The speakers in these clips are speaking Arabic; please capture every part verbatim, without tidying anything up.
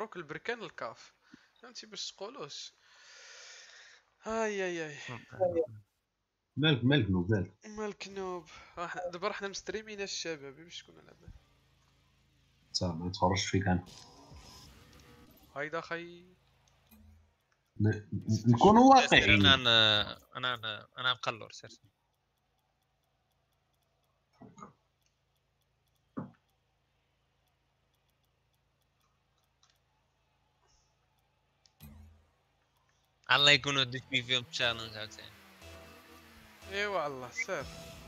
مبروك البركان الكاف، فهمتي باش تقولوش. هاي هاي هاي مالك مالك نوب مالك مالك نوب. راح دابا رحنا مستريمين الشباب باش كنا نلعب. صافي ما نتفرجش فيك انا. هايدا خي ن- نكونوا سير انا واقعيين. انا انا انا, أنا مقلور سير. الله يكونوا دي في فيهم تشالنج عاوتاني. ايوا الله سير.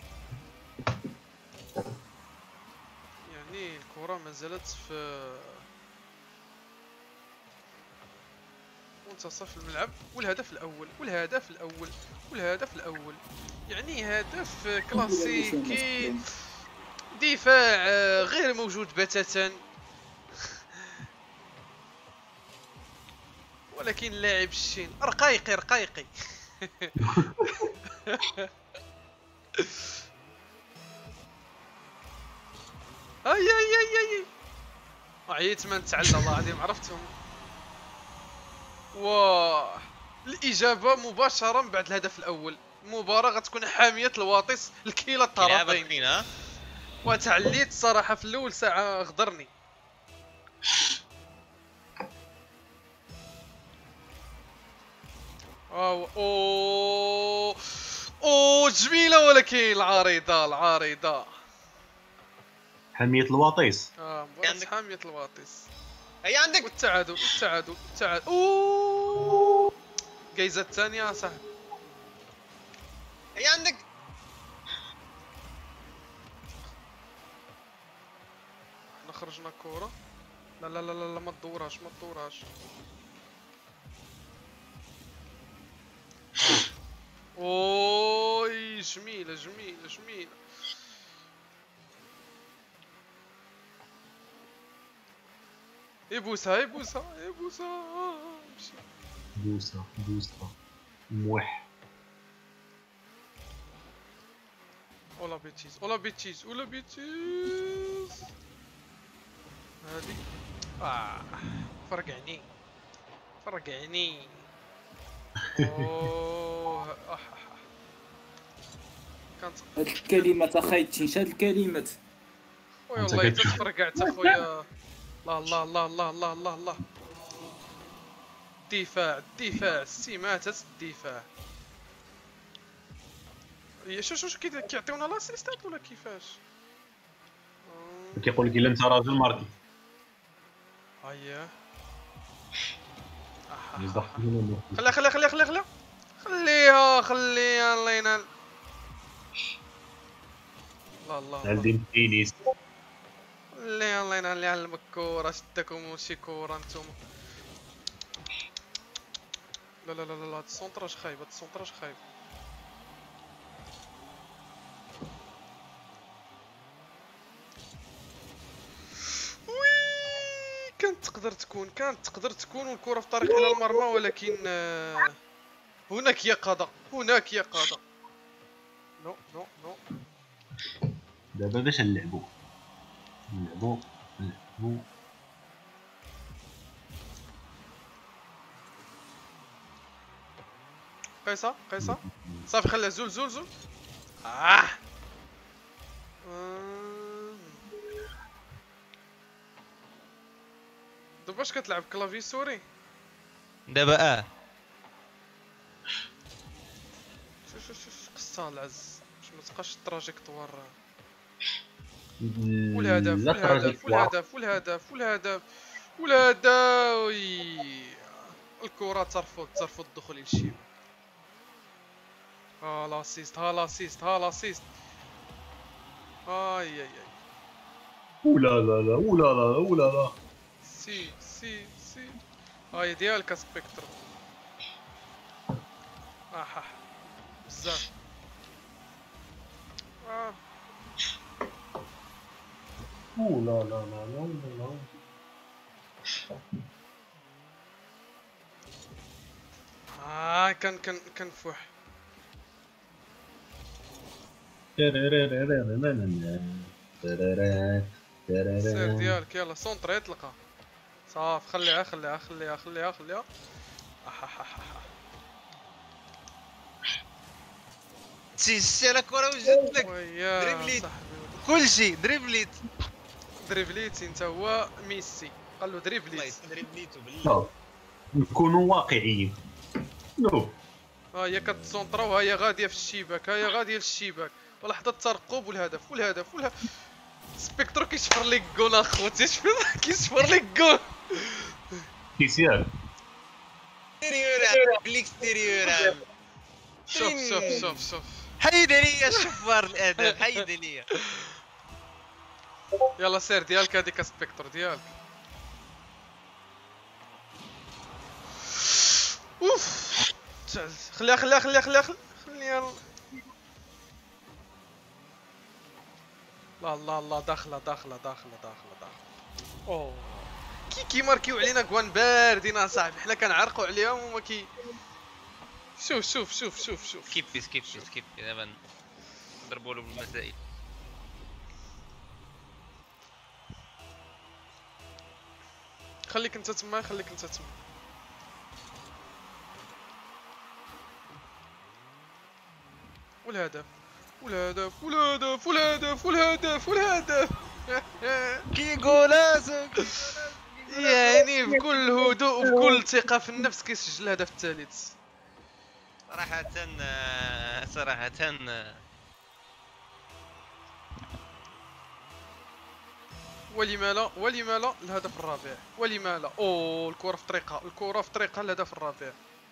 يعني الكرة ما زالت في منتصف الملعب، والهدف الاول والهدف الاول والهدف الاول. يعني هدف كلاسيكي، دفاع غير موجود بتاتا، ولكن لاعب الشين رقيقي رقيقي. اي اي اي اي عييت ما نتعلى الله العظيم عرفتهم. واه الاجابه مباشره من بعد الهدف الاول. المباراه غتكون حاميه الواطيس لكلا الطرفين. كاين وتعليت صراحه في الاول ساعه غدرني. أو اوه اوه جميله، ولكن العارضه العارضه حمية الواطيس. اه مباراة حاميه الواطيس. هي عندك والتعادل والتعادل والتعادل. اوه الجايزه الثانيه صاحبي. هي عندك احنا خرجنا كوره. لا لا لا لا ما تدورهاش ما تدورهاش. اوي جميله جميله جميله. يبوسها يبوسها يبوسها. مشي. بوسة بوسة موح. اولا بيتيز اولا بيتيز اولا بيتيز. هادي اه فرقعني فرقعني. اوه آه، آه. كانت هاد الكلمات اخايتي هاد الكلمات. خويا أنت والله كتشوف. تتفرقعت اخويا. الله الله الله الله الله الله الله. الدفاع الدفاع سماتة الدفاع. هي شو شو شو كي- كيعطيونا لاسيستات ولا كيفاش؟ كيقول لك الا انت راجل ماركي. هيا مصداق. خليها خليها خليها خليها خليها خليها خليها الله ينال. الله الله الله عندي التنس. خليها الله ينال اللي يعلمك كورة. شدكم شي كورة نتوما. لا لا لا لا هاد السونطراج خايب هاد السونطراج خايب. وي كانت تقدر تكون كانت تقدر تكون والكرة في طريق الى المرمى، ولكن آه، هناك يقظة هناك يقظة. نو نو نو دابا باش نلعبو نلعبو نلعبو. قيسة قيسة صافي خليها زول زول زول. اه آه. دابا اش كتلعب كلافي سوري؟ دابا اه شوف شوف شوف قصة العز باش ما تبقاش التراجيكتوار. لا والهدف والهدف تراجيكتوار. والهدف والهدف والهدف والهدف. وي. الكرة ترفض ترفض الدخول للشيب. ها لاسيست ها لاسيست ها لاسيست. اي اي اي اولا لا لا اولا لا اولا لا. سي سي سي. هاي ديالك سبيكترو. اها بزاف. اه اولا لا لا لا لا لا. اه كان كان كنفوح. سير ديالك يلا سونطري اطلقها صافي خليها خليها خليها خليها خليها. تيشتي على كره وجدت لك ويا دريبليت. صاحبي كلشي دريبليت. دريبليتي انت هو ميسي قال له والله دريبليت. دريبليتو بالله. لا نكونوا واقعيين. نو ها هي كتسونطرا وها هي غاديه في الشباك، ها هي غاديه للشباك ولحظه الترقب والهدف والهدف والهدف. سبيكترو كيشفر لك جول اخوتي، شوف كيشفر لك جول. كيسيان ستيريو بالاكستيريور. شوف شوف شوف شوف حيد عليا الشفار الادب، حيد عليا. يلا سير ديالك هذيك سبيكتر ديالك. اوف خليها خليها خليها خليها خليها. لا لا لا داخله داخله داخله داخله داخله. اوه كي كيماركيو علينا كوان باردين اصاحبي، حنا كنعرقوا عليهم وما كي. شوف شوف شوف شوف شوف سكيبي سكيبي سكيبي دابا نضربوا له بالمسائل. خليك انت تما خليك انت تما. والهدف والهدف والهدف والهدف والهدف والهدف. كي جولاسو يعني بكل هدوء وبكل ثقة في النفس كيسجل الهدف الثالث. صراحة صراحة ولما لا ولما لا الهدف الرابع ولما لا. اوه الكرة في طريقها الكرة في طريقها الهدف الرابع.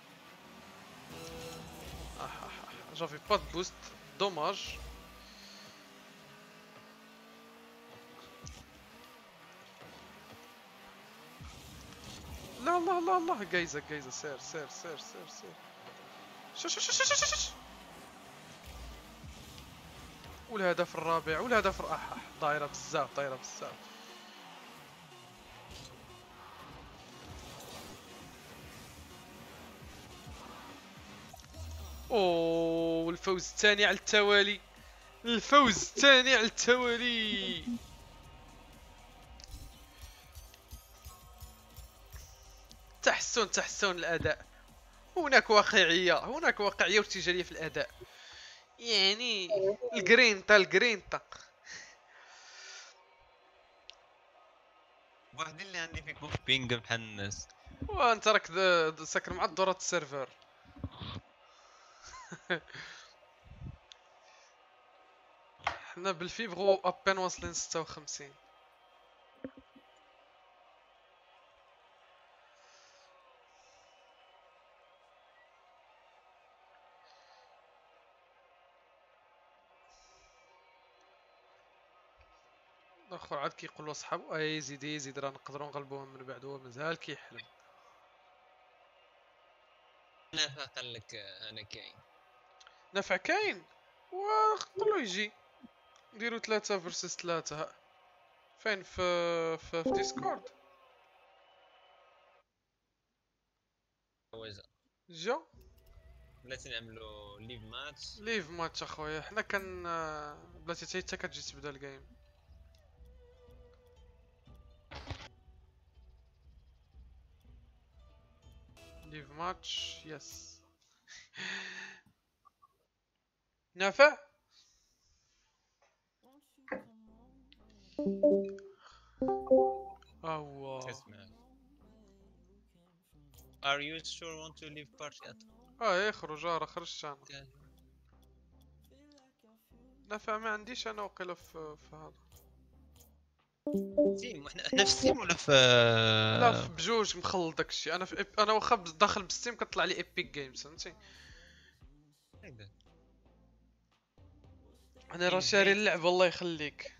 جافي با دو بوست دوماج. لا لا لا لا جايزة جايزة سير سير سير سير سير. شش شش شش شش شش. والهدف الرابع والهدف الر... أح دايرة بزاف دايرة بزاف. اوه الفوز الثاني على التوالي، الفوز الثاني على التوالي. تحسن تحسن الاداء، هناك واقعيه هناك واقعيه وارتجاليه في الاداء. يعني الجرينتا الجرينتا. واحد اللي عندي فيكم في بينغ بحال الناس. وانت راك ساكن مع دورة السيرفر. حنا بالفيبغو ابان واصلين ستة وخمسين. الاخر عاد كيقول له صحابو اي يزيد يزيد راه نقدروا نغلبوهم من بعد، هو مازال كيحلم. نافع قال لك انا كاين. نافع كاين وقول له يجي نديرو ثلاثة فيرسس ثلاثة. فين في في, في ديسكورد جوازة جا بلاتي نعملو ليف ماتش. ليف ماتش اخويا، حنا كان بلاتي حتى كتجي تبدا الجيم. ليف ماتش يس. نافع أوه. تسمع. Are you sure want to leave party at اه يخرج راه خرجت انا. نافع ما عنديش انا وقيله في في هذا تيم؟ احنا احنا في ستيم ولا في لا في بجوج مخلط داكشي. انا في إب... انا واخا داخل بستيم كطلع لي ايبيك جيمز فهمتي. انا راه شاري اللعبه الله يخليك.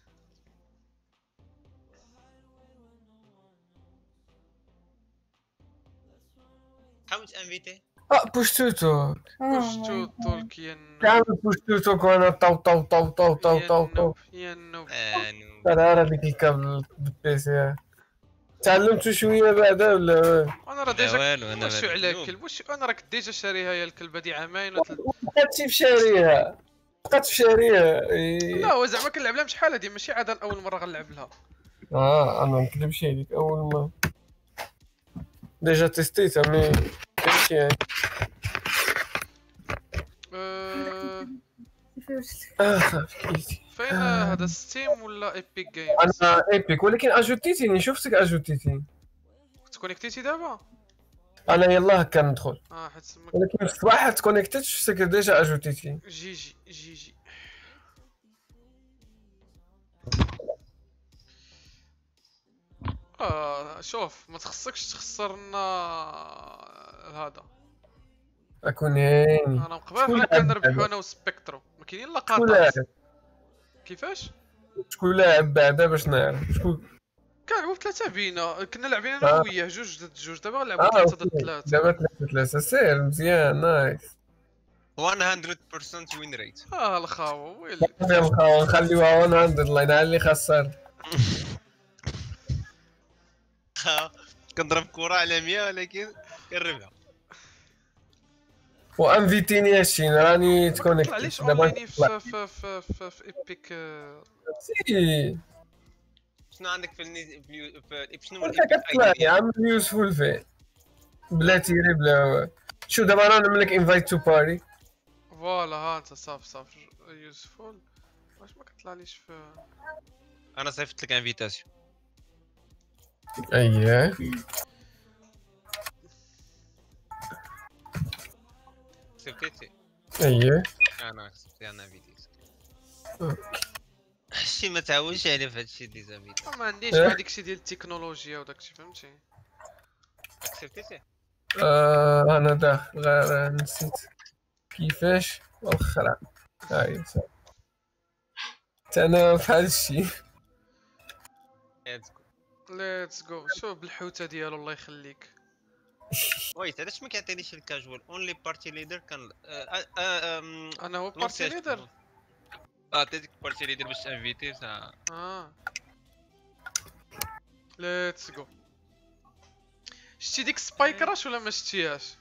حاولت انفيتي. اه بوش تو توك واش تو تولكين تعمل بوش تو توك وانا طو طو طو طو طو يا طو طو النوب يا النوب. انا هذيك الكابل بالبيسي تعلمتو شويه بعدا ولا انا راه لا ديجا والو، أنا واش بادئ على نوب. الكلب واش انا راك ديجا شاريها يا الكلب هادي عامين ولا ثلاث. بقات في شاريها بقات في شاريها إيه. لا هو زعما كنلعب لها شحال هادي ماشي عاد اول مره غنلعب لها. اه انا ما نكذبش عليك اول ما ديجا تيستيتها مي ماشي يعني. أه... اه صافي كيتي. فين هذا ستيم ولا ايبيك جيمز؟ انا ايبيك ولكن اجوتيتيني شفتك اجوتيتيني. كنت كونيكتيتي دابا؟ انا يلاه هكا ندخل اه حيت سمك. ولكن في الصباح تكونيكتيت شفتك ديجا اجوتيتيني. جي جي جي جي. اه شوف ما تخصكش تخسر لنا هذا. اكون هاني. انا من قبل شكون حنا لاعب كنربحو بعدا؟ انا وسبيكترو ما كاينين شكون لقطات. لاعب؟ كيفاش؟ شكون لاعب بعدا باش نعرف شكون. كنلعبو ثلاثة بينا، كنا لاعبين انا آه. وياه جوج ضد جوج، دابا غنلعبو اه ثلاثة ضد اوكي ثلاثة. دابا ثلاثة ثلاثة سير مزيان نايس. مية بالمية وين ريت. اه الخاوة ويلي. نخليوها مية الله ينعل اللي خسر. كنضرب كرة على مية ولكن كنربحها. وانفيتيني هادشي راني ما تكونيكت طلعليش دابا اونلايني في في في في, في ايبيك. آه، سي شنو عندك في الني... في, في... شنو هو انت الإيبك كتطلع آي دي لي عم يوسفول فيه بلا تيري بلا شو دابا راه نعمل لك انفايت تو باري. فوالا ها انت صافي صافي يوسفول. واش ما كطلعليش في انا صيفط لك انفيتاسيون. اييه صيفطتي اييه انا صيفطتي انا انفيتاسيون. شي ما تعاونش عليه في هادشي دي زاميت. ما عنديش إيه؟ مع داكشي ديال التكنولوجيا وداكشي فهمتي. صيفطتي آه انا داخل غير نسيت كيفاش واخرى هاي صافي. حتى انا بحال الشي. ليتس جو. شوف بالحوته ديالو الله يخليك. ويت علاش ما كيعطينيش الكاجوال اونلي بارتي ليدر كان آه، آه، آم، انا هو نوص بارتي ياش- ليدر. اه عطيتك بارتي ليدر باش انفيتي سا اه ليتس جو. شتي ديك سبايكراش ولا ما شتيهاش؟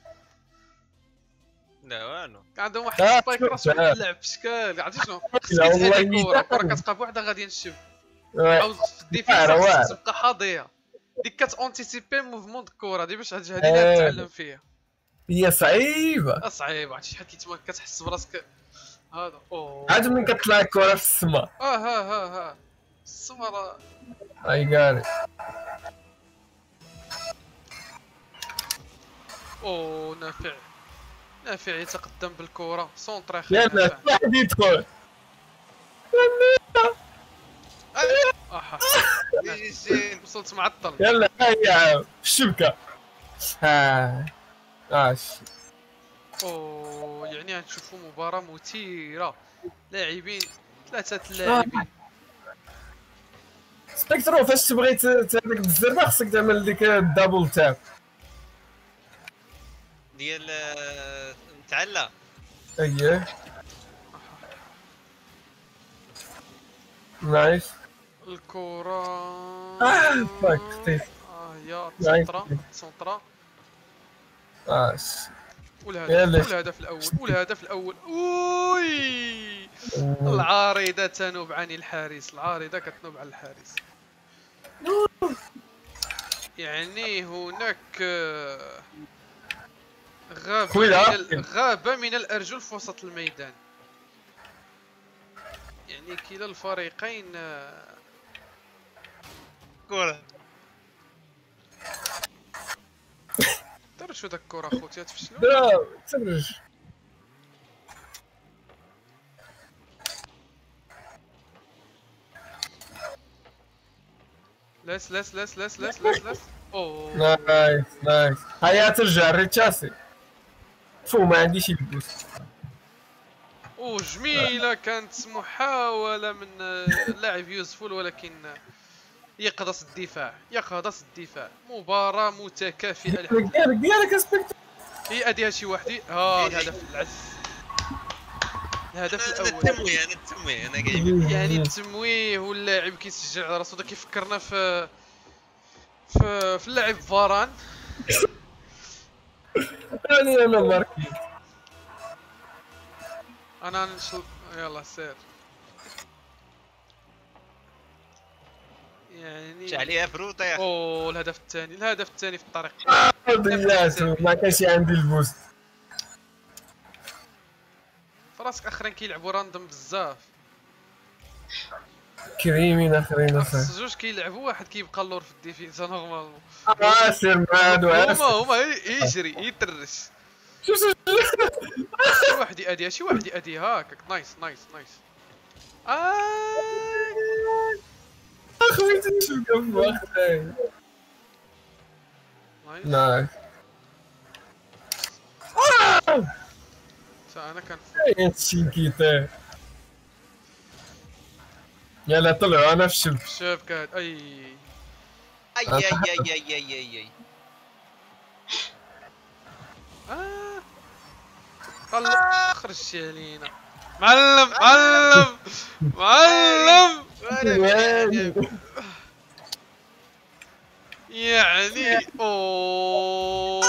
لا والو. كان عندهم واحد آه، سبايكراش شفتها. واحد اللعب بشكال عرفتي شنو؟ خصك لا والله تهدي الكره، نيتها. الكره كتبقى بوحدها غاديه نشف. واعر عاود في الديفينس واعر. خصك تبقى حاضيه. ديك كتونتيسيبي موفمون د الكره دي باش هادي هادي آه. اللي غتعلم فيها. هي صعيبة صعيب عرفتي شحال كيتما كتحس براسك هذا. اوه عاد من كتطلع الكرة في السما. اه ها ها ها السما راه. اي جاري اوه نافع نافع يتقدم بالكره سونطر اخي يلا نافع. واحد يدخل. اها يجي زين. وصلت معطل. يلا هيا في الشبكة. ها اش اوه يعني غنشوفوا مباراة مثيرة. لاعبين ثلاثة اللاعبين. سبيكترو فاش تبغي ت- هذاك بالزربة خصك تعمل ديك الدبل تاب. ديال آه، تعلى. اييه نايس. الكرة آه، فاك، خطيت. اه هي نايس. سونطرا سونطرا اش والهدف يلا. والهدف الاول والهدف الاول. اوي العارضة تنوب عن الحارس. العارضة كتنوب عن الحارس. يعني هناك آه، غابة خويا. من ال- غابة من الأرجل في وسط الميدان. يعني كلا الفريقين آه، كرة دار شو داك الكرة خوتي تفشلوا. لا تفرج. لاس لاس لاس لاس لاس لاس لاس. اوه نايس نايس هيا ترجع ريتشاسي. فو ما عنديش يلبس. اوه جميلة كانت محاولة من آه، اللاعب يوسفول ولكن آه، يقدس الدفاع يقدس الدفاع. مباراة متكافئة الحمد لله. ديالك ديالك سبيكترو. هي اديها شي وحدي. ها الهدف العز. الهدف انا الاول. التمويه انا التمويه انا قايل. يعني التمويه واللاعب كيسجل على راسو. دا كيفكرنا في في في اللاعب فاران. يعني انا ماركي. انا نشل يلا سير. يعني مش عليها فروطه يا اخي. اوه الهدف الثاني، الهدف الثاني في الطريق. ضيعته ما كانش عندي البوست. فراسك اخرين كيلعبوا راندوم بزاف. كريمين اخرين خص اصاحبي. جوج كيلعبوا، واحد كيبقى اللور في الديفينس نورمالمون. اه سير مع هادو هما هما يجري يترش. شوف شوف شي واحد يأديها، شي واحد يأديها هكاك. نايس نايس نايس. آه اخويا شوف كم اخي. نايس. نايس. انا كان ايه شيكيتا. يلا طلعوا انا فشل. شاف كاد اي اي اي اي اي اي اي اي اه طلع خرج علينا. معلم معلم معلم يعني اوه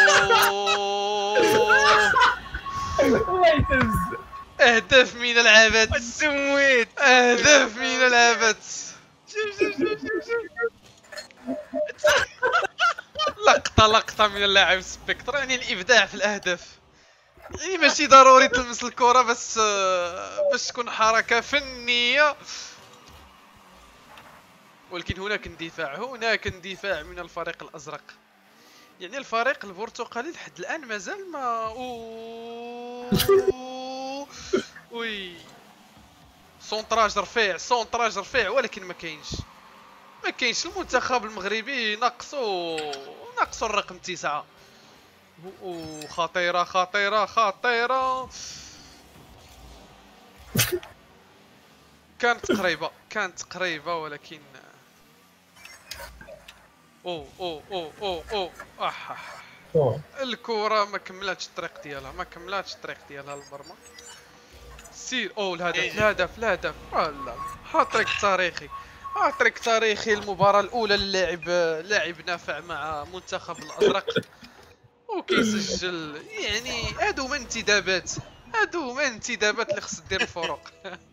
الله يتز. اهداف من العبث، سميت اهداف من العبث. شوف شوف شوف شوف شوف لقطة لقطة من اللاعب سبيكتر. يعني الابداع في الاهداف، يعني ماشي ضروري تلمس الكرة بس باش تكون حركة فنية. ولكن هناك اندفاع، هناك اندفاع من الفريق الازرق. يعني الفريق البرتقالي لحد الان مازال ما اوه وي سونطراج رفيع، سونطراج رفيع، ولكن ما كاينش ما كاينش. المنتخب المغربي ناقصو ناقصو الرقم تسعة. اوه خطيرة خطيرة خطيرة. كانت قريبة كانت قريبة ولكن اوه اوه اوه اوه اوه اح اح أوه. الكرة ما كملاتش الطريق ديالها، ما كملاتش الطريق ديالها للمرمى. سير اوه الهدف الهدف الهدف. لا هاتريك تاريخي، هاتريك تاريخي. المباراة الأولى للاعب لاعب نافع مع منتخب الأزرق وكيسجل. يعني هادو ما انتدابات، هادو ما انتدابات اللي خص دير الفروق.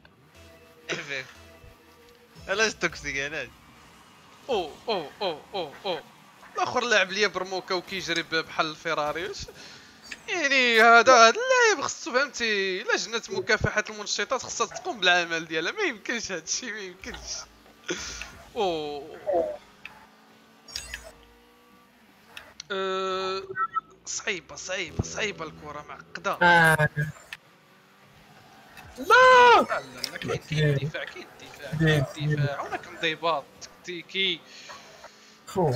علاش توكسيك علاش؟ اوه اوه اوه اوه اوه الاخر لاعب ليا برموكا وكيجري بحال الفيراري. يعني هذا هذا اللاعب خصو فهمتي لجنة مكافحة المنشطات خصها تقوم بالعمل ديالها. ما يمكنش هذا الشيء، ما يمكنش. اوه أه... صعيبة صعيبة صعيبة الكرة معقدة. آه. لا لا لا لا كاين كاين دفاع، كاين دفاع كاين دفاع. هناك انضباط تكتيكي. فو.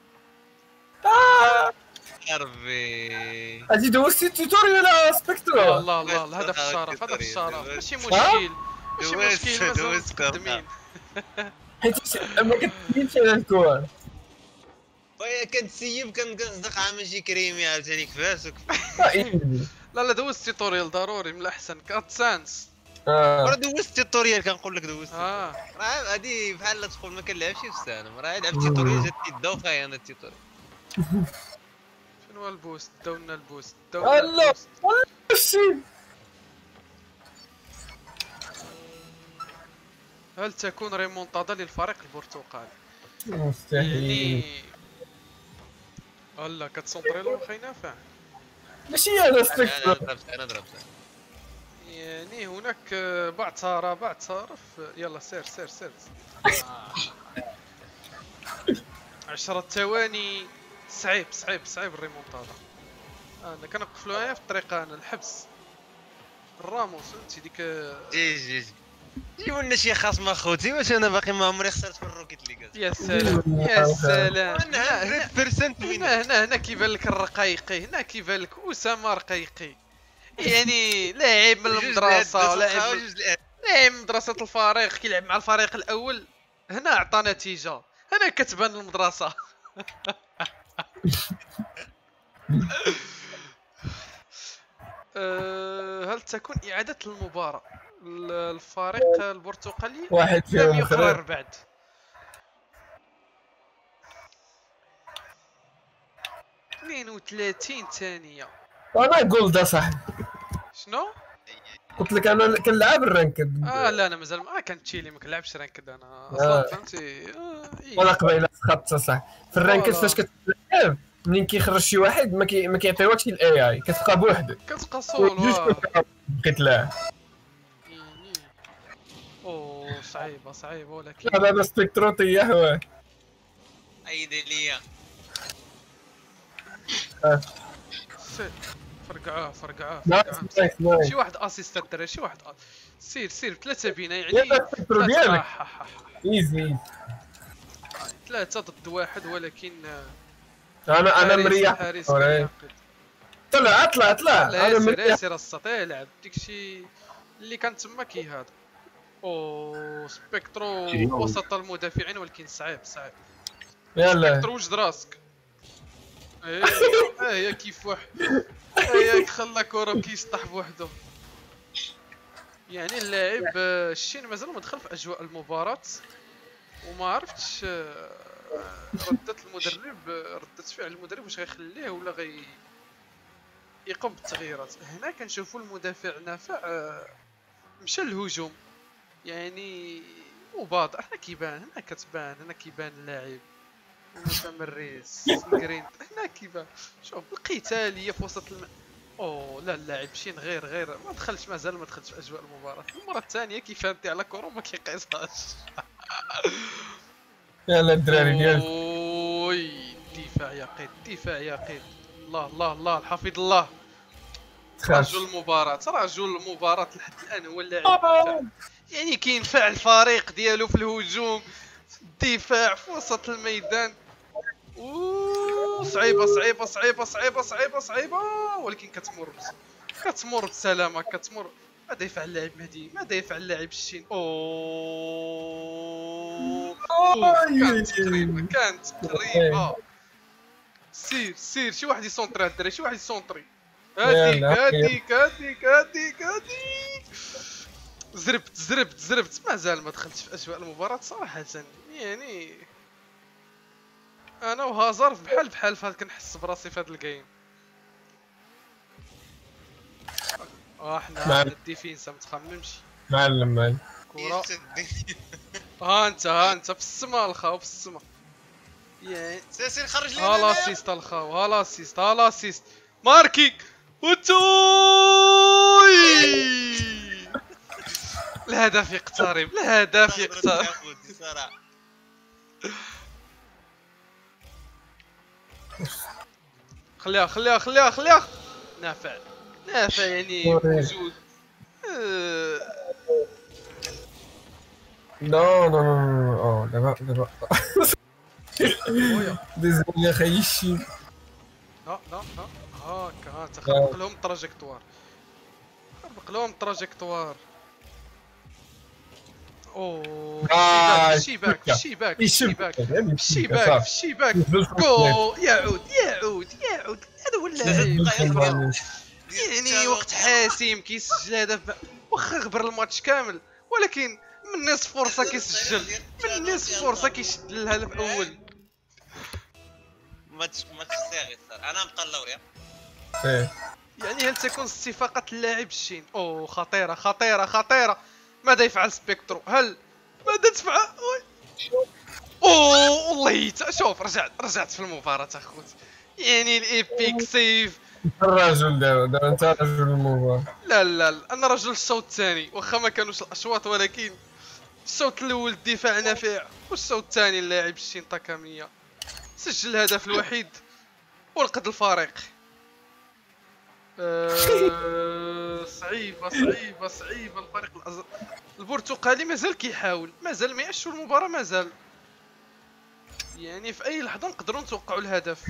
آه. ربي هادي دوزتي التوتوريال سبيكترا. الله الله الهدف الشرف، هدف الشرف ماشي مشكل ماشي مشكل مازال متقدمين. حيت ما كتبينش على الكور. ويا كنتسيب كنصدق عا ماشي كريمي عاوتاني كفاس وكفاس. لا لا دوزت توتوريال ضروري من الاحسن. كات سانس اه راه دوزت التوتوريال كنقول لك دوزت. اه راه هادي بحال لا تقول ما كنلعبش في السنه. راه لعبت التوتوريال جات لي الدوخه انا التوتوريال. شنو هو البوست؟ داونا البوست داونا الله البوست. شي. هل تكون ريمونتادا للفريق البرتقالي؟ مستحيل. يعني الله كتسونطري له اخي نافع. ماشي انا انا سبيكترا. ضربت انا ضربت يعني هناك بعثرة بعثرة. يلا سير سير سير. عشرة ثواني. صعيب صعيب صعيب الريمونتادا. انا كنوقفلوها في الطريق انا الحبس. الراموس فهمتي ديك. جي جي جي جيبوا لنا شي خصم اخوتي. واش انا باقي ما عمري خسرت في الروكيت ليغ. يا سلام يا سلام. انا هنا مية بالمية وين هنا هنا, هنا كيبان لك الرقيقي، هنا كيبان لك اسامه رقيقي. يعني لاعب من المدرسه، لاعب من لاعب من مدرسه الفريق كيلعب مع الفريق الاول. هنا عطى نتيجه، هنا كتبان المدرسه. هل تكون اعاده المباراه؟ الفريق البرتقالي واحد لم فيهم يقرر اخر. بعد. اثنين وثلاثين ثانيه. انا جولد صاحبي. شنو؟ قلت لك انا كنلعب الرانكد. اه لا انا مازال ما كنت تشيلي ما كنلعبش رانكد انا اصلا آه. فهمتي. آه ولا قبيله خط صح في الرانكات فوالا. فاش كتلعب منين كيخرج شي واحد ما كي ما كيعطيوكش الاي اي كتبقى بوحدك كتبقى سولو آه. بقيت تلعب إيني. اوه صعيبه صعيبه لا ولكن دابا سبيكترو طيح واه ايدي ليا. سير فرقعوه فرقعوه نايس فرقعوه نايس نايس شي واحد اسيست الدراري شي واحد أ- سير سير ثلاثة بينا يعني يلا السبيكترو ثلاثة- ديالك آه، ح- ح- ح. ايزي ايزي ثلاثة ضد واحد ولكن آه، انا انا الحارس- مريح الحارس وراي. كيعقد. طلع طلع طلع لا انا سير مريح سير السطيع لعب داكشي اللي كان تما كي هذا او سبيكترو شنو؟ وسط المدافعين ولكن صعيب صعيب يلا سبيكترو وجد راسك ايه ها هي كيف واحد هي خلى كورة كيسطح بوحدو يعني اللاعب آه، الشين مازال ما دخل في اجواء المباراة وما عرفتش آه، ردة المدرب آه، ردة فعل المدرب واش غيخليه ولا غي يقوم بالتغييرات. هنا كنشوفوا المدافع نافع آه، مشى للهجوم يعني مبادر. هنا كيبان هنا كتبان هنا كيبان اللاعب المتمرس الجرينت هنا كيبان. شوف القتاليه في وسط الم... اوه لا اللاعب شين غير غير ما دخلش مازال ما دخلش في اجواء المباراه. المره الثانيه كيفهمتي على كره ما كيقيسهاش. يلا الدراري ديالك اوي الدفاع يا قيد الدفاع يا قيد. الله الله الله الحفيظ الله. تخافش رجل المباراة رجل المباراة لحد الآن هو اللاعب الدفاع. يعني كينفع الفريق ديالو في الهجوم في الدفاع في وسط الميدان. اوه صعيبة صعيبة صعيبة صعيبة صعيبة صعيبة ولكن كتمر بس- كتمر بسلامة كتمر. ماذا يفعل اللاعب مهدي ماذا يفعل اللاعب الشين. اوه أوه، كانت تقريبا كانت تقريبا. سير سير شي واحد يسونطري الدراري شي واحد يسونطري. هاديك يلا، هاديك هاديك هاديك هاديك زربت زربت زربت مازال ما دخلتش في اجواء المباراة صراحة يعني. انا وهازار بحال بحال فهاد كنحس براسي في هاد الجيم. اه حنا نعم. عندنا الديفينسا متخممش معلم معلم كرة. يسدني. ها انت ها انت في السما الخاو في السما يعني. سير سير خرج لي ها لاسيست الخاو ها لاسيست ها لاسيست ماركيك وتوي. الهدف يقترب الهدف يقترب. خليها خليها خليها خليها نافع نافع يعني وجود آه، نو نو نو اه دابا دابا خويا ديزولي خيشي لا لا لا هاكا ها انت خربق لهم التراجيكتوار خربق لهم التراجيكتوار. اوه آه، الشيباك شبكة. الشيباك في الشيباك شبكة يعني الشيباك صافي. الشيباك بالفعل. جو يعود يعود يعود هذا هو اللاعب. يعني وقت حاسم كيسجل هدف واخا غبر الماتش كامل ولكن من نصف فرصه كيسجل من نصف فرصه كيشد الهدف الاول. ماتش ماتش صاغي صار انا مطلع يا إيه. يعني هل تكون استفاقة اللاعب الشين؟ اوه خطيرة خطيرة خطيرة. ماذا يفعل سبيكترو؟ هل ماذا تفعل؟ أوي. اوه والله تا- شوف رجعت رجعت في المباراة اخوتي. يعني الايبيك سيف. الرجل دابا دابا انت رجل المباراة لا لا لا انا رجل الشوط الثاني واخا ما كانوش الاشواط ولكن الشوط الاول الدفاع نافع والشوط الثاني اللاعب الشين تاكامية سجل الهدف الوحيد ونقذ الفريق. أه صعيبة صعيبة صعيبة. الفريق الأزرق البرتقالي مازال كيحاول مازال ما يعشوا المباراة مازال يعني في أي لحظة نقدروا نتوقعوا الهدف.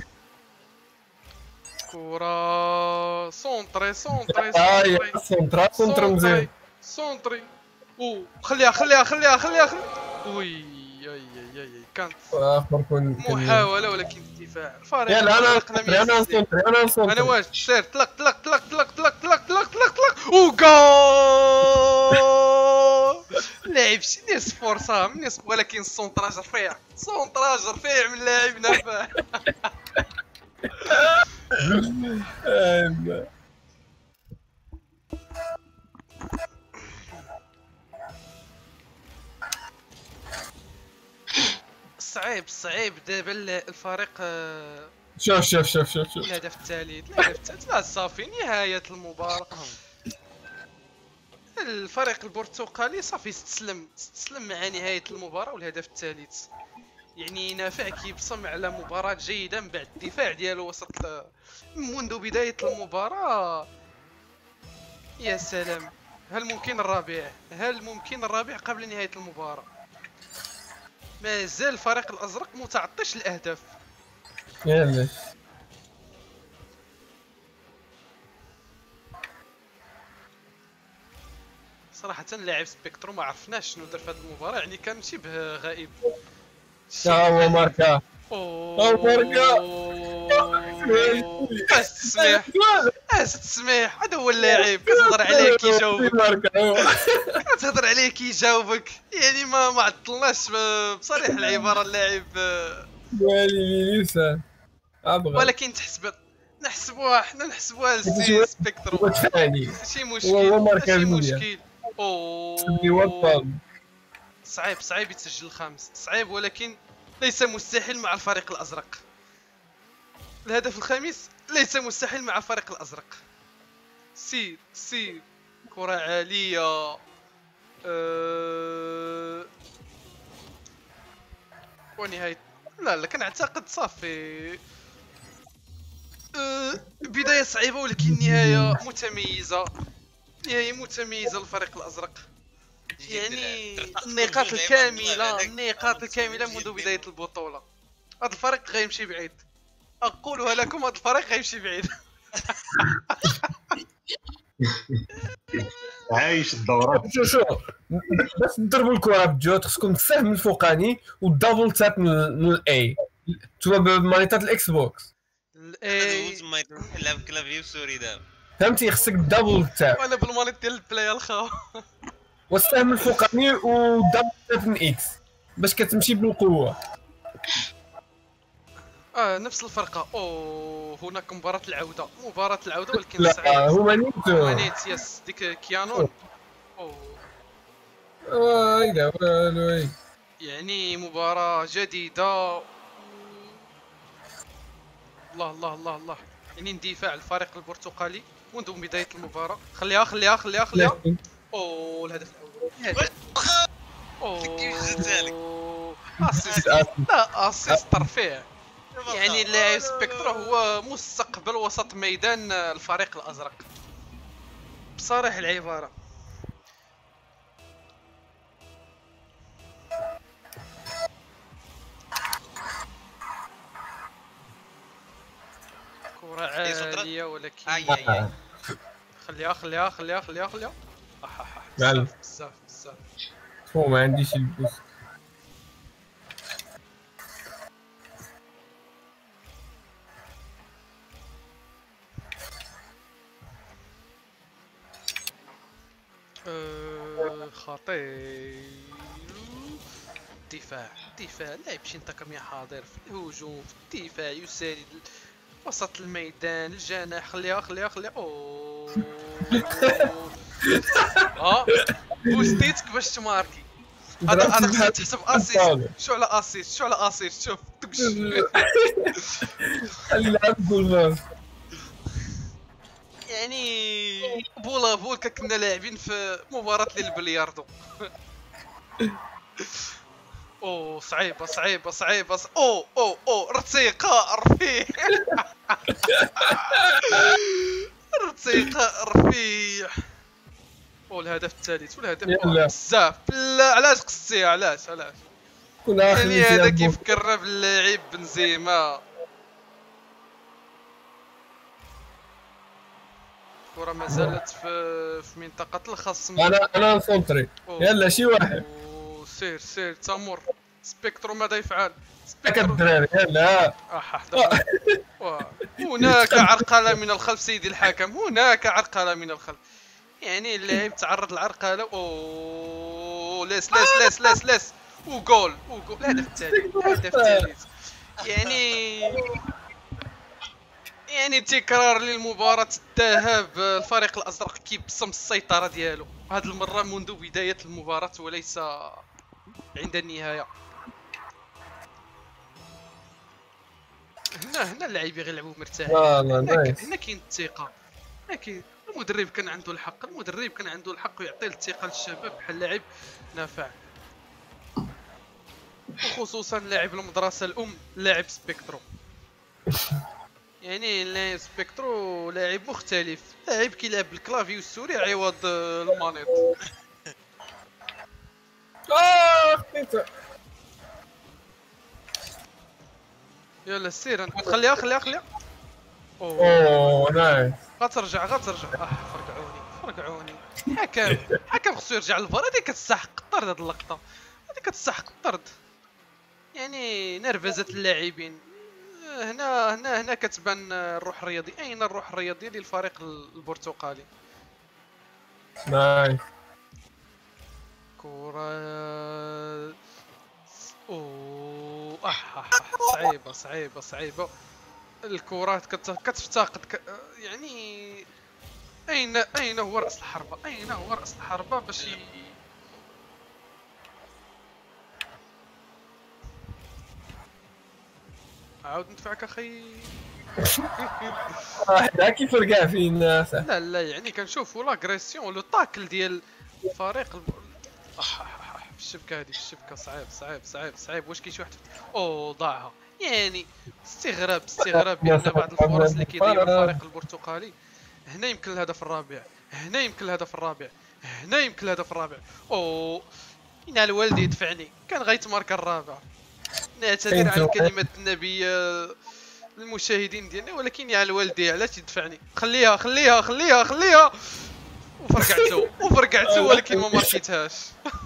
كرة سونطري سونطري اه سونطري يا سونترا سونترا مزيان سونطري او خليها خليها خليها خليها خليها وي اي اي اي كانت اخر كون محاولة ولكن الدفاع الفريق يلا انا الأزرق لم سونتري انا يستسلم. سونتري انا انا سونتري واش سير طلق طلق طلق طلق طلق طلق طلق طلق طلق وجول. لاعب شي نصف فرصة من نصف ولكن السونطراج رفيع سونطراج رفيع من لاعب نافع. آه، صعيب صعيب دابا الفريق آه، شوف شوف شوف شوف شوف الهدف الثالث الهدف الثالث لا صافي نهاية المباراة. الفريق البرتقالي صافي استسلم استسلم مع نهاية المباراة والهدف الثالث. يعني نافع كيبصم على مباراة جيدة من بعد الدفاع ديالو وسط منذ بداية المباراة. يا سلام، هل ممكن الرابع؟ هل ممكن الرابع قبل نهاية المباراة؟ ما زال الفريق الأزرق متعطش الأهداف. يلا صراحة لاعب سبيكترو ما عرفناش شنو دار في هذه المباراة، يعني كان شبه غائب. ها هو ماركا اوه ماركا. اس تسميح اس تسميح هذا هو اللاعب كتهضر عليه كيجاوبك ماركا كتهضر عليه كيجاوبك. يعني ما ما عطلناش بصريح العبارة اللاعب، والي لسان ابغى ولكن تحسب نحسبوها حنا نحسبوها لسي سبيكترو وثاني ماشي هو مشكل ماركا ماشي المية. مشكل. سمي اوه وطن صعيب صعيب يتسجل الخامس صعيب، ولكن ليس مستحيل مع الفريق الأزرق. الهدف الخامس ليس مستحيل مع الفريق الأزرق. سير سير كرة عالية. أه... ونهاية لا لا كنعتقد صافي. أه... بداية صعيبة ولكن نهاية متميزة. نهاية متميزة للفريق الأزرق. يعني النقاط الكاملة النقاط الكاملة منذ بداية البطولة. هذا الفريق غيمشي بعيد، أقولها لكم، هذا الفريق غيمشي بعيد. عايش الدورة. شوف شوف باش تضربوا الكره بجوج خصكم السهم الفوقاني والدبل تاب من الاي تبع بمانيطات الاكس بوكس. الاي دوز ما يلعب كلافي بسوري دابا. فهمتي خصك الدبل تاب انا بالمانيط ديال البلاي الخاو. والسهم الفوقاني والدبل تاب من اكس باش كتمشي بالقوه. اه نفس الفرقة. اوه هناك مباراة العودة مباراة العودة ولكن لا صعيب. هما نيتو مانيت يس ديك كيانون. اوه ويلا والو يعني مباراة جديدة. الله الله الله الله. يعني اندفاع الفريق البرتقالي منذ بداية المباراة. خليها خليها خليها خليها. اوه الهدف الاول. اوه اسيست لا اسيست ترفيع. يعني اللاعب سبيكترو هو مستقبل وسط ميدان الفريق الازرق بصريح العبارة. كرة عالية ولكن اي اي اي خليها خليها خليها خليها خليها. احاح معلم. بزاف بزاف بزاف. هو ما عنديش البوست. أه خطير. دفاع دفاع لاعب شينتاكامي حاضر في الهجوم في الدفاع يساند وسط الميدان الجناح. خليها خليها خليها. اوه ها بوستيتك باش تماركي. هذا هذا خصك تحسب اسيست. شو على اسيست شو على اسيست شوف دكش. خلي يلعب جول. يعني بولا بول كنا لاعبين في مباراة للبلياردو. اوه صعيبة صعيبة صعيبة ص... اوه اوه اوه رتيقة رفيع. رتيقة رفيع. اوه الهدف الثالث والهدف يلا. بزاف. لا علاش قصتيها علاش علاش كنا يعني هذا كيفكرنا باللاعب بنزيما. الكرة ما زالت في في منطقة الخصم. انا انا نسونطري. يلا شي واحد. أوه، سير سير تمر. سبيكترو ماذا يفعل؟ هكا سبيكترو الدراري يلا. آه، واه. هناك عرقلة من الخلف سيدي الحكم. هناك عرقلة من الخلف. يعني اللاعب تعرض للعرقلة. اوه ليس ليس ليس ليس ليس وجول وجول. الهدف الثالث الهدف الثالث. يعني يعني تكرار للمباراة الذهاب. الفريق الأزرق كيبصم السيطرة ديالو هذه المرة منذ بداية المباراة وليس عند النهاية. هنا هنا اللاعبين غيلعبوا مرتاح. لا لا هنا, نايس. هنا كاين الثقه. هنا كاين المدرب كان عنده الحق، المدرب كان عنده الحق ويعطي الثقه للشباب بحال لاعب نافع، وخصوصا لاعب المدرسه الام لاعب سبيكترو. يعني لاعب سبيكترو لاعب مختلف، لاعب كيلعب بالكلافي والسوري عوض المانيط. اه خديتها. يلا سير انت خليها خليها خليها. اوه اوه نايس. غترجع غترجع. اه فرقعوني فرقعوني. حكم حكم خصو يرجع للفار. هذه كتستحق الطرد، هذه اللقطه هذه كتستحق الطرد. يعني نرفزه اللاعبين هنا هنا هنا كتبان الروح الرياضي. اين الروح الرياضيه ديال الفريق البرتقالي؟ نايس. كرة اوه آه آه صعيبة صعيبة صعيبة. الكرات كت... كتفتقد ك... يعني اين اين هو رأس الحربة؟ اين هو رأس الحربة باش ي... عاود ندفعك اخي. واحد كيف رقع فيه الناس. لا لا يعني كنشوفوا لاغريسيون لو طاكل ديال الفريق الب... في الشبكه هذه، في الشبكه صعيب صعيب صعيب صعيب. واش كاين شي واحد اوه ضاعها. يعني استغراب استغراب بان بعض الفرص اللي كيضيعوا الفريق البرتقالي. هنا يمكن الهدف الرابع، هنا يمكن الهدف الرابع، هنا يمكن الهدف الرابع. اوه ينال والدي يدفعني، كان غيتمارك الرابع. نعتذر عن كلمة النبي للمشاهدين ديالنا، ولكن يا الوالدي علاش يدفعني؟ خليها خليها خليها خليها. وفرقعتو وفرقعتو ولكن ما ماركيتهاش.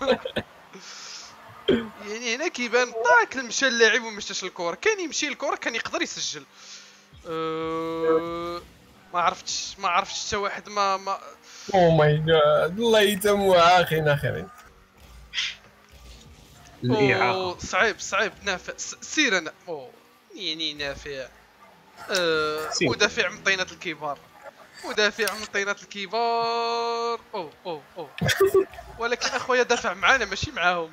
يعني هنا كيبان طاك مشى اللاعب وما مشاش الكره. كان يمشي الكره كان يقدر يسجل. أه... ما عرفتش ما عرفتش حتى واحد ما ما او ماي جاد الله يتموا اخي اخرين. اوه صعيب صعيب نافع. سير انا اوه يعني نافع. أه... مدافع من طينات الكبار، مدافع من طينات الكبار. اوه اوه اوه ولكن اخويا دافع معانا ماشي معاهم.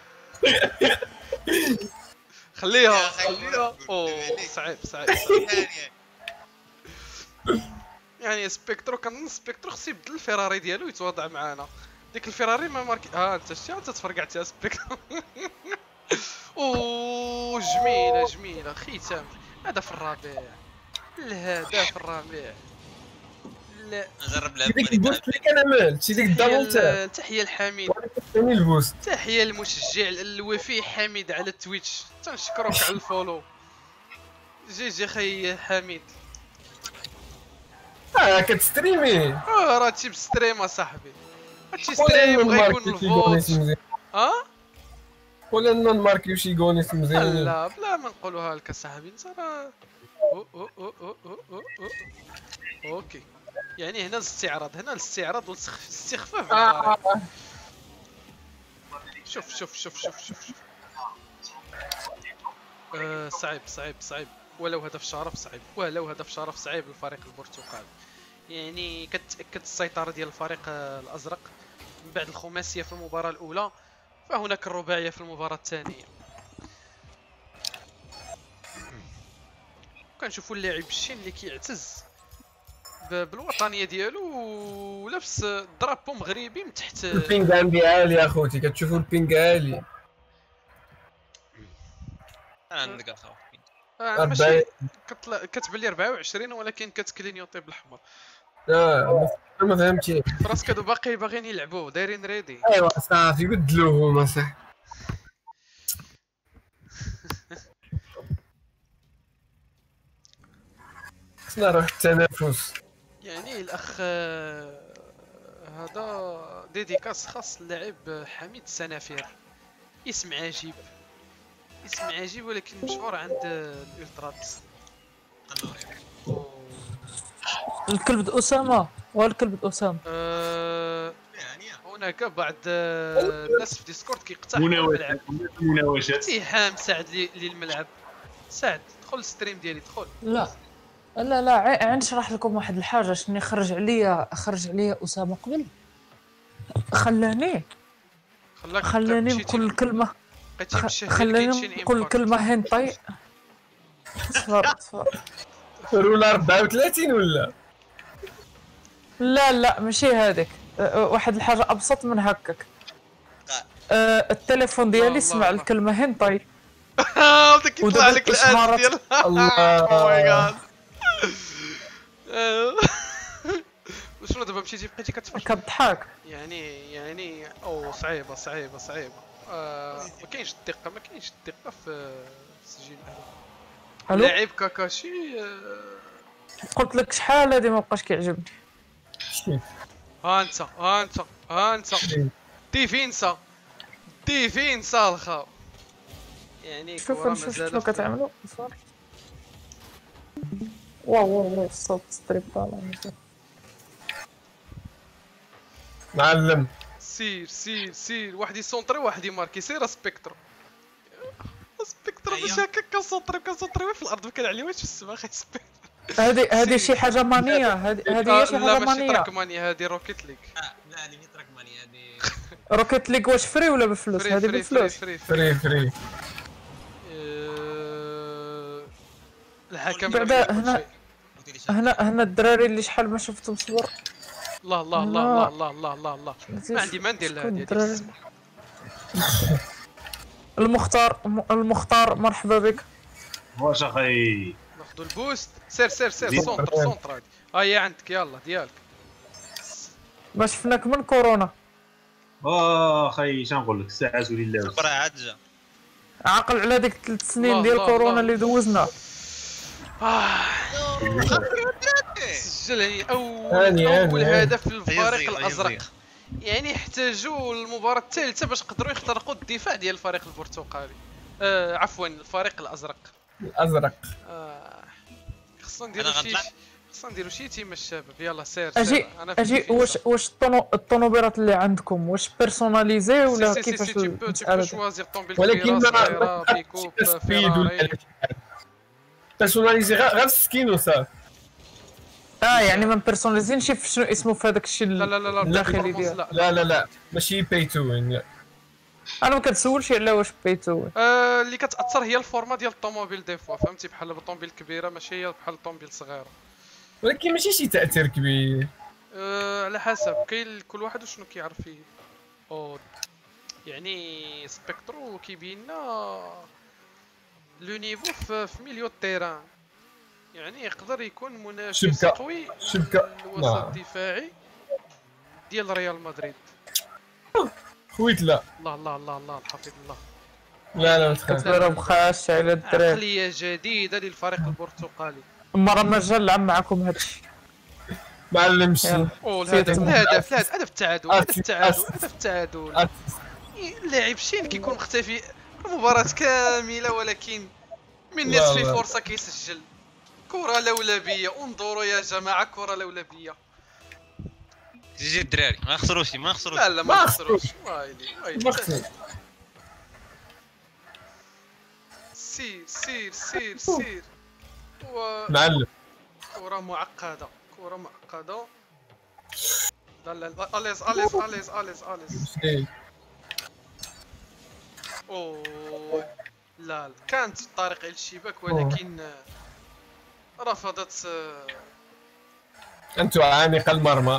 خليها خليها. اوه صعيب صعيب, صعيب. يعني سبيكترو كان سبيكترو خصو يبدل الفيراري ديالو يتواضع معانا. ديك الفيراري ما ماركي. ها انت شتي انت تفرقعت يا سبيكترو. اوه جميله جميله ختام. هدف الرابع، الهدف الرابع. لا نجرب لعب ديك البوست اللي كان عملت شي ديك الدبل تاع تحيه الحميد، ثاني البوست. تحيه المشجع الوفي حميد على تويتش، تنشكروك على الفولو. جي جي خي حميد. اه كتستريمي. اه راه تجيب ستريم اصاحبي، هادشي ستريم غيكون الفوت. اه ولا نماركيو شي كونيس مزيان. لا بلا ما نقولوها لك اصاحبي انت راه أو أو أو أو أو أو أو. اوكي يعني هنا الاستعراض، هنا الاستعراض والاستخفاف. آه. شوف شوف شوف شوف شوف شوف آه صعيب صعيب صعيب. ولو هدف شرف صعيب، ولو هدف شرف صعيب للفريق البرتقالي. يعني كتأكد السيطرة ديال الفريق الأزرق من بعد الخماسية في المباراة الأولى، فهناك الرباعية في المباراة الثانية. كنشوفوا اللاعب الشين اللي كيعتز بالوطنية ديالو ولابس درابو مغربي من تحت. البينغ عندي عالي اخوتي، كتشوفوا البينغ عالي. عندك اخا آه ماشي كتل... كتبان لي أربعة وعشرين ولكن كتكلينيوطي بالاحمر. اه ما فهمتيش. فراسك هادو باقي باغيين يلعبوا دايرين ريدي. ايوا صافي بدلوه هما صح. خصنا نروح التنافس. يعني الاخ هذا ديديكاس خاص اللاعب حميد السنافير. اسم عجيب، اسم عجيب ولكن مشهور عند الالترات. الكلب اسامه والكلب اسامه. أه هناك بعض الناس في ديسكورد كيقتحموا الملعب. مناوشات اتهام سعد للملعب. سعد دخل الستريم ديالي دخل. لا لا لا عا نشرح لكم واحد الحاجه. شني خرج عليا خرج عليا اسامه قبل، خلاني خلاك خلاني نقول كلمه، خلاني نقول كلمه هنطي. صفر صفر. ولا أربعة وثلاثين ولا؟ لا لا ماشي هذيك، أه، واحد الحاجه ابسط من هكاك. أه، التليفون الله ديالي سمع الله. الكلمه هنطاي بدك يطلع لك الاد إشهارات. ديال الله. او ماي جاد. وشنو دابا مشيتي بقيتي كتفرج؟ كضحك. يعني يعني او صعيبه صعيبه صعيبه. آه ما كاينش الدقه ما كاينش الدقه في التسجيل هذا. الو لاعب كاكاشي. آه قلت لك شحال هادي ما بقاش كيعجبني. ها انت ها انت ها انت ديفينسا ديفينسا الخاو. يعني شوف كره نشوف مازال شنو كتعملوا صافي. واو واو واو الصوت ستريب طالع. معلم. سير سير سير واحد يسونطري واحد يماركي. سير سبيكترو سبيكترو باش هكا كنسونطري كنسونطري في الارض وكنعلي واش في السما خاي سبيكترو. هادي هادي شي حاجه مانيه، هادي هادي هي شي لا حاجه ماشي مانيه. تراكمانيا هادي روكيت ليك. آه، لا هذه مي تراكماني هذه. روكيت ليغ واش فري ولا بفلوس؟ فري هادي فري فري بفلوس. فري فري. فري فري. آه، الحكم بعدا ما هنا- قلت لي شحال؟ هنا هنا الدراري اللي شحال ما شفتهم صبر. الله الله الله الله الله الله الله الله. ما عندي ما ندير لها شكون هادي الدراري؟ السما. المختار المختار مرحبا بك. واش اخي؟ ناخذ البوست. سير سير سير زيد. سونتر سونتر هادي. ها هي عندك يلا ديالك. ما شفناك من كورونا. اه اخي شنقول لك الساعات ولله. صبر عاد جا. عاقل على ديك ثلاث سنين الله ديال الله كورونا الله. اللي دوزنا. آه. سجل يعني اول هاني- هاني- اول هاني. هدف للفريق يزيغ- الازرق. يزيغ. يعني احتاجوا المباراة الثالثة باش يقدروا يخترقوا الدفاع ديال الفريق البرتقالي. آه عفوا الفريق الازرق. الازرق. آه خصنا نديرو أنا شي غنطلع. خصنا نديرو شي تيم الشباب. يلا سير اجي سير انا في اجي الديفينسا. واش واش الطونو الطونوبيلات اللي عندكم واش بيرسوناليزي ولا سي سي سي كيفاش سي تي بو تي بو المسألة؟ شوازير طومبيل ولكن كبيرة ما صغيرة بيكوب فيراري. بيرسوناليزي غير السكين وصافي. اه يعني ما بيرسوناليزينش في شنو اسمه في هذاك الشيء لا لا لا لا الداخلي performance ديال. لا. لا لا لا ماشي باي تو وين. انا ما كنتسولش على واش بيتو. آه اللي كتاثر هي الفورما ديال الطوموبيل دي فوا فهمتي بحال الطوموبيل كبيره ماشي هي بحال الطوموبيل صغيره. ولكن ماشي شي تاثير كبير. آه على حسب كاين كل واحد وشنو كيعرف فيه. او يعني سبيكترو كيبين لنا لو نيفو في, في ميليو التيران. يعني يقدر يكون منافس شبكة. قوي شبكة. الوسط نعم. الدفاعي ديال ريال مدريد. خويت لا. الله الله الله الله الحفيظ الله. لا لا ما تخاف. كتضرب خاش على الدراري. عقليه جديده للفريق البرتقالي. مرة ما جا نلعب معكم هادشي. معلم شي. يلا. او سير الهدف تم. الهدف الهدف هدف التعادل هدف أسي- التعادل أسي. هدف التعادل. أت- اللاعب شين كيكون مختفي المباراة كاملة ولكن من لا نصف لا. فرصة كيسجل. كرة لولبية انظروا يا جماعة كرة لولبية. جي الدراري ما خسروش ما خسروش. لا لا ما ما خسروش. خسروش. وايلي وايلي. مخسر. سير سير سير سير. و معلم. كرة معقدة كرة معقدة. لا لا لا اليز اليز اليز اليز اليز. إيه. اوه لا لا كانت الطريق الى الشباك ولكن رفضت. آه، انت عانق المرمى.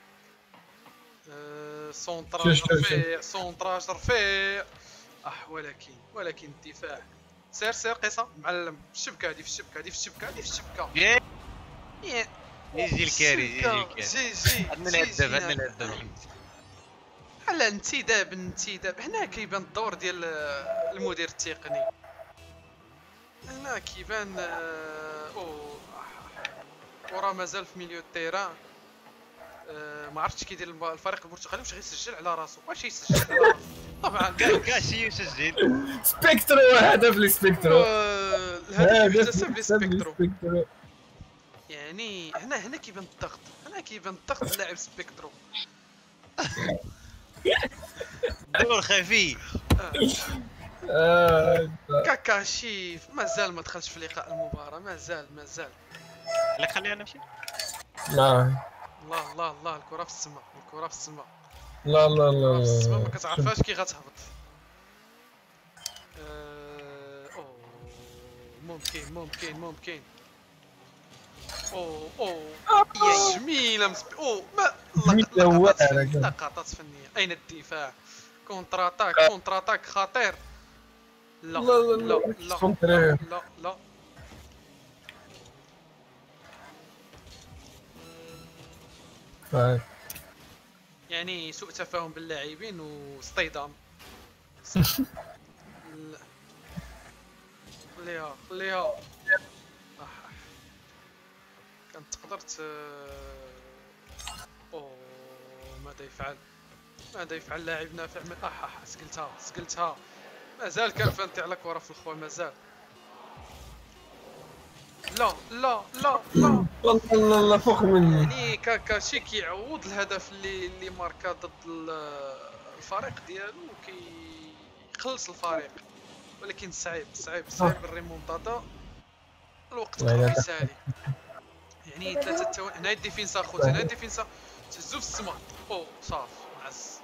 آه، شوف- سونتراج شوف- رفيع سونتراج رفيع. اح ولكن ولكن الدفاع. سير سير قيصة معلم في الشبكة هادي في الشبكة هادي في الشبكة هادي في الشبكة. يا يا- يجي الكاري يجي الشبكة. الكاري. جي جي عندنا جي الهداف جي عندنا هنا. الهداف. على انتداب انتداب هنا كيبان الدور ديال آه، المدير التقني. هنا كيبان آه، اوه وراه مازال في ميليو التيران. آه، ما عرفتش كيدير الم- الفريق البرتغالي واش غيسجل على راسو واش يسجل على راسو طبعا. كاشي يسجل. سبيكترو هدف لسبيكترو. آه، الهدف يحتسب لسبيكترو. لسبيكترو. يعني هنا هنا كيبان الضغط هنا كيبان الضغط اللاعب سبيكترو. دور خفي. آه. كاكاشي مازال ما دخلش في لقاء المباراة مازال مازال. لا خلينا نمشي. لا الله الله الله الكرة في السماء الكرة في السماء لا لا الكرة في السماء ما لا. كتعرفاش كي غتهبط. آه، أوه، ممكن ممكن ممكن اوه اوه يا جميله مسب... اوه ما جميلة لقطات واعرة فنيه كان. لقطات فنيه. اين الدفاع؟ كونتر اتاك كونتر اتاك خطير. لا لا لا لا لا لا كونترير. لا لا فاك. يعني سوء تفاهم باللاعبين واصطدام. لا. خليها خليها آه. كانت تقدر ت اوه ماذا يفعل؟ ماذا يفعل لاعب نافع من اح اح سقلتها سقلتها. مازال كان فانتي على كرة في الخوال مازال. لا لا لا لا والله لا لا فوق مني. يعني كاكاشي كيعوض الهدف اللي اللي ماركا ضد ال- الفريق ديالو كيخلص الفريق، ولكن صعيب صعيب صعيب الريمونتادا. الوقت لا، لا، قرب لا. يسالي يعني ثلاثة ثواني. هنا الديفينسا خوتي هنا الديفينسا تهزو في السما. او صافي نعس.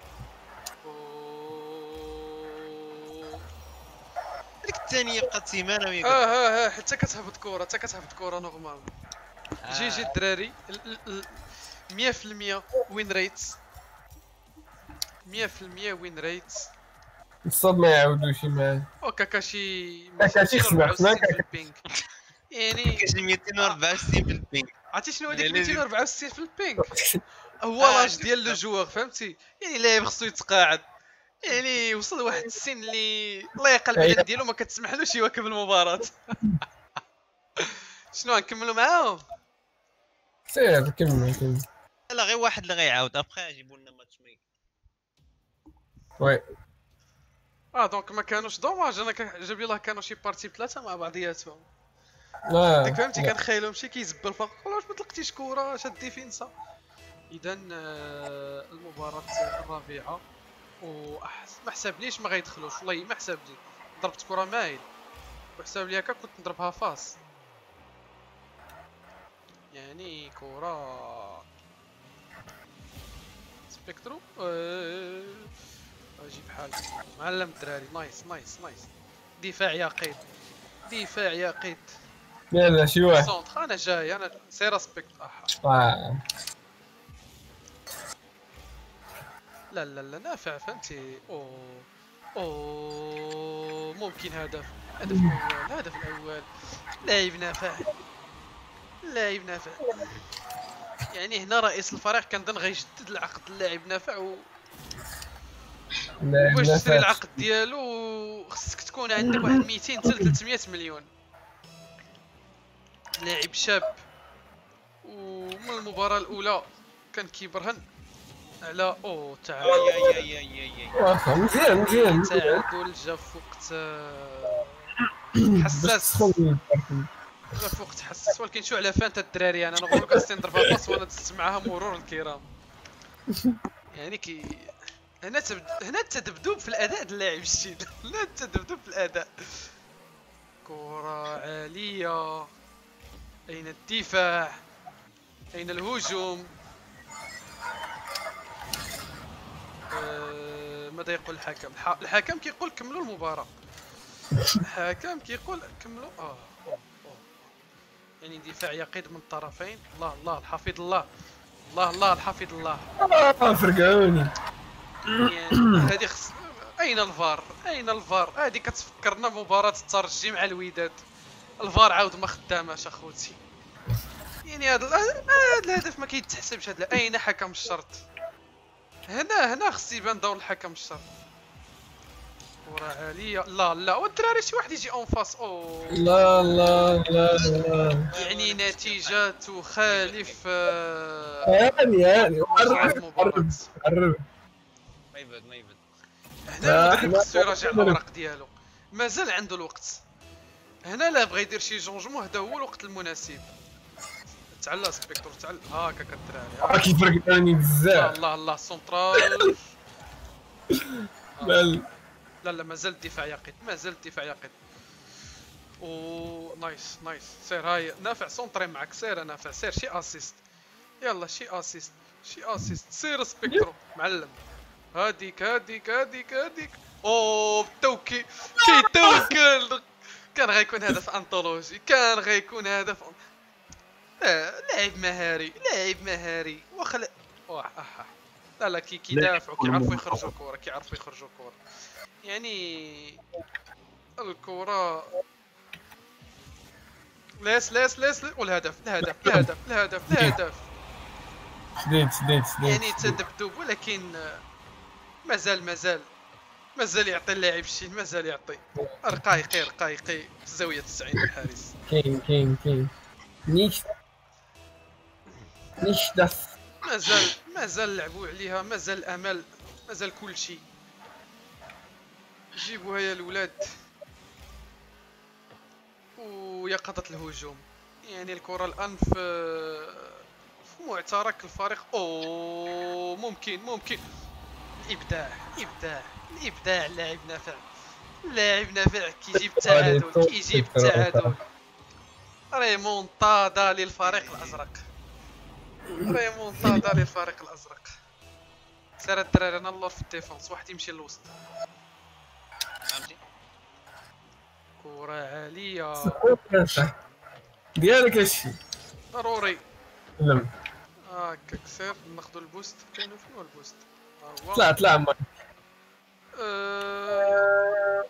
أوه. ديك الثانيه بقات سيمانه اه وهي اه اه حتى كتهبط كرة حتى كتهبط كرة نورمال. آه. جي جي الدراري ال- ال- ال- مية في المية وين ريت مية في المية وين ريت. الصاد ما يعاودوش معايا. او كاكاشي كاكاشي خصنا- ميتين وأربعة وستين خصنا في البينغ يعني. كاش ميتين وأربعة وستين في البينغ. عرفتي شنو لا، هذيك لازم- ميتين وأربعة وستين في البينغ؟ هو آه، لاج ديال لو شفتها. جوار فهمتي، يعني لاعب خصو يتقاعد، يعني وصل لواحد السن اللي الله يقلب البدن ديالو ما كتسمحلوش يواكب المباراة. شنو غنكملوا معاهم؟ سير كمل كمل. لا غير واحد اللي غيعاود ابخي يجيبوا لنا ماتش ميك. وي اه دونك ما كانوش دوماج. انا كان- جاب لي الله كانوا شي بارتي بثلاثه مع بعضياتهم. لا ديك فهمتي لا. كنخيلهم شي كيزبل فوق علاش ما طلقتيش كره شاد ديفينسا. اذا آه، المباراه الرابعه وأحس... ما حسبنيش ما غيدخلوش والله ما حسبني. ضربت كره مايل وحساب لي هكا كنت نضربها فاس. يعني كره سبيكترو آه، اجي بحال معلم الدراري. نايس نايس نايس. دفاع يقيد دفاع يقيد. يلا شي واحد. سونتر انا جاي انا سير سبيكت. آه. آه. لا لا لا نافع فهمتي. اوه اوه ممكن هدف هدف الاول الهدف الاول. لاعب نافع لاعب نافع. يعني هنا رئيس الفريق كنظن غيجدد العقد اللاعب نافع و... لا باش لا تشري فات. العقد ديالو خصك تكون عندك واحد ميتين حتى ثلاثمية مليون. لاعب شاب ومن المباراة الأولى كان كيبرهن على او تعادل. يا يا يا يا يا واخا مزيان مزيان مزيان. تعادل جا في وقت آه، باش حساس تسخن. جا في وقت حساس. ولكن شو على فانت الدراري انا نقول لك خصني نضربها باس وانا دزت معاها مرور الكرام. يعني كي هنا تبد... هنا التذبذب في الاداء د اللاعب الشيد. هنا التذبذب في الاداء. كرة عالية. اين الدفاع؟ اين الهجوم؟ أه... ماذا يقول الحكم؟ الح... الحكم كيقول كملوا المباراة. الحكم كيقول كملوا اه أوه، أوه. يعني دفاع يقيد من الطرفين. الله الله الحفيظ الله الله الله الحفيظ الله. آه فرقعوني. يعني هذه خص... اين الفار؟ اين الفار؟ هذه كتفكرنا بمباراة الترجي مع الوداد. الفار عاود ما خداماش اخوتي. يعني هذا ال- هذا الهدف ما كيتحسبش. هذا اين حكم الشرط؟ هنا هنا خص يبان دور الحكم الشرط. كرة عالية. لا لا والدراري شي واحد يجي اون فاس. اوه لا لا لا لا. يعني نتيجة تخالف آه، هاني هاني مجرى قرب المباراة. قرب قرب. ما يبعد ما يبعد. هنا المدرب لا، خصو يراجع لا. الاوراق ديالو. مازال عنده الوقت. هنا لا بغى يدير شي جونجمون هذا هو الوقت المناسب. تعال سبيكتور تعال هاكا كالدراري. راه كيفرقعوني لا بزاف. الله الله سونترال. لا لا. لا لا مازال الدفاع يقيد مازال الدفاع يقيد. او نايس نايس. سير هاي نافع سونطري معك. سير نافع سير شي اسيست. يلا شي اسيست شي اسيست. سير سبيكترو معلم. هاديك هاديك هاديك هاديك. او بالتوكي كيتوكل كان غيكون هدف انطولوجي، كان غيكون هدف آه، لاعب مهاري، لاعب مهاري وخل واه آه. لا لا كي كيدافعوا كيعرفوا يخرجوا الكره، كيعرفوا يخرجوا الكره يعني الكره. لاس لاس لاس والهدف الهدف الهدف الهدف الهدف شديت شديت شديت يعني تذبذب، ولكن مازال مازال مازال يعطي اللاعب الشين، مازال يعطي رقايقي رقايقي في الزاويه تسعين الحارس. كاين كاين كاين نيش نيش داس مازال مازال لعبوا عليها، مازال امل، مازال كل شيء. جيبوها يا الولاد ويقظة الهجوم. يعني الكرة الان في في معترك الفريق. او ممكن ممكن الابداع الابداع الابداع. لاعب نافع، لاعب نافع كيجيب التعادل، كيجيب التعادل. ريمونتادا للفريق الازرق، ريمونتادا للفريق الازرق. سير الدراري انا اللور في الديفونس، واحد يمشي للوسط. فهمتي كرة عالية ديالك هادشي ضروري. لم هاكاك سير ناخدو البوست. كاينو فين هو البوست؟ ها هو. طلع طلع عمر أه...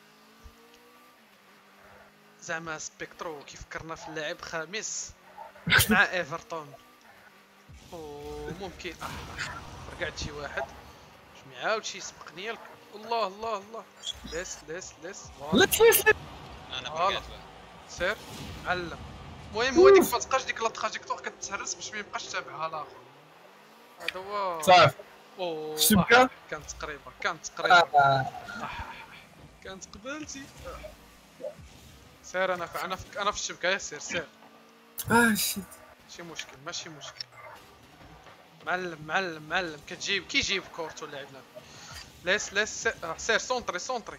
زعما سبيكترو كيفكرنا في اللاعب خامس مع ايفرتون. وممكن اه رقعت شي واحد باش ما يعاودش يسبقني. ياك الله الله الله. لاس لاس لاس لا تفيس انا فوالا. بقيت سير علم. المهم هو ديك ما تبقاش ديك لا تراجيكتور كتهرس باش ما يبقاش تابعها الاخر. هذا هو صافي اوه الشبكة؟ آه، كانت قريبه كانت قريبه آه. كانت قبالتي. سير انا في انا في انا في الشبكه. يا سير سير اه شيت ماشي مشكل ماشي مشكل. معلم معلم معلم كتجيب كيجيب كورتو لعبنا. لاس لاس سير, سير سونطري سونطري.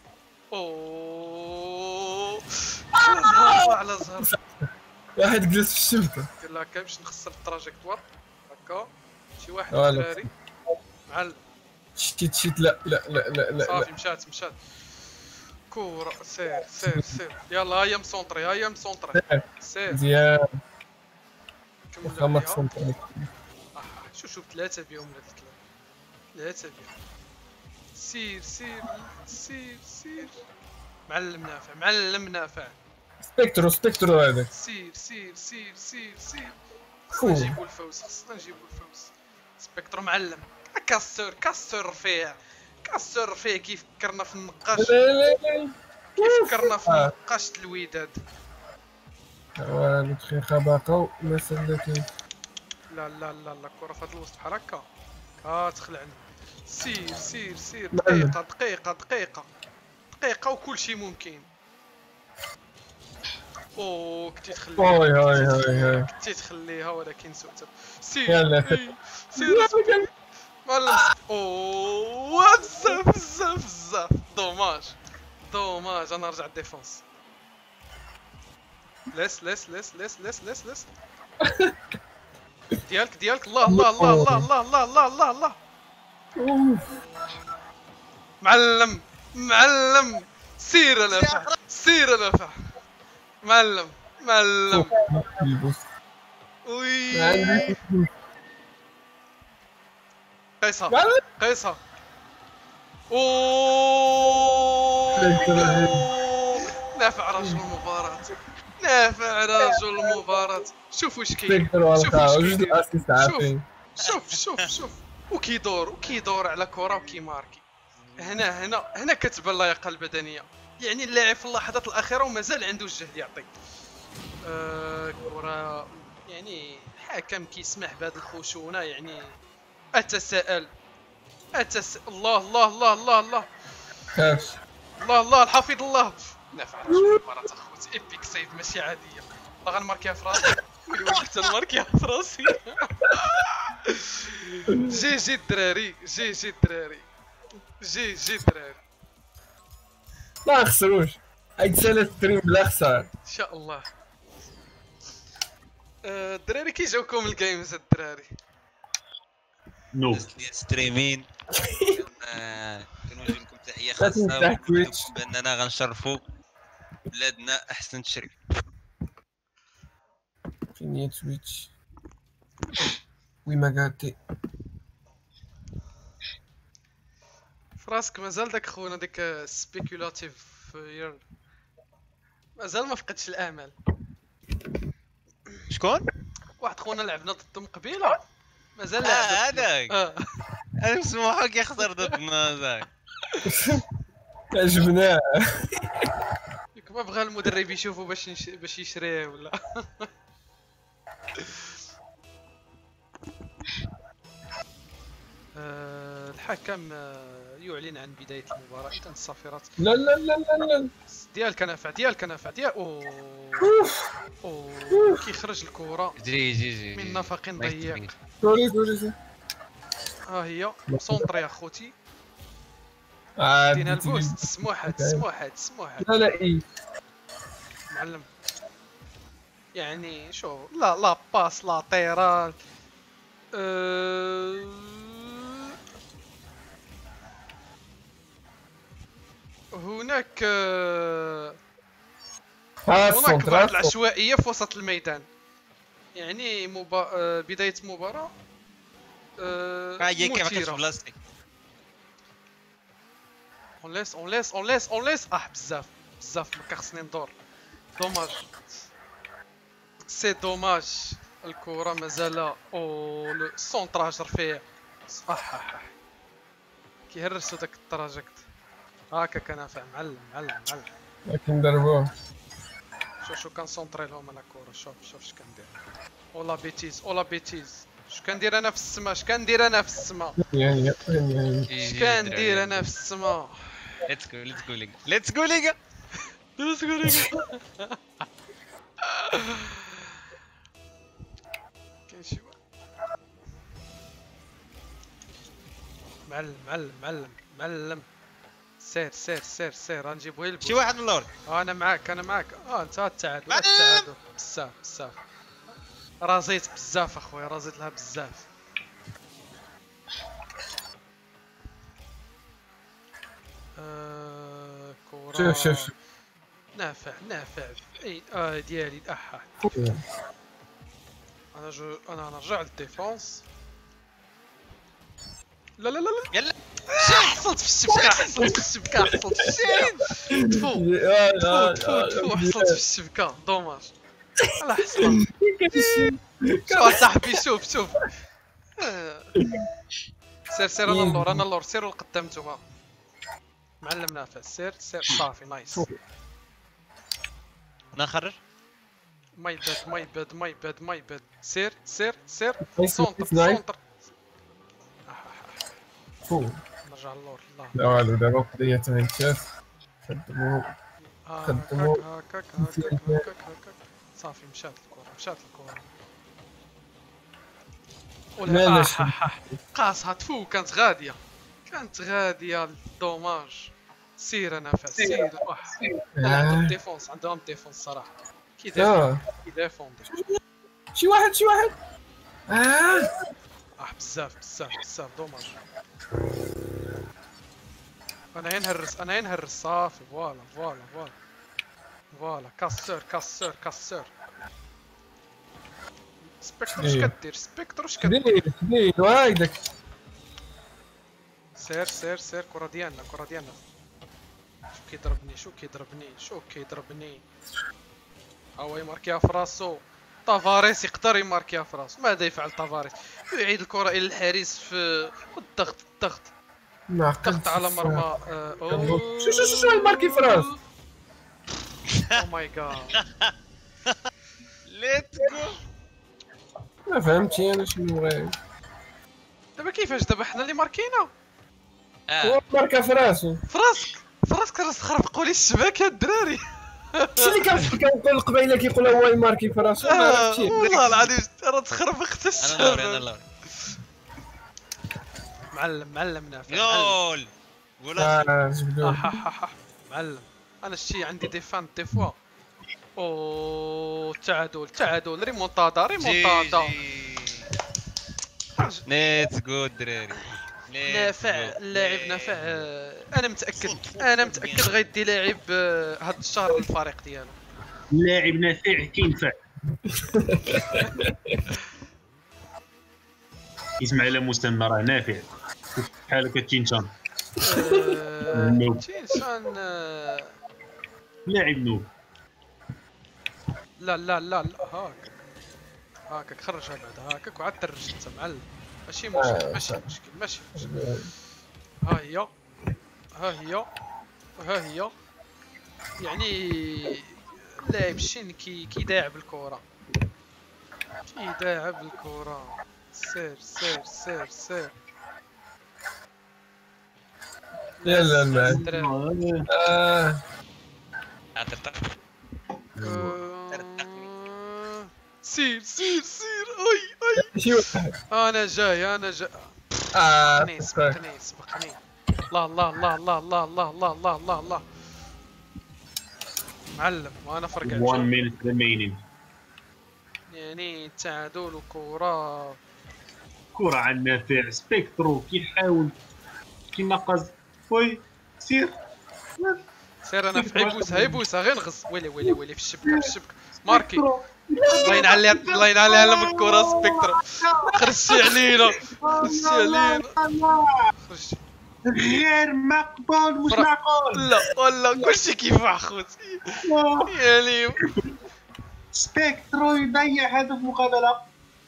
اوه زهر على زهر. واحد جلس في الشبكة قال لك باش نخسر التراجيكتوار هكا شي واحد فوالا. الدراري. معلم شيت شيت لا لا لا لا لا صافي مشات مشات كورة. سير سير سير يلا هيا مسونطري هيا مسونطري. سير مزيان كمل خمس عليها. سنتيمتر آه، شو شوف ثلاثة بيهم ولا ثلاثة ثلاثة بيهم. سير سير سير سير. معلم نافع معلم نافع. سبيكترو سبيكترو هذاك سير سير سير سير سير. فو. خصنا نجيبو الفوز خصنا نجيبو الفوز. سبيكترو معلم. كسر كسر رفيع كسر رفيع. كيف فكرنا في النقاش لا لا لا كيف فكرنا في آه. نقاش الوداد. هذا دقيقة باقا وما سلكين لا لا لا لا كرة في هاد الوسط بحال هكا كتخلعني. سير سير سير معلم. دقيقة دقيقة دقيقة دقيقة وكل شيء ممكن. اوه كنتي تخليها هاي هاي هاي هاي كنتي تخليها ولكن سوء تب- سير يلا. إي، سير سير. معلم اوه بزاف بزاف بزاف. دوماج دوماج. انا نرجع الديفونس. لاس لاس لاس لاس لاس لاس لاس ديالك ديالك. الله الله الله الله الله الله الله الله الله. معلم معلم. سير انا فا سير انا فا معلم معلم. البوس وي ما عندي قيسها معلم. قيسها. اوه نافع رجل المباراة نافع رجل المباراة. شوف واش كاين سبيكترو شوف والقا واش وجوج كاين. الاسيست عارفين شوف شوف شوف وكيدور وكيدور على كرة وكيماركي. هنا هنا هنا كتبان اللياقة البدنية. يعني اللاعب في اللحظات الأخيرة ومازال عنده الجهد يعطي. آه كرة يعني حكم كيسمح بهذه الخشونة. يعني أتساءل أتس الله الله الله الله الله كاش الله الله الحفيظ الله. نافع رجل المباراة اخوتي. ايبيك سيف ماشي عادية. باغا نماركيها في راسي ويلي حتى نماركيها في راسي. جي جي الدراري جي جي الدراري جي جي الدراري. ما خسروش هاد سنة ستريم بلا خسارة ان شاء الله. آه، الدراري كي جاوكم الجيمز الدراري؟ نو الناس ديال ستريمين كنوجه لكم تحيه لازم خاصه تفتح تويتش. باننا غنشرفوا بلادنا احسن تشري. فين هي تويتش؟ وي ما قاتي فراسك مازال داك خونا ديك سبيكولاتيف ير مازال ما فقدش الامل. شكون؟ واحد خونا لعبنا ضدهم قبيله مازال اه لاعب هذاك اه انا مسموحو كيخسر ضدنا هذاك. عجبناه. ياك ما بغى المدرب يشوفو باش نش... باش يشريه ولا. آه، الحكم آه، يعلن عن بداية المباراة. إذا الصافرات لا لا لا لا لا ديال كنافع ديال كنافع ديال اوه اوه كيخرج الكرة جري جي جي من نفق ضيق. سوري سوري. ها هي سونطري اخوتي. عاد دينا البوست. سموحات سموحات سموحات لا لا اي معلم. يعني شو لا لا باس لا طيران. أه... هناك أه... ها هناك بعض السونترال العشوائية في وسط الميدان. يعني مبا... أه... بداية مباراة أه... ها هي كيف مثيرة. بلاصتي. اون ليس اون ليس اون ليس اون ليس اه بزاف بزاف ما كخصني ندور. دوماج سي دوماج. الكرة مازال او لو سونطراج رفيع. صح كيهرسوا داك التراجكت. هاكا كنافع معلم معلم معلم. لكن ضربوه. شوف شو كنسونطري لهم انا الكرة. شوف شوف اش كندير. اولا بيتيز اولا بيتيز. اش كندير انا في السما اش كندير انا في السما يعني يعني اش كندير انا في السما. ليتس جو ليتس جو ليغا ليتس جو ليغا ليتس جو ليغا. كاين شي معلم معلم معلم معلم. سير سير سير سير غنجيب غير البوست. شي واحد من اللور. آه انا معاك انا معاك. اه انت التعادل التعادل بزاف بزاف. رازيت بزاف اخويا رازيت لها بزاف. آه كورة. شوف شوف شوف نافع نافع اي اه ديالي احا. انا جو انا نرجع للديفونس. لا لا لا لا يلا حصلت في الشبكة حصلت في الشبكة حصلت في الشبكة. تفو تفو تفو تفو حصلت في الشبكة. دوماج على حصلت. شوف صاحبي شوف شوف. آه. سير سير انا اللور انا اللور. سيروا لقدام نتوما. معلم نافع سير سير صافي نايس. نخرج. ماي باد ماي باد ماي باد ماي باد. سير سير سير نايس سونتر نايس. سونتر. فو نرجع للور الله. لا والو دابا قضية تغيرت. خدمو آه، خدمو. هكاك هكاك هكاك هكاك هكاك. صافي مشات الكرة مشات الكرة. لا لا ولا شي. قاصها تفو كانت غادية كانت غادية. دوماج. سير انا فاس سير. واه لا عندهم ديفونس عندهم ديفونس صراحة. كيدافعوا اه كيدافعوا. شي واحد شي واحد. اه اه بزاف بزاف بزاف. دوماج. انا ينهرس انا ينهرس صافي. فوالا فوالا فوالا فوالا. كاسور كاسور كاسور. سبكتر اش إيه. كدير سبكتر اش كدير. دير دير وهايداك. سير سير سير. كرة ديالنا كرة ديالنا. شو كيضربني شو كيضربني شو كيضربني. هو يماركيها في راسو. تافاريس يقدر يماركيها في راسو. ماذا يفعل تافاريس؟ يعيد الكرة الى الحارس في الضغط الضغط ما الضغط على مرمى. آه، أوه. شو شو شو شو الماركي في راس. او ماي جاد. ليتس جو. ما فهمتش انا شنو بغا. دابا كيفاش دابا حنا اللي ماركينا اه هو ماركا في راسو. في راسك في راسك راس تخربقوا لي الشباك يا الدراري. شي اللي كان كنقول قبيله كيقول هو يماركي في راسو. ما آه، عرفتش. والله العظيم راه تخربقت انا اللور انا الشباك. اللور. معلم معلم نافع. معلم. جول ولا اه جبدوه. آه، معلم. انا الشي عندي ديفان دي فوا. او تعادل تعادل. ريمونتادا جي ريمونتادا. جي. ليتس جو الدراري. نافع اللاعب نافع آه، انا متاكد انا متاكد غيدي لاعب آه، هاد الشهر للفريق ديالو. اللاعب نافع كينفع. اسمع على مسمى راه نافع بحال هكا تينشان. آه، تينشان آه، لاعب نوب. لا لا لا لا هاك هاكاك خرجها بعدا هاكاك وعاد ترج انت معلم. ماشي مشكل ماشي مشكل ماشي مشكل. ها هي ها هي ها هي يعني اللاعب الشين كي كيداعب الكرة كيداعب الكرة. سير سير سير سير يلا المال. الدراري. آه. عطرتك آه، سير سير سير اي اي شي واحد. انا جاي انا جاي. آه. سبقني سبقني سبقني. الله الله الله الله الله الله الله الله الله الله معلم وانا فرقع one الجو. minute remaining. يعني تعادل وكرة كرة عن نافع. سبيكترو كيحاول كينقز. وي سير سير انا في عيبوسها عيبوسها غير نغص. ويلي ويلي ويلي في الشبكة في الشبكة ماركي. الله ينعل الله ينعل على الكرة سبيكترو. خرجتي علينا خرجتي علينا خرجتي. غير مقبول مش فرا- معقول. لا والله كلشي كيفاح خوتي يعني. سبيكترو يضيع هدف مقابلة.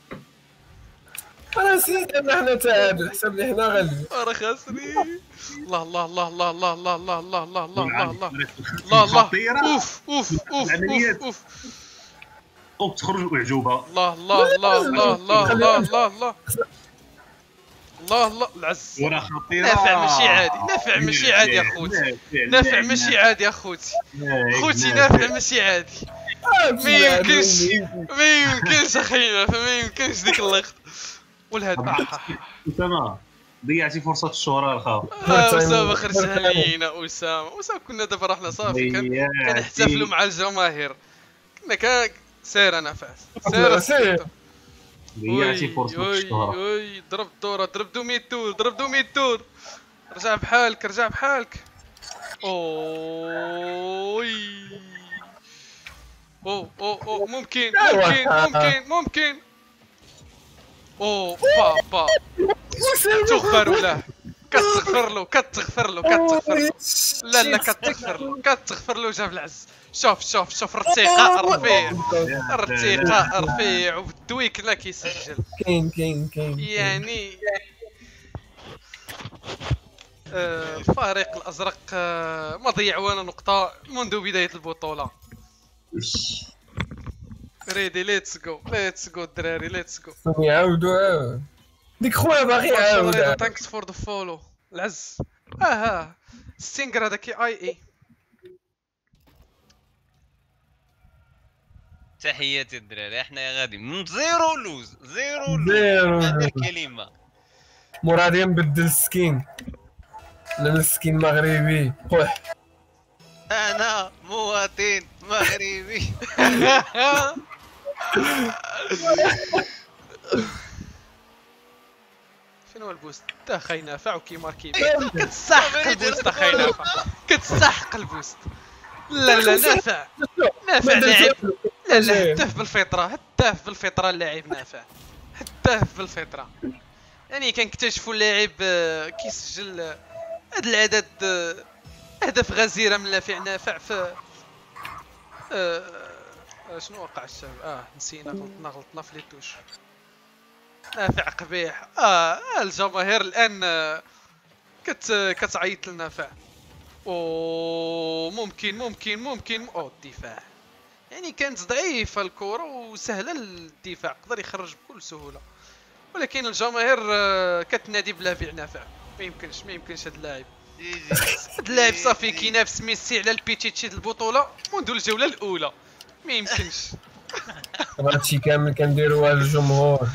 انا نسيت ان احنا تعادل حسب لي هنا غالبين. راه خاسرين. الله الله الله الله الله الله الله الله الله الله الله الله الله الله خطيرة. اوف اوف اوف العمليات. اوف وتخرج أعجوبة. الله الله الله الله الله الله الله الله الله الله العز. ورا خطيرة. نافع ماشي عادي نافع ماشي عادي يا خوتي نافع ماشي عادي يا خوتي خوتي نافع ماشي عادي. ما يمكنش ما يمكنش اخي نافع ما يمكنش ديك اللقطة والهدف. أسامة ضيعتي فرصة الشهرة الخاوة. آه، أسامة خرج علينا أسامة أسامة كنا دابا رحنا صافي كان كنحتفلوا مع الجماهير كنا كان سير أنا فاس سير سير. ضيعتي فرصة الشهرة. وي ضرب الدورة ضرب دومي تور ضرب دومي تور. رجع بحالك رجع بحالك. اوي او او او ممكن ممكن ممكن ممكن او بابا تغفر له كتغفر له كتغفر له كتغفر له. لا لا كتغفر له كتغفر له جاب العز. شوف شوف شوف الارتقاء رفيع الارتقاء رفيع والدويك لا كيسجل كاين كاين كاين. يعني آه، الفريق الازرق آه، ما ضيع ولا نقطة منذ بداية البطولة. ريدي ليتس جو ليتس جو الدراري ليتس جو. يعاودوا عاود. ديك خويا باغي يعاود. ثانكس فور ذا فولو العز. اها ستينجر هذاك اي اي. تحياتي الدراري احنا غادي من زيرو لوز زيرو لوز. زيرو هذه لوز. الكلمة. مرادي نبدل السكين. انا السكين مغربي قح. انا مواطن مغربي. شنو البوست تا خاي نافع وكي ماركي كتستحق البوست خاي نافع كتستحق البوست. لا لا نافع نافع لاعب. لا لا هداف بالفطرة هداف بالفطرة اللاعب نافع هداف بالفطرة. يعني كنكتشفوا اللاعب آه، كيسجل آه، هاد العدد آه، اهداف غزيرة من نافع نافع في آه، آه، شنو وقع الشباب. اه نسينا غلطنا غلطنا في لي توش. نافع قبيح. اه الجماهير الان آه، كت كتعيط لنافع. او ممكن ممكن ممكن او الدفاع يعني كانت ضعيفه الكره وسهله للدفاع قدر يخرج بكل سهوله ولكن الجماهير آه، كتنادي بلافع نافع. ما يمكنش ما يمكنش هذا اللاعب هذا اللاعب صافي كينافس ميسي على البيتشيتشي د البطوله منذ الجوله الاولى. ما يمكنش. هادشي كامل كنديروها للجمهور.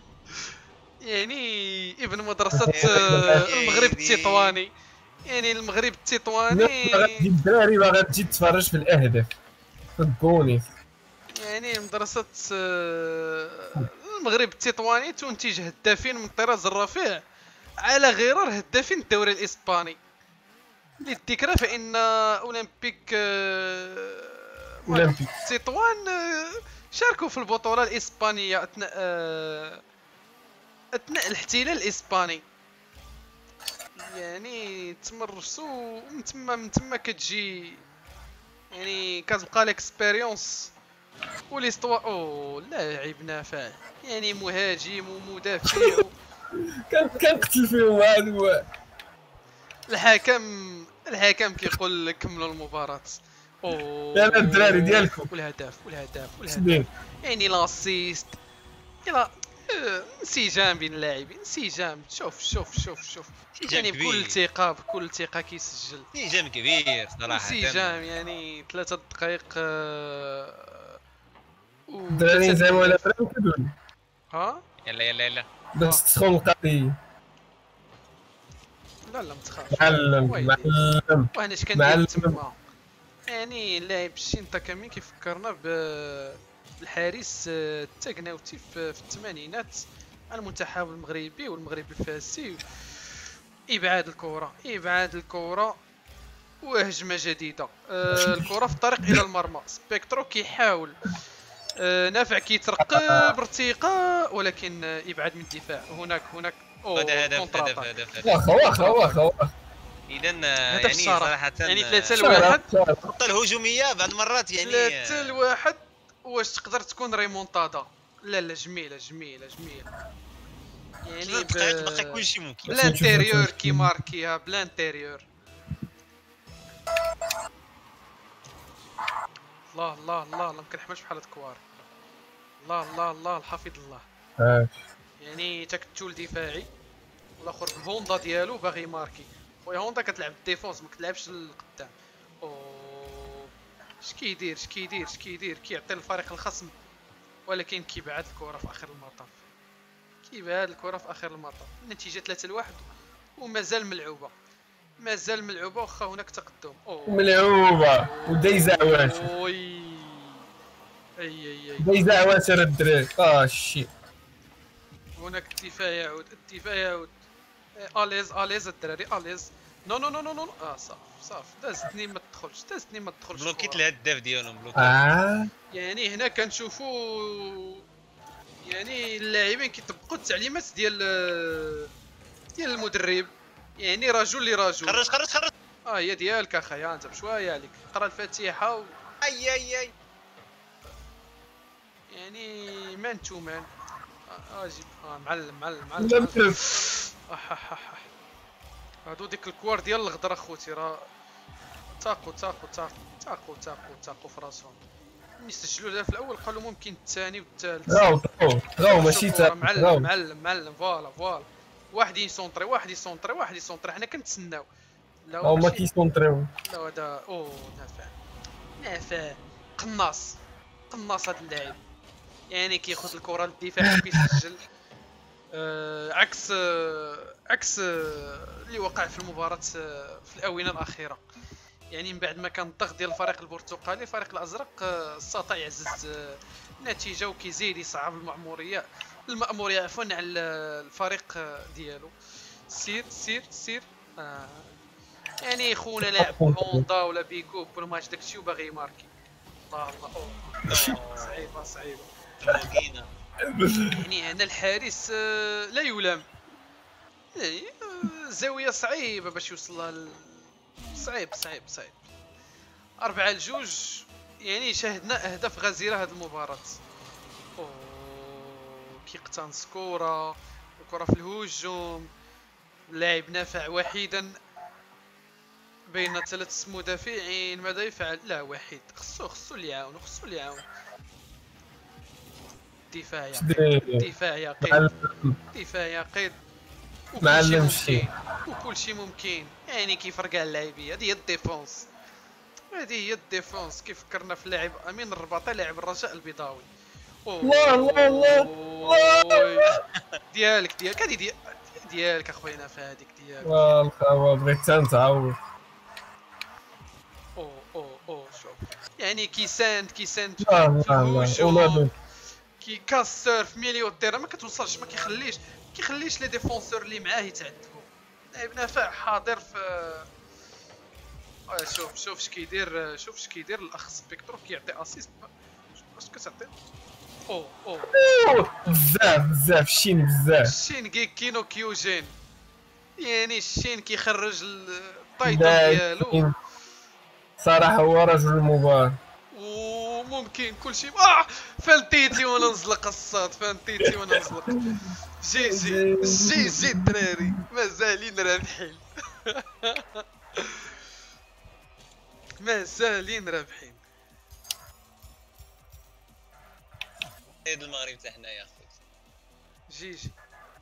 يعني ابن مدرسة آه، المغرب التطواني يعني المغرب التطواني تجي الدراري باغا تجي تتفرج في الاهداف صدقوني. يعني مدرسة آه، المغرب التطواني تنتج هدافين من الطراز الرفيع. على غرار هدافين الدوري الاسباني. للذكرى فان اولمبيك آه، اولمبيك تطوان آه، شاركوا في البطوله الاسبانيه اثناء آه، اثناء الاحتلال الاسباني. يعني تمرسوا ومن تما من تما كتجي يعني كتبقى ليكسبيريونس وليستوا. او لاعب نافع يعني مهاجم ومدافع و... كان كنقتل فيهم هاد الواحد. الحكم الحكم كيقول لك كملوا المباراة. او يلا الدراري ديالكم. والهدف والهدف والهدف شديد. يعني لاسيست يلا آه، انسجام بين اللاعبين، انسجام. شوف شوف شوف شوف انسجام يعني بكل كبير. ثقة بكل ثقة كيسجل. انسجام كبير صراحه. انسجام يعني ثلاثة دقائق آه، و الدراري ثلاثة زعما ولا أهداف. فريم كدول يلا يلا يلا. باش تسخن القضيه. لا لا متخافش. معلم ويلي. معلم وانا اش كندير معلم. تما يعني اللاعب الشين تاكامي كيفكرنا بالحارس آه، التاكناوتي في في الثمانينات المنتخب المغربي والمغرب الفاسي. ابعاد الكره ابعاد الكره وهجمه جديده. آه، الكره في الطريق الى المرمى. سبيكترو كيحاول آه، نافع كيترقب بارتقاء ولكن آه، ابعاد من الدفاع. هناك هناك أوه، هذا هدف كونتر هدف أتاك. هدف هدف. واخا واخا واخا واخا اذا هدف يعني الصراحة. صراحه يعني آه، ثلاثة لواحد. الخطه الهجوميه بعض المرات يعني ثلاثة لواحد. واش تقدر تكون ريمونتادا؟ لا لا جميله جميله جميله يعني ثلاث دقائق باقي كلشي ممكن. بلانتيريور كي ماركيها بلانتيريور. الله الله الله ما كنحملش بحال هاد الكوار. الله الله الله الحفيظ الله. آه. يعني تكتل دفاعي والاخر بالهوندا ديالو باغي ماركي. خويا هوندا كتلعب الديفونس ما كتلعبش القدام. اوه اش كيدير اش كيدير اش كيدير كيعطي الفريق الخصم ولكن كيبعد الكره في اخر المطاف. كيبعد الكره في اخر المطاف. النتيجه ثلاثة لواحد ومازال ملعوبه مازال ملعوبه واخا هناك تقدم. اوه ملعوبه ودايزه عوات اوي اي اي اي دايزه عوات راه الدراري. اه شي هناك الدفاع يعود الدفاع يعود. إيه، اليز اليز الدراري اليز. نو نو نو نو نو اه صافي صافي دازتني ما تدخلش دازتني ما تدخلش. بلوكيت الكرة. الهداف ديالهم بلوكيت. اه يعني هنا كنشوفوا يعني اللاعبين كيطبقوا التعليمات ديال ديال المدرب. يعني رجل لرجل. خرج خرج خرج. اه هي ديالك اخايا انت بشويه عليك. قرا الفاتحه و... اي اي اي. يعني مان تو مان. اه جيب اه معلم معلم معلم, لا معلم. بلف. آه آه آه آه. هادو ديك الكوار ديال الغدر اخوتي راه تاقوا تاقوا تاقوا تاقوا تاقوا تاقوا في راسهم. ملي سجلوا لها في الاول قالوا ممكن الثاني والثالث. راهو راهو راهو ماشي تا معلم راهو معلم معلم فوالا فوالا. واحد يسونطري واحد يسونطري واحد يسونطري حنا كنتسناو. لا راهو ما ماشي- كيسونطريو. لا هذا اوه نافع نافع قناص قناص هذا اللاعب. يعني كياخذ الكره للدفاع وكيسجل. آه عكس آه عكس آه اللي وقع في المباراة آه في الآونة الأخيرة. يعني من بعد ما كان الضغط ديال الفريق البرتقالي الفريق الأزرق آه استطاع يعزز آه النتيجة وكيزيد يصعب المأمورية المأمورية عفوا على الفريق آه ديالو. سير سير سير آه يعني خونا لاعب هوندا ولا بيكو بالماتش داكشي وباغي يماركي. الله الله أوه. صعيبة صعيبة. ماكينه. يعني هنا الحارس آه، لا يلام. يعني آه، زاوية صعيبة باش يوصلها ل... صعيب صعيب صعيب. أربعة لجوج. يعني شاهدنا أهداف غزيرة هذه المباراة. أوه كيقتنص كرة الكرة في الهجوم. اللاعب نافع وحيدا بين ثلاث مدافعين. ماذا يفعل؟ لا وحيد خصو خصو اللي يعاون خصو اللي يعاون. دفاع يا قيد دفاع يا قيد دفاع يا قيد. معلم وكلشي شي. ممكن وكل شيء ممكن. يعني كيف رجع اللاعبيه هذه هي الديفونس. هذه هي الديفونس. كيف فكرنا في اللاعب امين الرباطي لاعب الرجاء البيضاوي. الله الله الله. ديالك ديالك هذه ديال ديالك اخويا نافع هذيك ديالك. والله بغيت نتعاود. اوه اوه اوه شوف يعني كيساند كيساند لا في لا لا الهجوم. والله كيكاسر في ميليو التيرا، ما كتوصلش، ما كيخليش كيخليش لي ديفونسور اللي معاه يتعذبوا. لاعب نافع حاضر في اه شوف شوف اش كيدير، شوف اش كيدير الاخ سبيكترو، كيعطي اسيست. اش كتعطي؟ او او بزاف بزاف الشين بزاف. شينغي كينو كيوجين، يعني الشين كيخرج التايتل ديالو صراحه هو رجل المباراة. وممكن كلشي اه فانتيتي وانا نزلق الصاد، فانتيتي وانا نزلق. جي جي جي جي الدراري مازالين رابحين. مازالين رابحين. هاد المغرب تاع حنايا اخويا. جي جي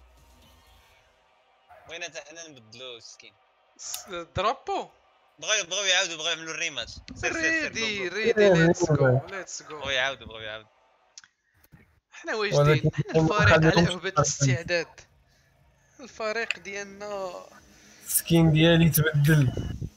بغينا حتى حنا نبدلو السكين. درابو بغاو بغاو يعاودوا بغاو يعملوا الريماتش. سير سير سير ريدي ريدي ليتس جو ليتس جو. بغاو يعاودوا بغاو يعاودوا. حنا واجدين، حنا الفريق على هبة الاستعداد. الفريق ديالنا السكين ديالي تبدل.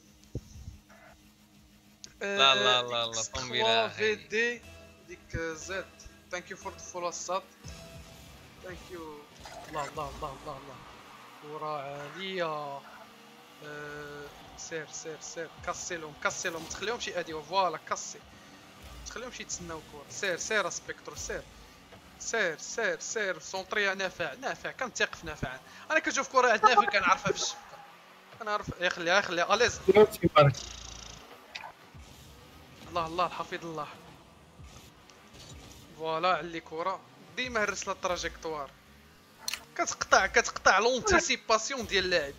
لا لا لا لا طومبيلا في دي ديك زد. ثانك يو فور ذا فولو صاد. ثانك يو. الله الله الله الله الله كرة عالية. أه سير سير سير كاسي لهم كاسي لهم، تخليهمش يأديو. فوالا كاسي، تخليهمش يتسناو كورة. سير سير سبيكترو سير سير سير سير سونطريا. نافع نافع كنثيق في نافع. انا كنشوف كرة عند نافع كنعرفها في الشبكة، كنعرف. يخليها يخليها اليز. الله الله الحفيظ الله. فوالا علي كرة ديما هرس لا تراجيكتوار، كتقطع كتقطع لونتيسيباسيون ديال اللاعب.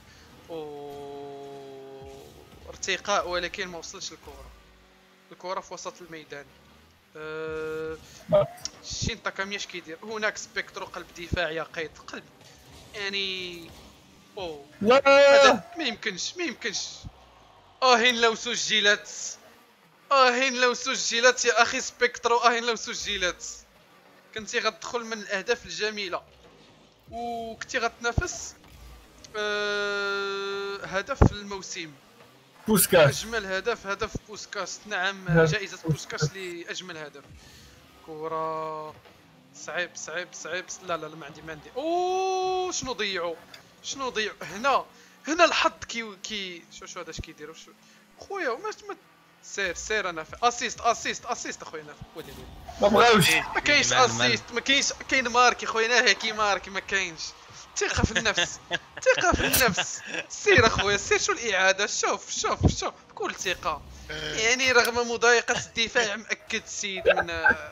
او ارتقاء ولكن ما وصلش الكرة. الكرة في وسط الميدان. أه... شين تاكامي اش كيدير هناك؟ سبيكترو قلب دفاع يا قيد قلب، يعني او هذا ما يمكنش ما يمكنش. اهين لو سجلت، اهين لو سجلت يا اخي سبيكترو، اهين لو سجلت. كنتي غتدخل من الاهداف الجميله وكنتي غتنافس أه... هدف الموسم. بوسكاس اجمل هدف هدف بوسكاس. نعم جائزة بوسكاس لاجمل هدف. كرة صعيب صعيب صعيب. لا لا لا ما عندي ما عندي. اوه شنو ضيعوا شنو ضيعوا هنا هنا الحظ كي كي شو شو هذا اش كيديروا شو خويا. ما سير سير انا في اسيست اسيست اسيست اخويا. انا ولي ولي ما بغاوش. ما كاينش اسيست، ما كاينش. كاين ماركي خويا ناهي كي ماركي ما كاينش. ثقة في النفس ثقة في النفس. سير اخويا سير. شو الاعادة؟ شوف شوف شوف بكل ثقة. يعني رغم مضايقة الدفاع مأكد السيد من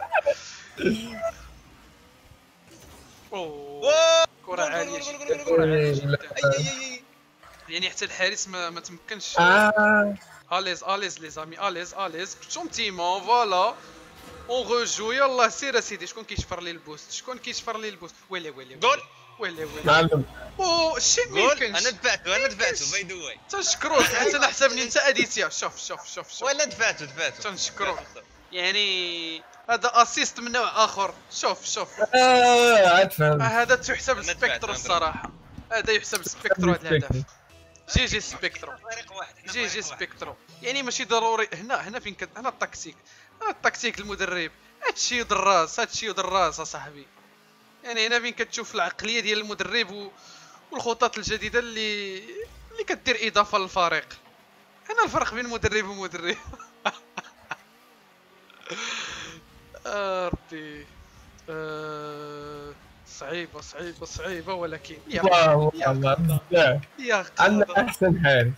اوه كرة عالية جدا كرة عالية جدا. يعني حتى الحارس ما ما تمكنش. آه. اليز اليز لي زامي اليز اليز جونتيمون. فوالا اون رجو. يلاه سير اسيدي. شكون كيشفر لي البوست؟ شكون كيشفر لي البوست؟ ويلي ويلي جول ويلي ويلي. معلم او الشي ما جول. يمكنش. انا دفعتو انا دفعتو باي ذا واي. تنشكروك حيت انا حسبني انت اديتيا. شوف شوف شوف شوف ولا دفعتو دفعتو. تنشكروك. يعني هذا اسيست من نوع اخر. شوف شوف اه عاد فهمت. هذا تحسب أنا لسبيكترو دفعت، أنا الصراحه. هذا يحسب لسبيكترو هذا الهدف. جي جي سبيكترو فريق واحد. إحنا جي جي فريق واحد. سبيكترو. يعني ماشي ضروري هنا هنا فين كت... هنا التكتيك هنا التكتيك المدرب. هادشي يد الراس هادشي يد الراس اصاحبي. يعني هنا فين كتشوف العقليه ديال المدرب و... والخطط الجديده اللي اللي كدير اضافه للفريق. هنا الفرق بين مدرب ومدرب. آه ربي. آه صعيبه صعيبه صعيبه ولكن يا الله يا الله قدر بزاف. يا عندنا قدر. احسن حارس.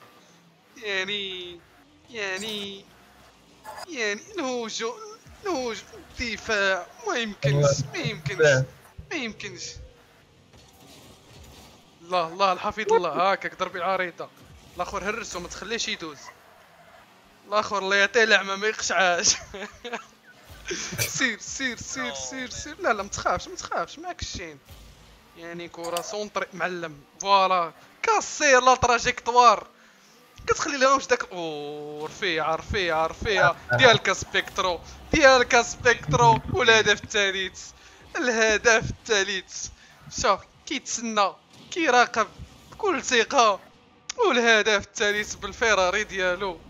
يعني يعني يعني الهجوم الهجوم الدفاع ما يمكنش ما يمكنش ما يمكنش. الله الله الحفيظ الله. هاكاك ضربي العريضه. الاخر هرسو ما تخليش يدوز. الاخر الله يعطيه العمى ما يقشعاش. سير سير سير سير سير. لا لا ما تخافش ما تخافش معاك الشين. يعني كره سونطري معلم. فوالا كاسير لا تراجيكتوار. كتخلي لهمش داك. اوه رفيعه رفيعه رفيعه ديالك سبيكترو ديالك سبيكترو. والهدف الثالث الهدف الثالث. شوف كيتسنى كيراقب بكل ثقه. والهدف الثالث بالفيراري ديالو.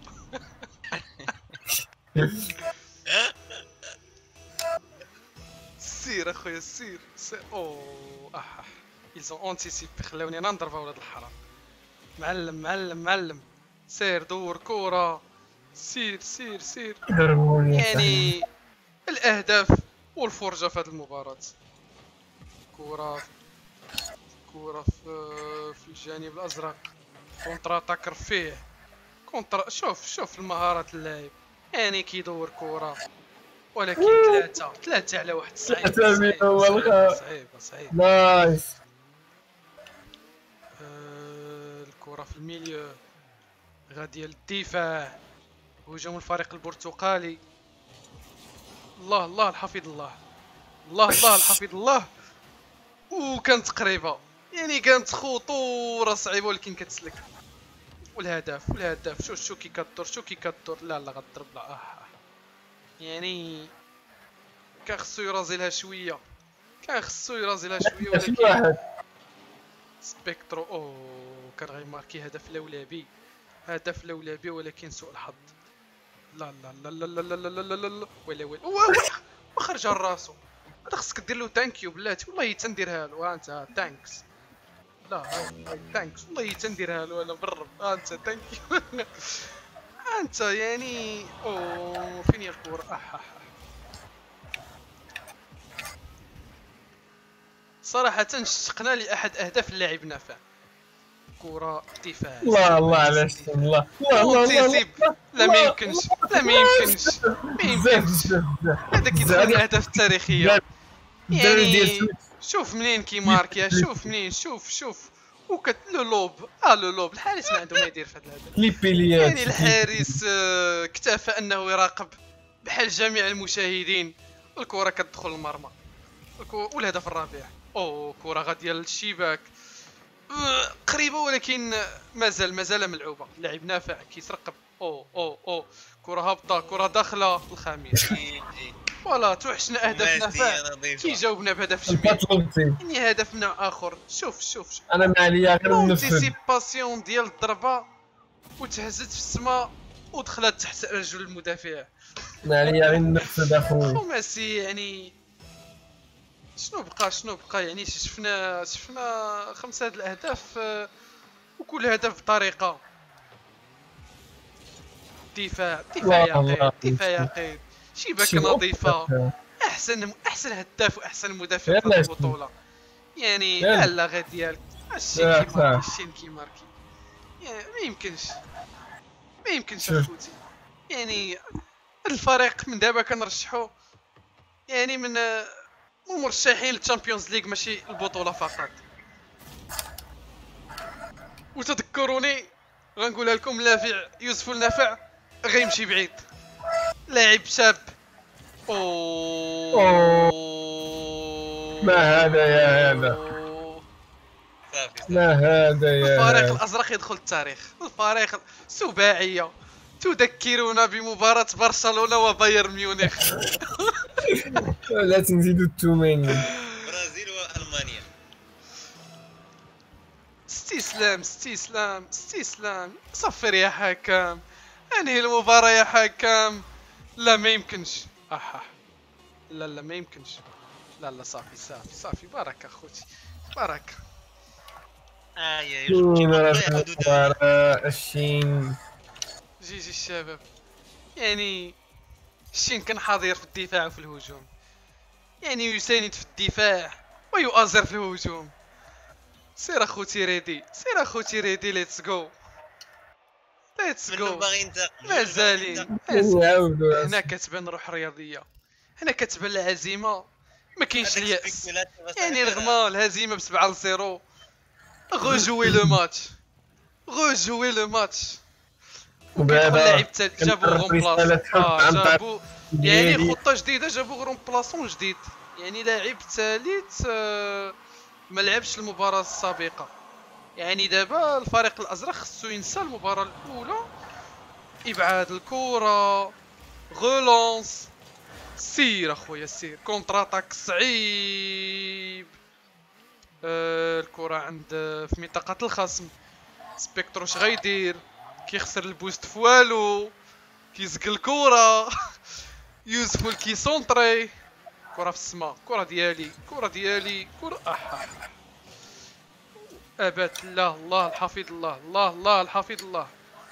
سير اخويا سير سير او اح يزون اونتيسيبي خلاوني انا نضربها ولاد الحرام معلم معلم معلم سير دور كورة سير سير سير ضربوني يا يعني الاهداف والفرجة في هذه المباراة كورة كورة في في الجانب الازرق كونتر اتاك رفيع كونتر شوف شوف المهارات اللاعب يعني كيدور كورة ولكن ثلاثة ثلاثة على واحد صعيب ثلاثة هو صعيب الغا. صعيب صعيب نايس. آه، الكرة في الميليو غادية للدفاع هجوم الفريق البرتقالي الله الله الحفيظ الله الله الله الحفيظ الله وكانت قريبة يعني كانت خطورة صعيبة ولكن كتسلك والهدف والهدف شو شو كي كدور شو كي كدور لا لا غضرب لا آه. يعني كان خصو يرازيلها شوية كان خصو يرازيلها شوية شي ولكن واحد سبيكترو او كان غيماركي هدف لولبي هدف لولبي ولكن سوء الحظ لا لا لا لا لا لا لا لا لا لا ولا ولا وخرج على راسو هذا خصك دير له ثانك بلاتي والله تنديرها له ها انت ثانكس لا ثانكس والله تنديرها له انا بالرب ها انت ثانك يو انت يعني او فين هي الكورة اح اح صراحة اشتقنا لأحد أهداف اللاعب نافع كرة دفاع الله الله على شتم الله الله الله الله تيسيب لا ما يمكنش لا ما يمكنش ما يمكنش هذا كيدخل من الأهداف التاريخية يعني شوف منين كيماركيا شوف منين شوف شوف وكت لو لوب اه لو لوب الحارس ما عنده ما يدير في هذا الهدف كليبيليات يعني الحارس آه، اكتفى انه يراقب بحال جميع المشاهدين الكرة كتدخل المرمى الكو- والهدف الرابع او كرة غادية للشباك آه، قريبة ولكن مازال مازال ملعوبة لاعب نافع كيترقب او او او كرة هابطة كرة داخلة الخامس فوالا توحشنا اهداف نافع كي جاوبنا بهدف جميل الباتلوتي يعني هدف من نوع اخر شوف شوف شوف انا ما عليا غير ننفذ اونتيسيباسيون ديال الضربة وتهزت في السماء ودخلت تحت رجل المدافع ما عليا غير ننفذ اخويا خماسي يعني شنو بقى شنو بقى يعني شفنا شفنا خمسة هاد الاهداف آه، وكل هدف بطريقة دفاع دفاع والله. يقين دفاع يقين شباك نظيفة احسن احسن هداف واحسن مدافع في يلا يا البطولة يعني يلا. لا غير ديالك الشين يا كيماركي أخي. الشين كيماركي يعني ما يمكنش ما يمكنش شوف. اخوتي يعني الفريق من دابا كنرشحو يعني من آه، من مرشحين للتشامبيونز ليغ ماشي البطولة فقط وتذكروني غنقولها لكم نافع يوسف النافع غيمشي بعيد لاعب شاب اوه ما هذا يا هذا صافي ما هذا يا الفريق هذا الازرق يدخل التاريخ الفريق سباعية تذكرنا بمباراة برشلونة وبايرن ميونخ لا تنزيدوا التومين برازيل والمانيا استسلام استسلام استسلام صفر يا حكام انهي المباراة يا حكام لا ما يمكنش اح لا لا ما يمكنش لا لا صافي صافي صافي بارك اخوتي بارك اه يا يوسف كيما ياخذوا دوري الشين جي جي الشباب يعني الشين كان حاضر في الدفاع وفي الهجوم يعني يساند في الدفاع ويؤازر في الهجوم سير اخوتي ريدي سير اخوتي ريدي ليتس جو ليتس منو جو باغي ينتقم مازالين نعاودوا هنا كتبان روح رياضيه هنا كتبان العزيمه ما كاينش الياس يعني رغم الهزيمه بسبعة لصفر غوجوي لو ماتش غوجوي لو ماتش وكيدخل لاعب تالت جابو غومبلاس اه جابو يعني خطه جديده جابو غومبلاسون جديد يعني لاعب ثالث آه، ما لعبش المباراه السابقه يعني دابا الفريق الازرق خصو ينسى المباراه الاولى ابعاد الكره غولونس سير اخويا سير كونتر اتاك صعيب آه الكره عند في منطقه الخصم سبيكترو اش غيدير كيخسر البوست فوالو كيزق الكره يوسف كيسونطري كره في السماء، كره ديالي، كره ديالي، كره اح ابات الله، الله الحفيظ، الله الله الله الحفيظ الله.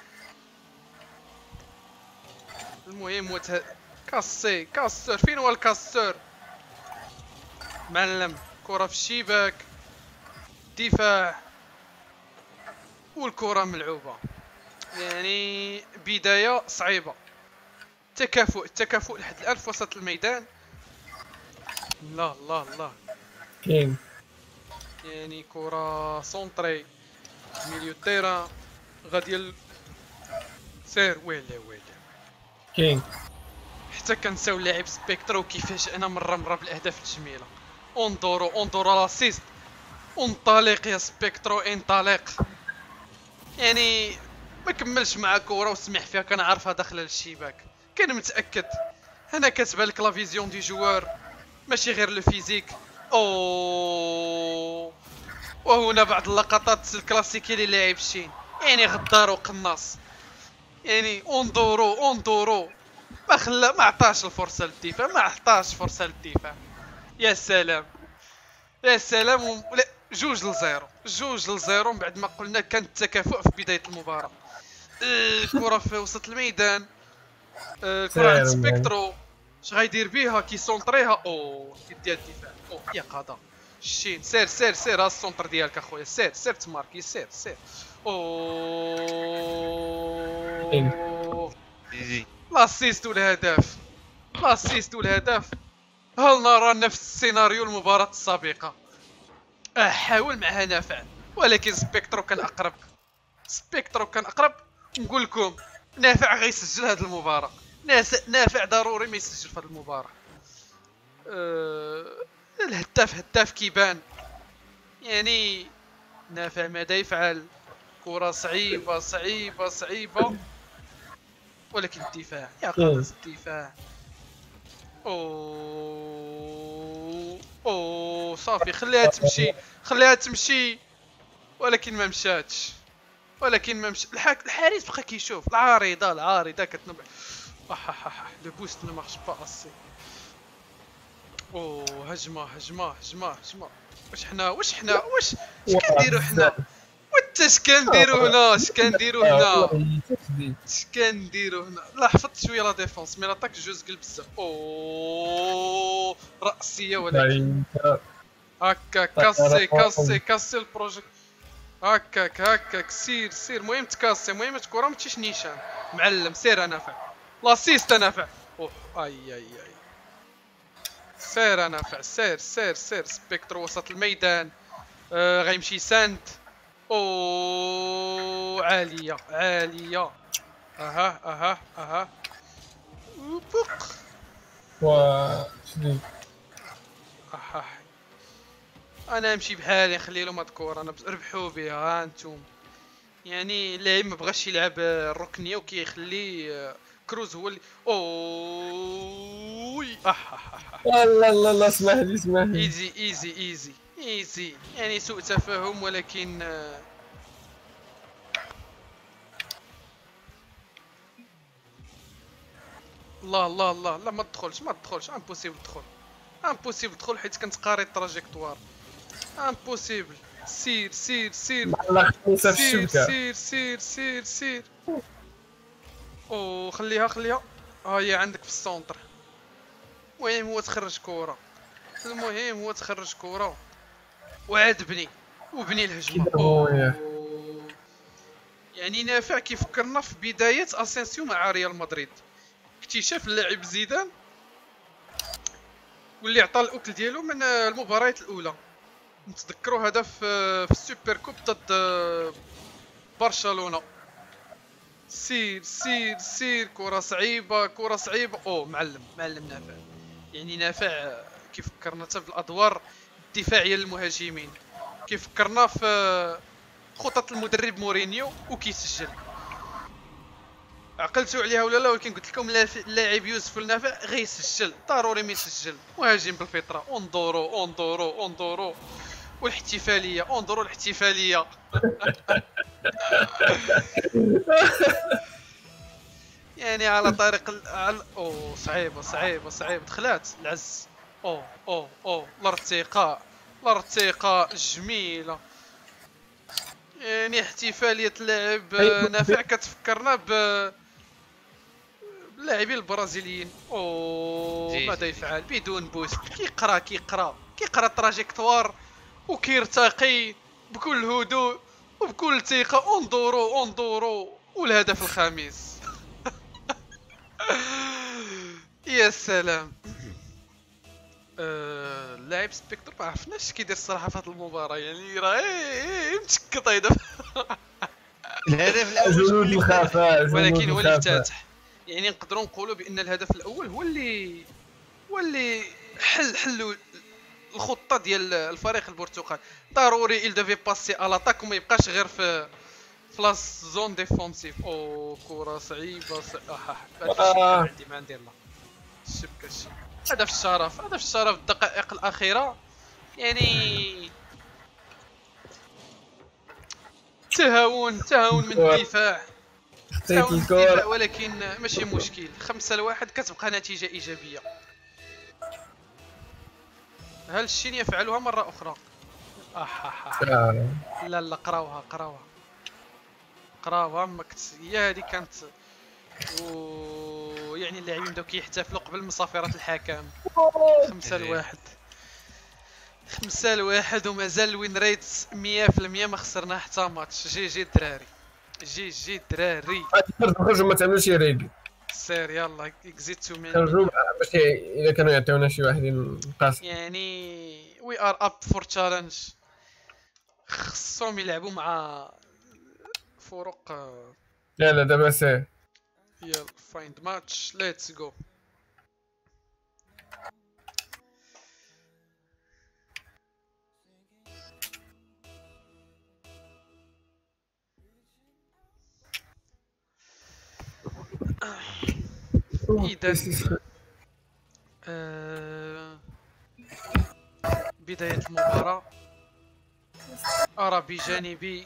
المهم وته... كاسي كاسور، فين هو الكاسور؟ معلم كره في الشباك، دفاع والكره ملعوبه. يعني بدايه صعيبه. تكافؤ التكافؤ لحد الان في وسط الميدان. الله الله الله. كاين يعني كره سونطري ميليو تيران غادي ال... سير ويلي ويلي. كاين حتى كنساو اللاعب سبيكترو كيفاش انا مره مره بالاهداف الجميله. اندورو اندورو لاسيست، انطلق يا سبيكترو انطلق. يعني ما كملش مع كره وسمح فيها، كنعرفها داخله للشباك، كان متاكد. هنا كتبان لك لا فيزيون دي جوار ماشي غير لو فيزيك. اوه وهنا بعض اللقطات الكلاسيكيه للاعب الشين، يعني غدار وقناص. يعني اندورو اندورو ما خلا ما عطاش الفرصه للدفاع، ما عطاش فرصه للدفاع. يا سلام يا سلام. و... لا جوج لزيرو، جوج لزيرو من بعد ما قلنا كان التكافؤ في بدايه المباراه. آه كره في وسط الميدان، آه كره عند سبيكترو، اش غايدير بيها؟ كيسونطريها. او كيدير الدفاع. او يا قضاء الشين. سير سير سير ها السونطر ديالك اخويا، سير سير تماركي، سير سير. او زيزي لاسيست والهدف، لاسيست والهدف. هل نرى نفس السيناريو المباراة السابقة؟ احاول معها نافع، ولكن سبيكترو كان اقرب، سبيكترو كان اقرب. نقول لكم نافع غيسجل هذه المباراة، نافع ضروري ما يسجل في هذه المباراة. أه... الهداف هداف كيبان. يعني نافع ماذا يفعل؟ كرة صعيبة صعيبة صعيبة، ولكن الدفاع يا قدس الدفاع. اوه اوه صافي خليها تمشي، خليها تمشي، ولكن ما مشاتش، ولكن ما مشى. الحاك الحارس بقى كيشوف العارضه، العارضه كتنبع. احاحاح لو بوست نو مارش با اسي. اوه هجمه هجمه هجمه هجمه. واش حنا واش حنا واش اش كنديرو حنا؟ وانت اش كنديرو هنا؟ اش كنديرو هنا؟ اش كنديرو هنا؟ لا حفظت شويه لا ديفونس مي لاطاك جوج قلب بزاف. اوه راسيه، ولكن هكا كاسي كاسي كاسي البروجيكت. هكاك هكاك سير سير. المهم تكاسي، المهم الكره ما تمشيش نيشان. معلم سير نافع، لاسيست نافع. اوه اي اي اي سير نافع، سير سير سير. سبيكترو وسط الميدان، آه غيمشي سانت. اوه عاليه عاليه. اها اها اها بوق. وا شديد. اها انا نمشي بحالي، نخلي لهم هاد الكره، انا ربحوا بها ها انتم. يعني اللاعب ما بغاش يلعب الركنيه وكيخلي كروز هو اللي. اوه اها لا لا لا لا اسمح لي اسمح لي. ايزي ايزي ايزي ايزي. يعني سوء تفاهم، ولكن الله الله الله. لا ما تدخلش ما تدخلش، امبوسيبل تدخل، امبوسيبل تدخل حيت كنت قاري التراجيكتوار. امبوسيبل. سير سير سير سير سير سير سير سير. او خليها خليها، ها هي عندك في السونتر. المهم هو تخرج كره، المهم هو تخرج كره وعاد بني وبني الهجمه. يعني نافع كيفكرنا في بدايه اسينسيو مع ريال مدريد، اكتشاف اللاعب زيدان واللي عطى الاكل ديالو من المباريات الاولى. نتذكروا هذا في في السوبر كوب ضد برشلونه. سير سير سير. كره صعيبه كره صعيبه. او معلم معلم نافع. يعني نافع كيفكرنا حتى في الادوار الدفاعيه للمهاجمين، كيفكرنا في خطط المدرب مورينيو وكيسجل. عقلتوا عليها ولا لا؟ ولكن قلت لكم اللاعب يوسف النافع غيسجل ضروري ما يسجل. مهاجم بالفطره. انظروا انظروا انظروا والاحتفاليه، انظروا الاحتفاليه. يعني على طريق ال... على... اوه صعيبه صعيبه صعيبه. دخلات العز او او او الارتقاء الارتقاء جميله. يعني احتفاليه لاعب نافع كتفكرنا ب اللاعبين البرازيليين. او جي ماذا جي. يفعل بدون بوست؟ كيقرا كيقرا كيقرا التراجيكتوار وكيرتقي بكل هدوء وبكل ثقه. انظروا انظروا والهدف الخامس. يا سلام. آه، اللاعب سبيكتر ما عرفناش اش كيدير الصراحه في هذه المباراه. يعني راه ايه ايه متشكط هيدا. الهدف الاول جنود شكون اللي الخفاء جنود ولكن هو اللي الخفاء. افتتح. يعني نقدروا نقولوا بان الهدف الاول هو اللي هو اللي حل حلوا الخطه ديال الفريق البرتقال. ضروري il devait passer à l'attaque وما يبقاش غير في في لا زون ديفونسيف. او كره صعيبه ص... اه آه. عندي ما ندير لا الشبكه الشبكه. هدف الشرف هدف الشرف الدقائق الاخيره. يعني تهاون تهاون من الدفاع خطيت تهاون من الكرة. الدفاع. ولكن ماشي مشكل. خمسة لواحد كتبقى نتيجه ايجابيه. هل الشين يفعلها مرة أخرى؟ أحاحا. آه. لا لا قراوها قراوها قراوها. ما كنت هي هذه كانت. و يعني اللاعبين بداو كيحتفلوا قبل مصافرة الحكم. خمسة لواحد خمسة لواحد ومازال الوين ريت مية في المية. ما خسرنا حتى ماتش. جي جي الدراري جي جي الدراري. خرجوا ما تعملوش ريغل. سير يلا اكزيتو من. خرجوا باش الا كانوا يعطيونا شي واحد نقاس. يعني وي ار اب فور تشالنج. خصهم يلعبوا مع فرق. لا لا دابا سير. يلا فايند ماتش ليتس جو. إذا آه بداية المباراة أرى بجانبي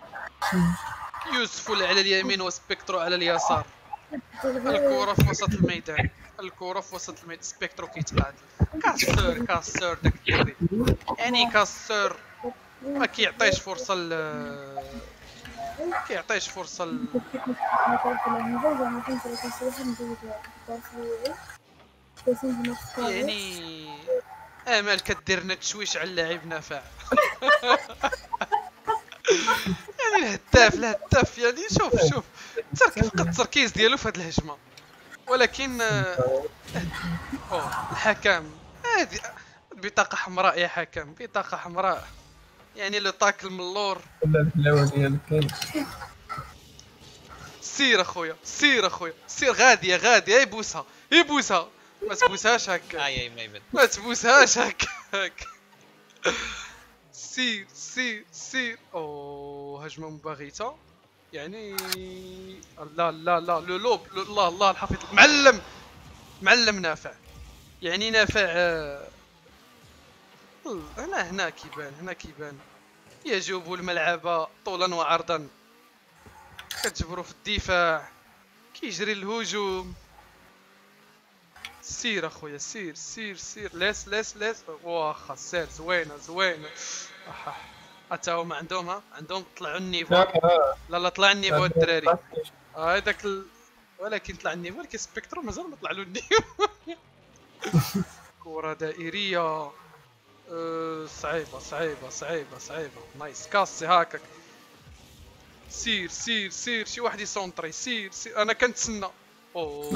يوسف على اليمين وسبيكترو على اليسار. الكرة في وسط الميدان الكرة في وسط الميدان. سبيكترو كيتقاد كاسور كاسور داك الدري. يعني كاسور ما كيعطيش فرصة ل كيعطيش فرصة ل يعني امال كدير لنا تشويش على اللاعب نافع. يعني الهداف الهداف يعني شوف شوف ترك التركيز ديالو في هذه الهجمه. ولكن آه، اوه الحكم هذه بطاقه حمراء يا حكم. بطاقه حمراء. يعني لو طاكل من اللور. ولا الحلاوه ديالك كاين. سير اخويا سير اخويا سير. غاديه غاديه يبوسها يبوسها. ما تبوسهاش هكا اي اي ما يبان. ما تبوسهاش هكا هكا. سير سير سير. اوه هجمه مباغته. يعني لا لا لا لو لوب لو- الله الله الحفيظ. معلم معلم نافع. يعني نافع آه، هنا هنا كيبان هنا كيبان. يجوب الملعب طولا وعرضا. كتجبروا في الدفاع كيجري الهجوم. سير اخويا سير سير سير. لاس لاس لاس. واخا سير زوينه زوينه. احا حتى هما عندهم ها عندهم طلعوا النيفو. لا لا طلع النيفو الدراري. اه هذاك ال... ولكن طلع النيفو. ولكن سبيكترو مازال ما طلع له النيفو. كرة دائرية. أه صعيبة صعيبة صعيبة صعيبة. نايس كاسي هاكاك. سير سير سير شي واحد يسونطري. سير سير انا كنتسنى. اوه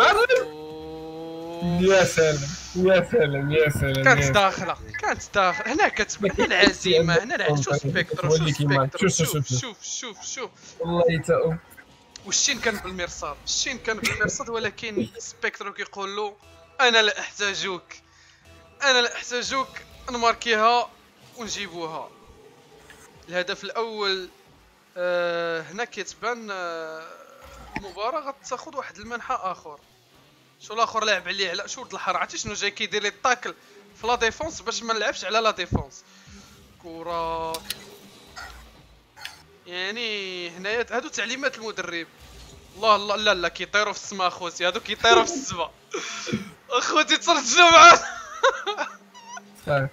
يا سلام يا سلام يا سلام. كانت يا داخلة كانت داخل. هنا كتبان هنا العزيمة هنا الع- شوف سبيكترو شوف سبيكترو شوف شوف شوف شوف. والله يتأم. والشين كان بالمرصاد الشين كان بالمرصاد. ولكن سبيكترو كيقول له انا لا احتاجوك انا لا احتاجوك نماركيها ونجيبوها. الهدف الاول آه هنا كيتبان آه المباراة غتاخذ واحد المنحى اخر. شو الاخر لعب عليه على شو ولد الحر. عرفتي شنو جاي كيدير لي الطاكل في لا ديفونس باش ما نلعبش على لا ديفونس. كرة يعني هنايا هادو تعليمات المدرب. الله الله لا لا كيطيروا في السما اخوتي. هادو كيطيروا في السما اخوتي ترجعوا معانا. آه.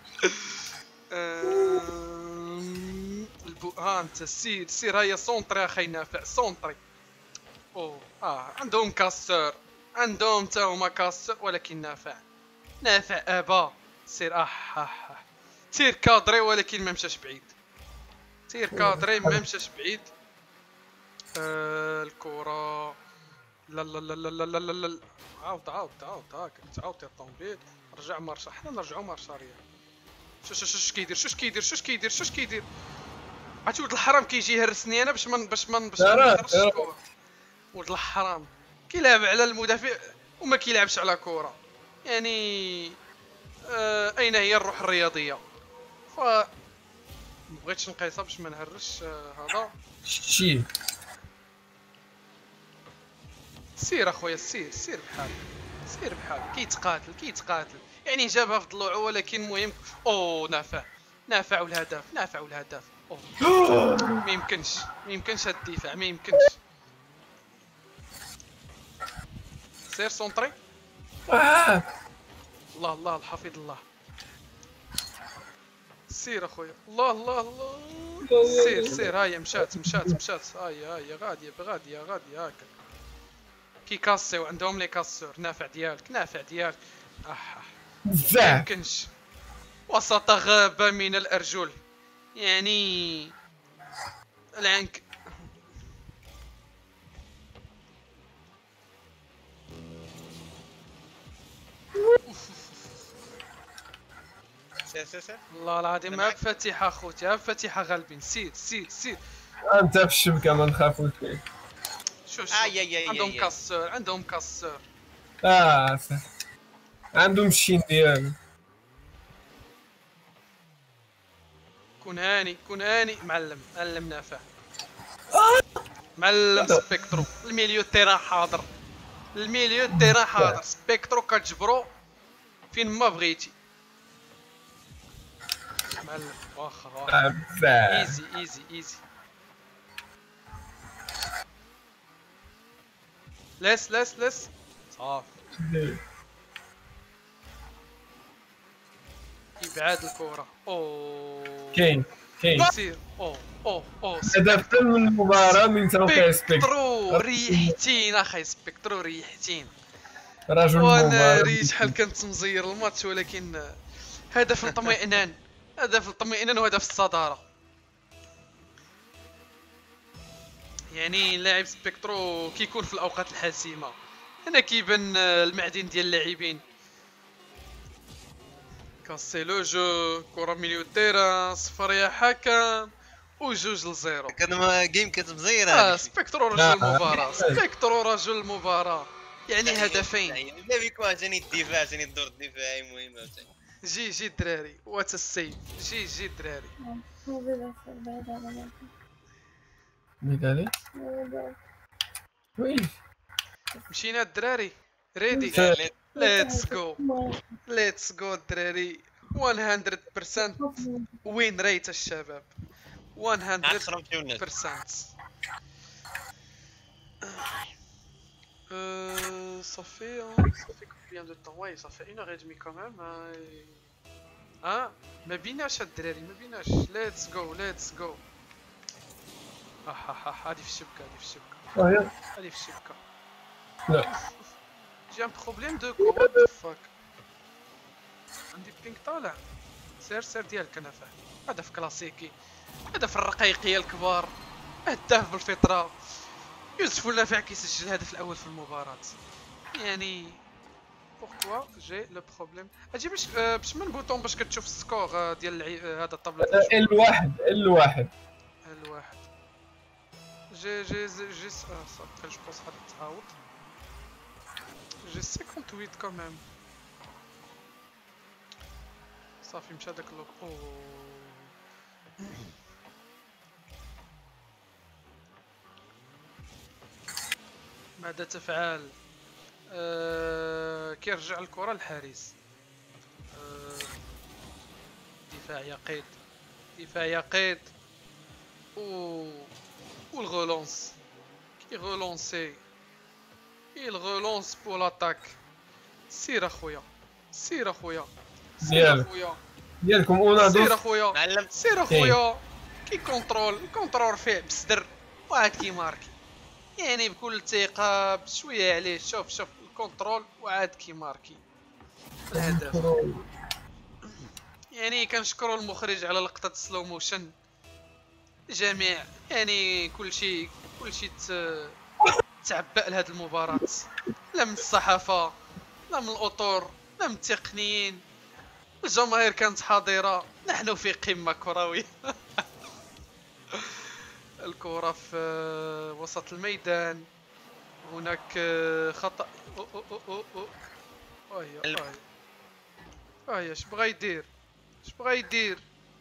أم، البو ها انت سير سير هيا سونطري اخي نافع سونطري. اوه اه عندهم كاستر عندهم تا هما كاستر ولكن نافع نافع ابا سير اح اح اح. سير كادري ولكن ما مشاش بعيد سير كادري ما مشاش بعيد. آه الكرة لا لا لا لا لا لا لا لا عاود عاود عاود هاك تعاود يا طومبيل رجع مارشا حنا نرجعو مارشا ريال. شوش شوش شوش كيدير شوش كيدير شوش كيدير شوش كيدير عرفتي ولد الحرام كيجي يهرسني انا باش من باش من باش ما نهرسش الكورة. ولد الحرام كيلعب على المدافع وما كيلعبش على كورة يعني آه اين هي الروح الرياضية؟ ف مبغيتش نقيسها باش ما نهرش آه هذا. شي سير اخويا سير سير بحال سير بحال كيتقاتل كيتقاتل يعني جابها في ضلوعه ولكن المهم او نافع نافع والهدف نافع والهدف. اوه ما يمكنش ما يمكنش هاد الدفاع ما يمكنش. سير سونطري آه. الله الله الحفيظ الله. سير اخويا الله الله الله سير سير هاهي مشات مشات مشات هاهي هاهي غاديه غاديه غاديه هاكا كي كاسيو عندهم لي كاسور. نافع ديالك نافع ديالك اح ما بزاف يمكنش وسط غابة من الأرجل يعني العنك. سير سير سير. والله العظيم هاك فاتحة خوتي هاك فاتحة غالبين. سير سير سير انت في الشبكه ما نخافوش فيك. شو شو اي اي اي عندهم اي. كاسور عندهم كاسور. اه صح عندهم الشين ديالو. كون هاني كون هاني معلم معلم نافع معلم سبيكترو الميليو تيرا حاضر الميليو تيرا حاضر سبيكترو كتجبرو فين ما بغيتي معلم. واخا واخا آه، بزاف ايزي ايزي ايزي لس لس لس صافي يبعاد الكرة. اوه كاين كاين سير اوه اوه اوه هدف من المباراه من تروكا سبيك سبيكترو ريحتين اخي سبيكترو ريحتين. رجل وانا المباراه ريت شحال كنت مزير الماتش ولكن هدف الاطمئنان هدف الاطمئنان وهدف الصدارة. يعني لاعب سبيكترو كيكون في الاوقات الحاسمة هنا كيبان المعدن ديال اللاعبين. كاسي لو جو كرة ميليو تيران صفر يا حكم وجوج لزيرو. كان ما جيم كانت مزيره. اه سبيكترو رجل لا. المباراة سبيكترو رجل المباراة يعني هدفين. لا بيكون عشان الدفاع عشان الدور الدفاعي مهم عاوتاني. جي جي الدراري وات السيف جي جي الدراري. ميدالي وين مشينا الدراري ريدي ف- ليتس جو ليتس جو الدراري مية بالمية وين ريت الشباب مية عشرة مليون ناس. بالمية. Euh, ça fait hein, ça fait combien de temps? Ouais, ça fait une heure et demie quand même. Hein, et... hein? ما بيناش الدراري ما بيناش. Let's go, let's go. آه آه آه هادي في الشبكة هادي في الشبكة وهي هادي في الشبكة. لا J'ai un problème de quoi? What the fuck? عندي بينك طالع. سير سير ديالك انا فاهم. هدف كلاسيكي هدف الرقيقية الكبار هداف بالفطرة. يوسف النافع كيسجل الهدف الاول في المباراة يعني بوركوا جي لو بروبليم. اجي باش آه باش من بوطون باش كتشوف السكور آه ديال اللعي... آه هذا الطابلة ال واحد ال واحد الواحد. جي جي جي جي اه صافي جو بونس غادي تعاود. جي ثمانية وخمسين كوميم. صافي مشى داك اللوك. اوه ماذا تفعل؟ أه... كيرجع الكرة للحارس. أه... دفاع يقيد دفاع يقيد و والغولونس كي غولونسي il relance pour l'attaque. سير اخويا سير اخويا سير ديالك. اخويا ديالكم اونادوس. سير اخويا معلم سير اخويا كي كونترول الكونترول فيه بصدر وعاد كيماركي، يعني بكل ثقه بشويه عليه. شوف شوف الكونترول وعاد كيماركي الهدف. يعني كنشكروا المخرج على لقطه سلو موشن. جميع يعني كلشي كلشي ت- تعبأ لهاد المباراة، لا من الصحافة لا من الأطر لا من التقنيين. الجماهير كانت حاضرة، نحن في قمة كروية. الكرة في وسط الميدان، هناك خطأ. أو أو أو أو أو. أيا أيا أيا اش بغا يدير اش بغا يدير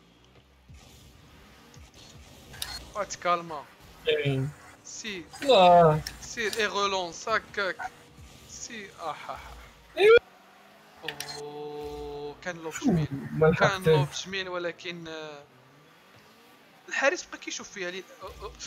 اتكالما سير لا سير اي غولونس هكاك سير احا اوه كان لوب جميل ما كان لحقتش. لوب جميل ولكن آه، الحارس بقى كيشوف فيها لي أو- أو.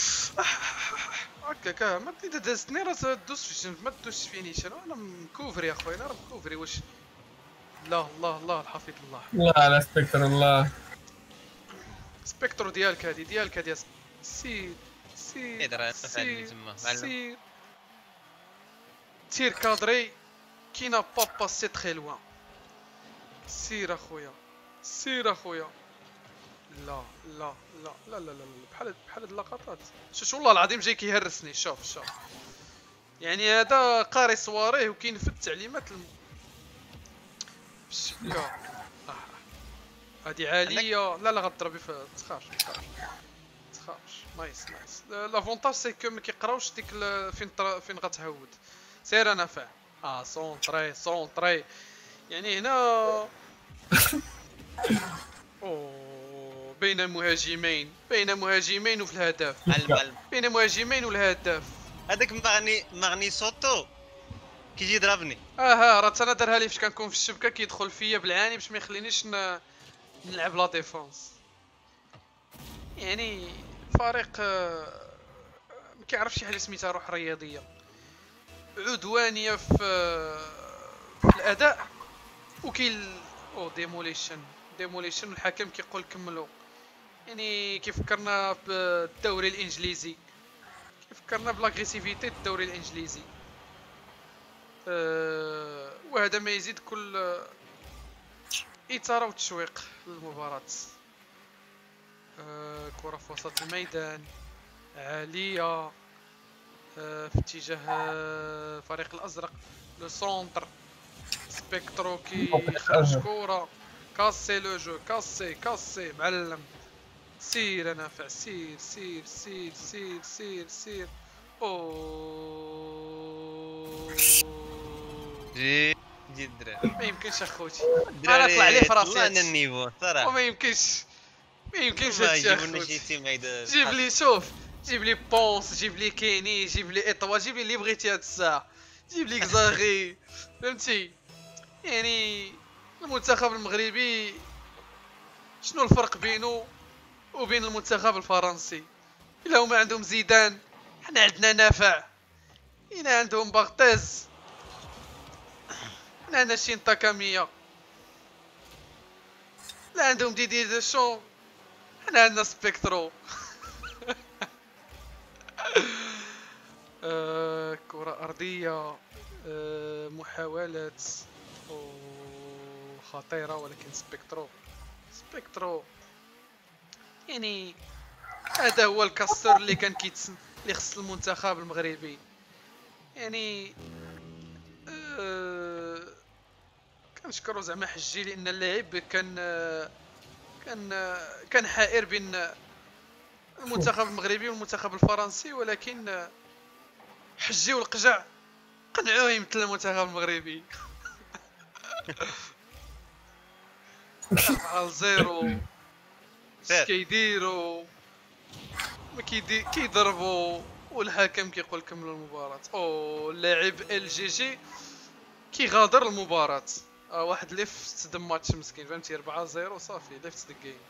هكاك آه، ما اذا دازتني راه دوز في الجنب ما دوزش فيني شنو انا مكوفري يا خويا انا راه مكوفري واش الله الله الله الحفيظ الله. لا لا سبكتر الله. سبكترو ديالك هادي ديالك هادي سير سير يدرى نفعل سير تما معلم. سير تير كادري كي نا با باسي تخي لوان. سير اخويا سير اخويا. لا لا لا لا لا لا لا بحال بحال هاد اللقطات شوف والله العظيم جاي كيهرسني. شوف شوف يعني هذا قاري صواريه وكينفذ التعليمات الم... بشكا آه. هادي عاليه لا لا غضربي في تخافش تخافش تخافش نايس نايس. لافونتاج سي كو ما كيقراوش ديك ال- فين طرا- فين غتهود. سير انا فاهم اه سونطري سونطري يعني هنا. اوه بين المهاجمين بين مهاجمين وفي الهدف معلم معلم بين مهاجمين والهدف. هذاك مغني مغني صوتو كيجي يضربني. اها راه انا دارها لي فاش كنكون في الشبكه كيدخل فيا بالعاني باش ما يخلينيش ن... نلعب لا ديفونس. يعني فريق آه، ما كيعرفش شي حاجه سميتها روح رياضيه، عدوانيه في في الاداء وكيل او ديموليشن ديموليشن والحكم كيقول كملوا. يعني كيفكرنا بالدوري الانجليزي كيفكرنا بالاغريسيفيتي الدوري الانجليزي. أه وهذا ما يزيد كل آه، اثاره وتشويق للمباراه. أه كره في وسط الميدان عاليه أه في اتجاه آه، الفريق الازرق لو سونتر. سبيكترو كيخرج كره كاسي لو جو كاسي كاسي معلم. سير نافع سير سير سير سير سير سير اوه جي جي الدراري ما يمكنش اخوتي الدراري طلع لي في راسي طلعنا هادشي. النيفو صراحه. وما يمكنش ما يمكنش ما هادشي يجيبوا لنا اخوتي. شي تيم هيدا جيب لي شوف جيب لي بونس جيب لي كيني جيب لي ايطوا جيب لي اللي بغيتي هاد الساعه جيب لي كزاغي فهمتي. يعني المنتخب المغربي شنو الفرق بينه وبين المنتخب الفرنسي؟ الا هما عندهم زيدان حنا عندنا نافع، هنا عندهم باغتيز حنا عندنا شين تاكامية، لا عندهم ديدي ديشون حنا عندنا سبيكترو. آه، كرة أرضية آه، محاولات أوه، خطيرة ولكن سبيكترو سبيكترو يعني هذا هو الكاستر اللي كان كيتسن اللي خص المنتخب المغربي. يعني آه، كنشكرو زعما حجي لان اللاعب كان آه، كان آه، كان حائر بين المنتخب المغربي والمنتخب الفرنسي، ولكن آه، حجي والقجع قنعوه يمثل المنتخب المغربي. أربعة لزيرو اش كيديروا ما كيدي كيضربوا والحكم كيقول كملوا المباراة. او اللاعب ال جي جي كيغادر المباراة. آه واحد ليفت ذا ماتش مسكين فهمتي أربعة زيرو صافي ليفت ذا جيم.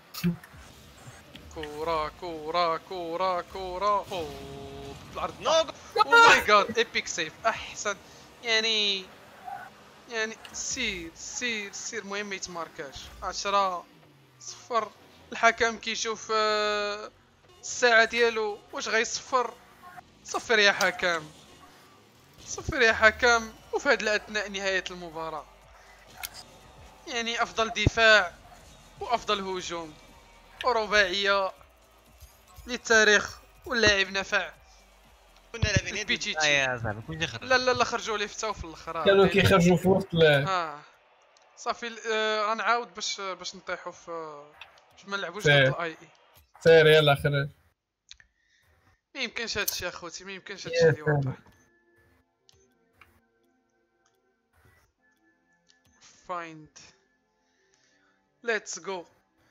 كورة كورة كورة كورة او بالعرض. نو او ماي جاد ايبيك سيف احسن. يعني يعني سير سير سير المهم ما يتماركاش. عشرة صفر. الحكم كيشوف آه، الساعة ديالو واش غيصفر. صفر يا حكم، صفر يا حكم. وفي هذا الاثناء نهاية المباراة. يعني افضل دفاع وافضل هجوم ورباعية للتاريخ، واللاعب نفع. كنا لاعبين البيتيتي. اه يا صاحبي كنت خرج. لا لا لا خرجوا لي فتاو في الاخر. كانوا كيخرجوا في وسط ال- اه صافي. آه، غنعاود باش باش نطيحوا في باش ما نلعبوش ضد الاي اي. سير يلا خرج. ما يمكنش هادشي اخوتي، ما يمكنش يا هادشي اللي سلام. واقع. فايند ليتس جو.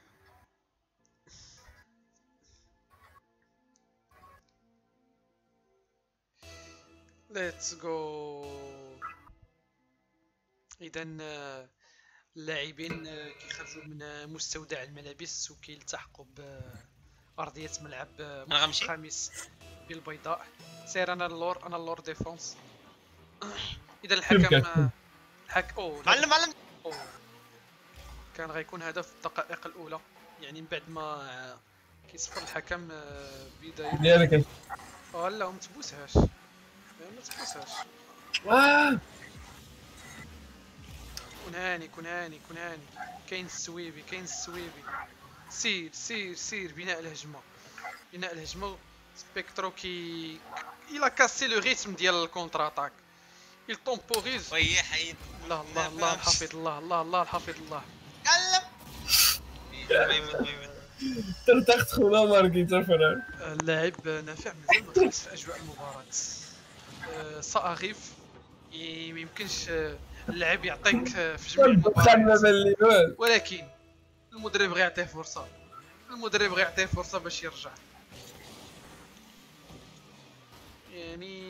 ليتس جو. اذا اللاعبين آه، كيخرجوا من آه، مستودع الملابس وكيلتحقوا بارضيه ملعب آه، أنا غنمشي؟ خامس بالبيضاء. سير انا اللور، انا اللور ديفونس. اذا الحكم كيف آه، الحك او لا. معلم معلم. أوه. كان غيكون هدف في الدقائق الاولى، يعني من بعد ما آه، كيصفر الحكم آه، بدايه. ديالك. اه لا ما تبوسهاش، لا، ما تبوسهاش. آه. كون هاني كون هاني كون هاني. كاين السويبي كاين السويبي. سير سير سير بناء الهجمه، بناء الهجمه. سبيكترو كي إلا كاسي لو ريتم ديال الكونتر اتاك. il temporise. وي حيد. الله الله الله الحفيظ الله الله الله الحفيظ الله. علم. ميمون ميمون. ترتاح خونا ماركي تفرج. اللاعب نافع مازال ما دخلش في اجواء المباراة. أه سأغيف. ما يمكنش آه، اللاعب يعطيك آه، في جميع دخلنا المباريات، بالليل. ولكن المدرب غيعطيه فرصة. المدرب غيعطيه فرصة باش يرجع. يعني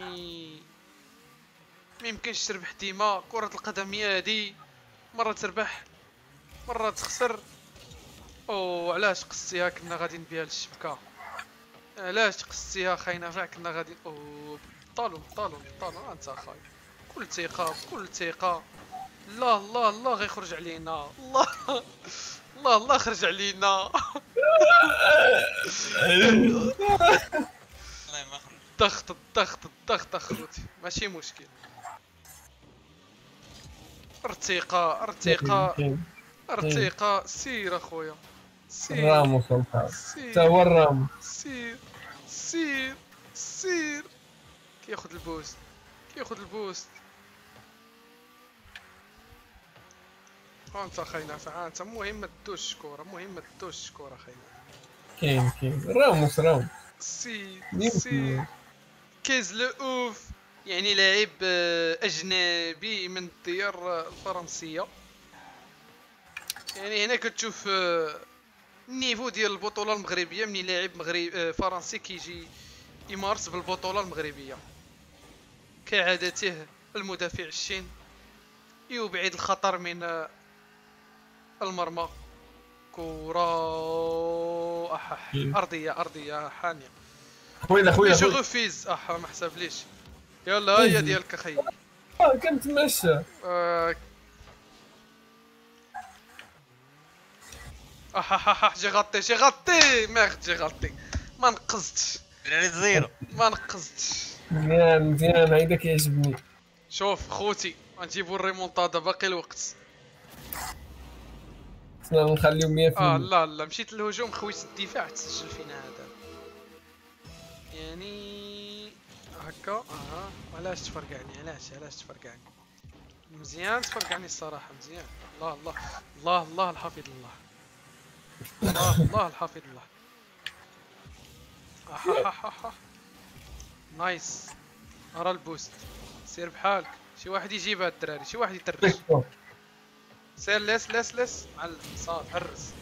ما يمكنش تربح ديما. كرة القدم هي هادي، مرة تربح مرة تخسر. او علاش قصتيها كنا غاديين بها للشبكة؟ علاش قصتيها خاي نافع كنا غادي. او بطالو بطالو بطالو انت اخاي. بكل ثقة بكل ثقة. الله الله الله غيخرج علينا. الله الله الله خرج علينا. والله ما خرج. الضغط الضغط الضغط اخوتي ماشي مشكل. ارتقاء ارتقاء ارتقاء. سير اخويا سير راموس تا سير هو الراموس. سير سير سير. كياخد البوست كياخد البوست. ها انت اخاي نافع، انت مهم ما تدوش الكورة، مهم ما تدوش الكورة اخاي نافع. كاين كاين راموس راموس. سير يمكن. سير. كيز لو اوف. يعني لاعب آه، اجنبي من الديار آه، الفرنسيه. يعني هنا كتشوف آه، النيفو ديال البطوله المغربيه من لاعب مغربي آه، فرنسي كيجي يمارس بالبطوله المغربيه. كعادته المدافع الشين يبعد الخطر من آه، المرمى. كرة أحح. ارضيه ارضيه حانيه. خويا خويا جو خويا. غوفيز اح ما حسبليش. يلا هي ديالك اخي. اه كنتمشى. آه، اححح جي غطي جي غطي ميرد جي غطي. ما نقصتش دراري زيرو. ما نقصتش. مزيان مزيان هيدا كيعجبني. شوف خوتي غنجيبو الريمونتادا باقي الوقت. خصنا نخليو مية في اه المية. لا لا مشيت للهجوم خويت الدفاع تسجل فينا هذا. يعني هكا اها. علاش تفرقعني علاش علاش تفرقعني؟ مزيان تفرقعني الصراحه مزيان. الله الله الله الله الحفيظ الله. الله الله الحفيظ الله. احححح. نايس. ارى البوست. سير بحالك. شي واحد يجيبها الدراري، شي واحد يترش. سير ليس ليس ليس معلم صافي هرس.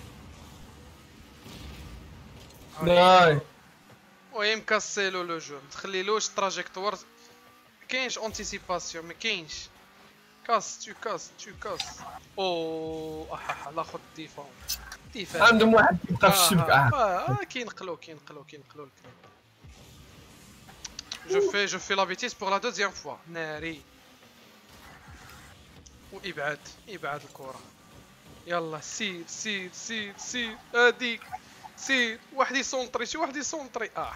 ناي. المهم كاسيلو لو جو، متخليلوش تراجيكتوار. كاينش اونتيسيباسيون ما كاينش. كاس تو كاس تو كاس. او احح الاخر ديفون دفاع. عندهم واحد كيبقى في الشبكة. اه, اه آه, آه كينقلو كينقلو كينقلو الكلام. جو في جو في لا بيتيس بور لا دوزيام فوا. ناري وابعاد ابعاد الكره. يلا سير سير سير سير هاديك سير. واحد يسونطري شي واحد يسونطري. اه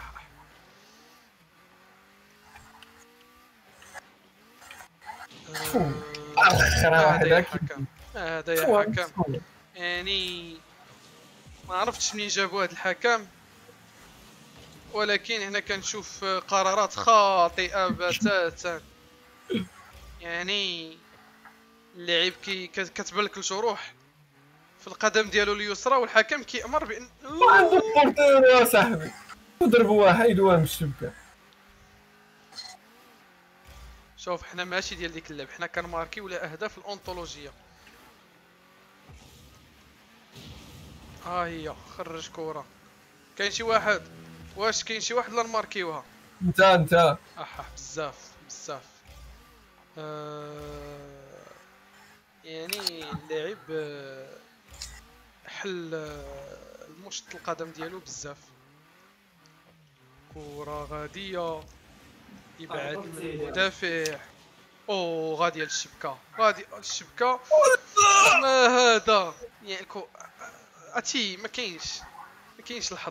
اخر واحد هذا يا هاك حكم هذا يا حكم يعني ما عرفتش منين جابوا هاد الحكم، ولكن هنا كنشوف قرارات خاطئة بتاتا. يعني اللاعب كي كتبان لك الجروح في القدم ديالو اليسرى والحكم كيأمر بان عنده بورتير يا صاحبي وضرب واحد وهم الشبكه. شوف حنا ماشي ديال ديك اللعب، حنا كنماركي ولا اهداف الانطولوجيه. ها هي خرج كره. كاين شي واحد؟ واش كاين شي واحد لا نماركيوها؟ انت انت اح بزاف بزاف. آه يعني اللاعب آه، حل آه، المشط القدم ديالو بزاف. كرة غادية يبعد من المدافع. او غادية للشبكة غادي الشبكة. ما هذا يعني كو اتي ما كاينش ما كاينش الحظ.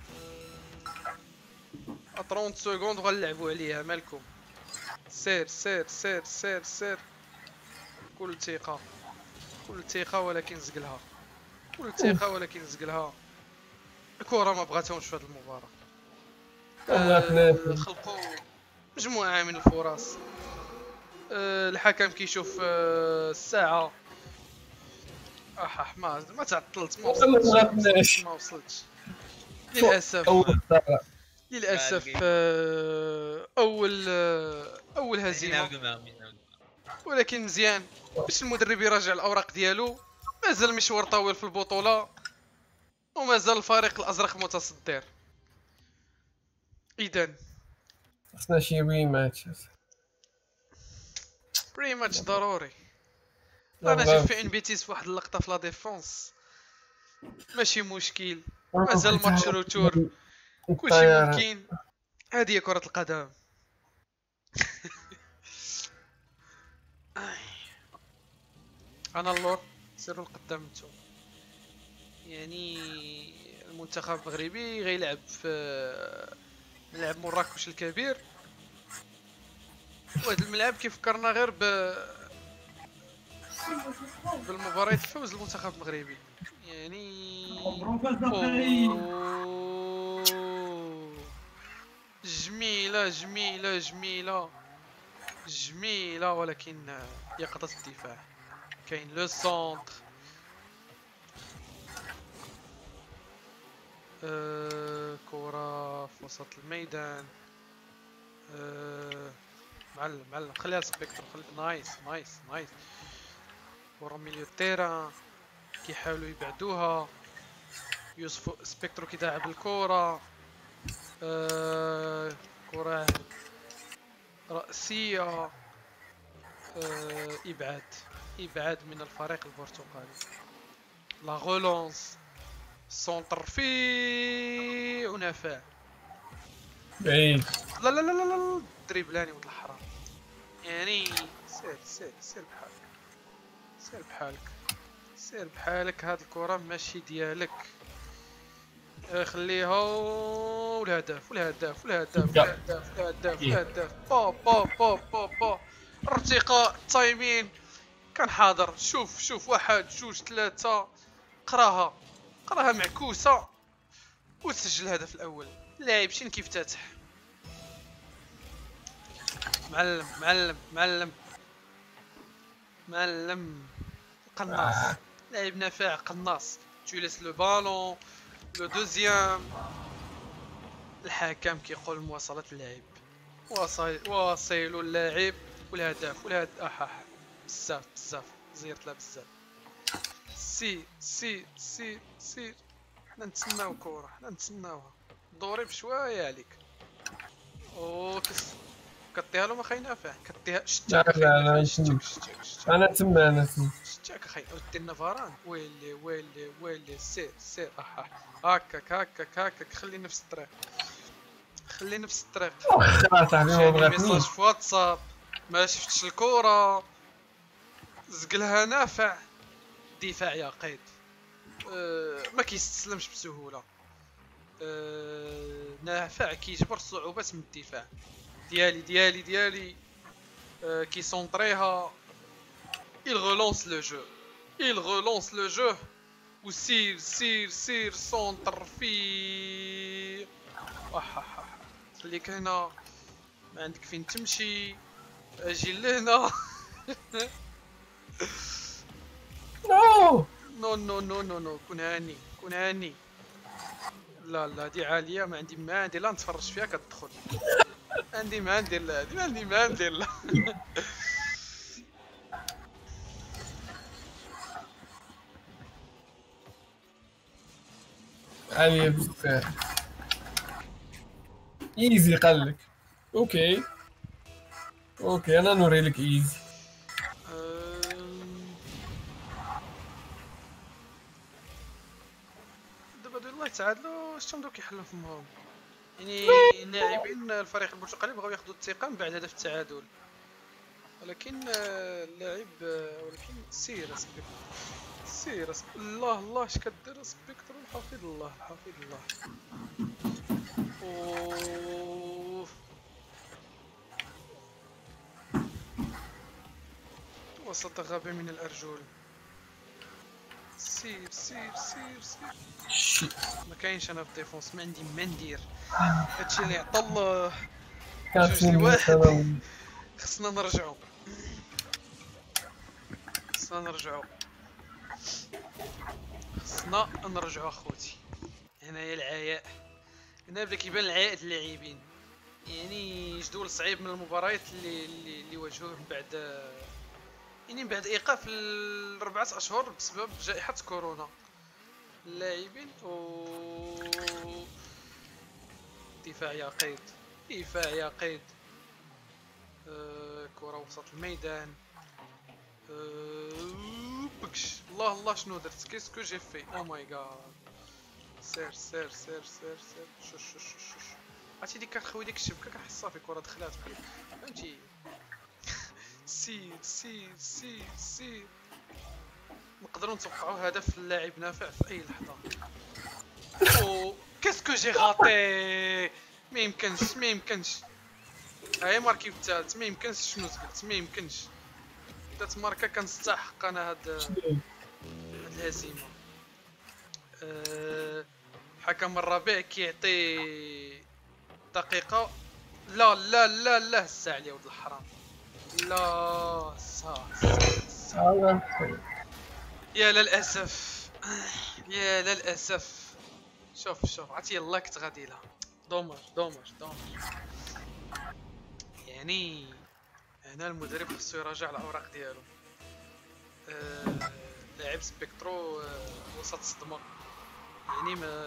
ثلاثين سكوند وغنلعبوا عليها مالكم. سير سير سير سير سير كل ثقة كل ثقة ولكن زقلها كل ثقة ولكن زقلها. الكرة ما بغاتهمش في هذه المباراة. آه خلقوا مجموعة من الفرص. آه الحكم كيشوف آه الساعة. اح ما ما تعطلت ما وصلتش ما وصلتش للأسف للأسف. آه أول آه أول هزيمة، ولكن مزيان باش المدرب يراجع الأوراق ديالو. مازال مشوار طويل في البطولة ومازال الفريق الأزرق متصدر. إذن خصنا شي وي ماتش. بري ماتش ضروري. انا جا في ان بيتيس في واحد اللقطه في لا ديفونس ماشي مشكل. مازال ماتش روتور كلشي ممكن. هذه هي كرة القدم. انا اللور سيروا القدام نتوما. يعني المنتخب المغربي غيلعب في ملعب مراكش الكبير، وهذا الملعب كيفكرنا غير ب بالمباراة الفوز المنتخب المغربي. يعني أوه. جميلة جميلة جميلة جميلة، ولكن يقظة الدفاع. كاين لو سونتر. أه كرة في وسط الميدان. أه معلم معلم خليها سبيكتر. خلي نايس نايس نايس. كرة ميليو تيران كيحاولوا يبعدوها. يوسف سبيكترو كيداعب الكرة. آه كرة رأسية. آه إبعاد إبعاد من الفريق البرتقالي. لا غولونس سونتر في عنفاء بعيد. لا لا لا لا لا دريبلاني ولد الحرام. يعني سير سير سير بحالك سير بحالك سير بحالك. هاد الكرة ماشي ديالك. خليها. والهدف والهدف والهدف والهدف والهدف والهدف. با با با با با ارتقاء التايمين كان حاضر. شوف شوف واحد جوج ثلاثة. قراها قراها معكوسة وسجل الهدف الأول. اللاعب شين كيفتتح. معلم معلم معلم معلم قناص. لاعب نافع قناص. tu laisses le ballon. لو دوزيام الحكم كيقول مواصلة اللاعب. واصل واصلوا اللاعب والهدف والهدف. احاح بزاف بزاف زيرت لا بزاف. سي سي سي سي حنا نتسناو كورة حنا نتسناوها. دوري بشوية عليك. او كس كطيها له ما خاين نافع. كطيها شتاك. لا لا لا شتاك شتاك. انا تما انا تما شتاك اخي. ودينا فاران. ويلي ويلي ويلي. سير سير. احا هكاك هكاك هكاك. خلي نفس الطريق خلي نفس الطريق. واخا صاحبي ما جاني بغاتنيش. ميساج في واتساب ما شفتش الكورة. زقلها نافع دفاع يا قيد. أه ما كيستسلمش بسهوله. أه نافع كيجبر الصعوبات من الدفاع ديالي ديالي ديالي. أه كيسونطريها. il relance le jeu il relance le jeu وسير سير سير سونطر فيه. وححح خليك هنا ما عندك فين تمشي. اجي لهنا. نو نو نو نو نو نو كون هاني كون هاني. لا لا دي عالية ما عندي ما عندي لا نتفرج فيها كتدخل. عندي ما ندير لا ما عندي ما ندير لا. عالية بزاف. ايزي قالك. اوكي اوكي انا نوري لك ايزي. دابا دو الله تعادلوا شتو دوك يحلوا فمهم. يعني اللاعبين الفريق البرتقالي بغاو ياخذوا الثقه من بعد هدف التعادل، ولكن اللاعب ولكن سير سبيكتر سير سب... الله الله اش كدير سبيكتر. الحفيظ الله الحفيظ الله. اوه وسط غابة من الأرجل. سير سير سير سير. ما كاينش انا في الديفونس ما عندي ما ندير. هادشي اللي عطا الله جوج لواحد. خصنا نرجعو خصنا نرجعو خصنا نرجعو اخوتي. هنايا العياء. هنا بدا كيبان العياء اللاعبين. يعني جدول صعيب من المباريات اللي اللي, اللي واجهوه من بعد يعني بعد ايقاف الاربعه اشهر بسبب جائحه كورونا. اللاعبين و دفاع يا قيد دفاع يا قيد. أه كرة وسط الميدان. أه بكش الله الله شنو درت كيسكو جي في. او ماي جاد. سير سير سير سير سير شوش شوش شوش. عرفتي ديك كتخوي ديك الشبكه كنحس صافي كرة دخلات بحال فهمتي. سير سير سير سير. نقدروا نتوقعوا هدف اللاعب نافع في اي لحظه. او كاسكو جي غاطي. ما يمكنش ما يمكنش. هاي ماركي الثالث ما يمكنش. شنو زقلت ما يمكنش. دات ماركا كنستحق انا هاد هاد الهزيمه. أه الحكم الرابع كيعطي دقيقه. لا لا لا لا هزا عليه ولد الحرام. لا صا صا يا للاسف يا للاسف. شوف شوف عرفتي يلا كنت غادي لها. دوماج دوماج دوماج. يعني هنا المدرب خصو يراجع الاوراق ديالو. أه لاعب سبيكترو أه وسط صدمه. يعني ما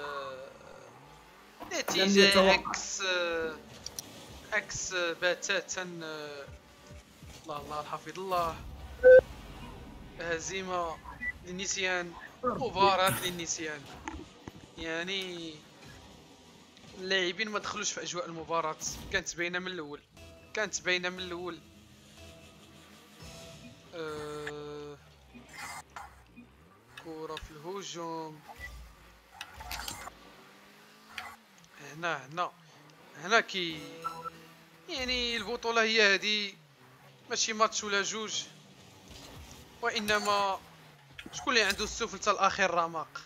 نتيجه عكس أه عكس باتاتا. أه الله الله الحفيظ الله. هزيمه للنسيان. مباراة للنسيان. يعني اللاعبين ما دخلوش في اجواء المباراة. كانت باينه من الاول كانت باينه من الاول. أه... كرة في الهجوم. هنا هنا هنا كي يعني البطولة هي هذه ماشي ماتش ولا جوج، وانما شكون اللي عنده السفل حتى الاخير رمق.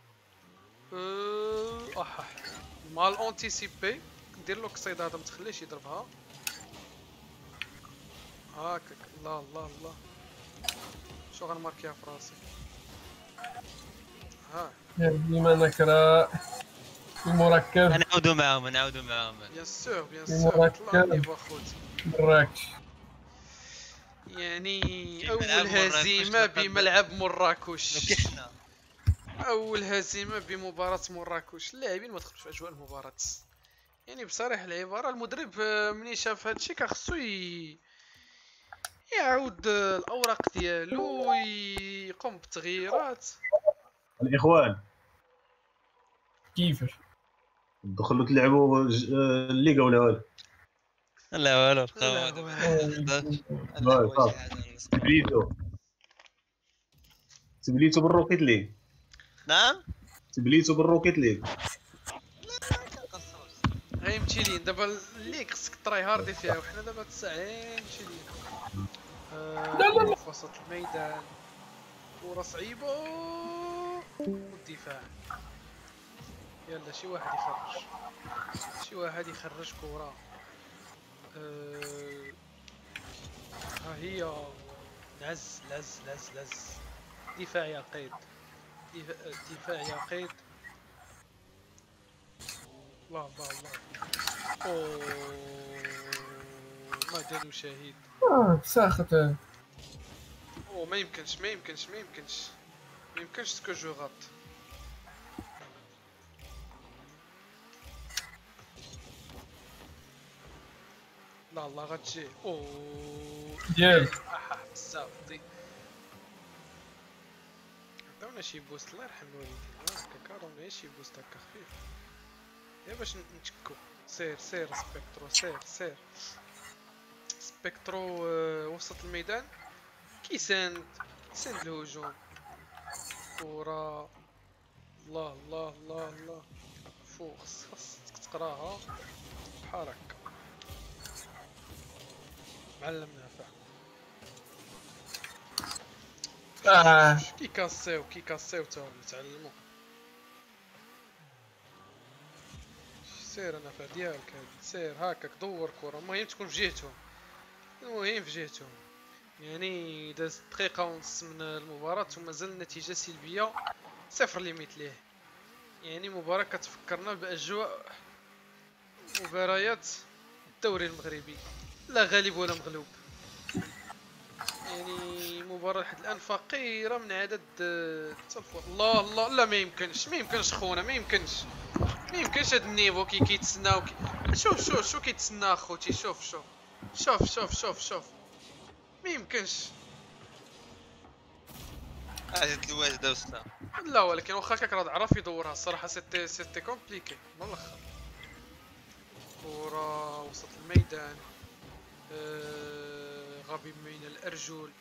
أه... اح مال اونتيسيبي. ندير له قصيده هذا ما تخليش يضربها هاكاك. الله الله الله شو غنماركيها في راسي. ها ديما نكره المركب. نعاودو معاهم نعاودو معاهم. بيان سور بيان سور. طلع النيفو اخوتي. مراكش. يعني اول هزيمه بملعب مراكش. اول هزيمه بمباراه مراكش. اللاعبين ما دخلوش في اجواء المباراه. يعني بصريح العباره المدرب مني شاف هادشي كخصو ي... يعاود الاوراق ديالو ويقوم بالتغييرات. الاخوان كيفاش دخلوا تلعبوا الليغا ولا والو؟ لا والو بريدو تبليتو بالروكيت ليغ نعم تبليتو بالروكيت ليغ. غير متيلين دابا اللي خصك تراي هاردي فيها وحنا دابا تسعين متيلين. لا، لا، لا. في وسط الميدان كرة صعيبة والدفاع. يلا شي واحد يخرج، شي واحد يخرج كرة. أه... ها هي لز لز لز لز. دفاع يا قيد، دفاع, دفاع يا قيد. الله الله الله. اوه ما داروا شهيد. اه ساخط. اوه ما يمكنش ما يمكنش ما يمكنش ما يمكنش سكو جو غلط. لا الله غتجي. اوه ديال اح بزاف دي. عطاونا شي بوست الله يرحم الوالدين. هاكا كارونا شي بوست هكا خفيف يا باش نتشكو. سير سير سبيكترو سير سير سبيكترو. آه، وسط الميدان كيساند كيساند الهجوم. كرة الله الله الله الله فوق. خاصك تقراها بحال هكا. معلم نافع. اه كي كاسيو كي كاسيو تا هما تعلموا. سير نافع ديالك هادي. سير هاكاك دور كرة. المهم تكون في جهتهم، المهم في جهتهم. يعني دازت دقيقة ونص من المباراة ومازال النتيجة سلبية صفر ليميت ليه. يعني مباراة كتفكرنا بأجواء مباريات الدوري المغربي، لا غالب ولا مغلوب. يعني مباراة لحد الآن فقيرة من عدد التلفون. الله الله لا ما يمكنش ما يمكنش خونا ما يمكنش ما يمكنش هاد النيفو كي كيتسناو كي... شوف شوف شو كيتسنى اخوتي. شوف شوف شوف شوف شوف شوف ما يمكنش. اجت الواجده وسط. لا ولكن واخا كاك راه عرف يدورها الصراحه. سيتي سيتي كومبليكي من الاخر. كرة وسط الميدان. آه غبي بين الارجل.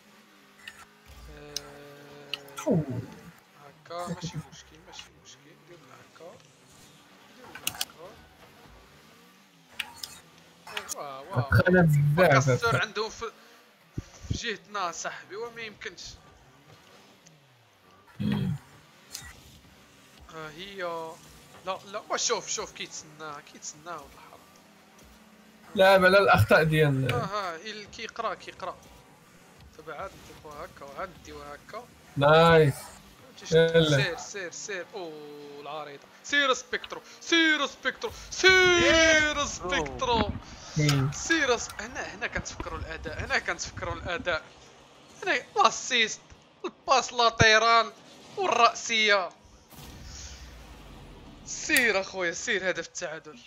آه هكا ماشي مشكل ماشي مشكل. ديرنا هكا ديرنا هكا. واو واو خلنا بزاف. كاستر عندهم في في جهتنا صاحبي وما يمكنش. ها هي. لا لا وشوف شوف كيتسناها كيتسناها والله حرام. لا بلا الاخطاء ديال. ها ها ال- كيقرا كيقرا. تبع عاد نديروها هكا وعاد نديوها هكا. نايس. تيش- يلا. سير سير سير. اوه العريضة. سير سبيكترو سير سبيكترو سير سبيكترو مم. سير سب... هنا هنا كنتفكروا الاداء. هنا كنتفكروا الاداء. هنا لاسيست الباس لاتيرال والرأسية. سير اخويا سير هدف التعادل.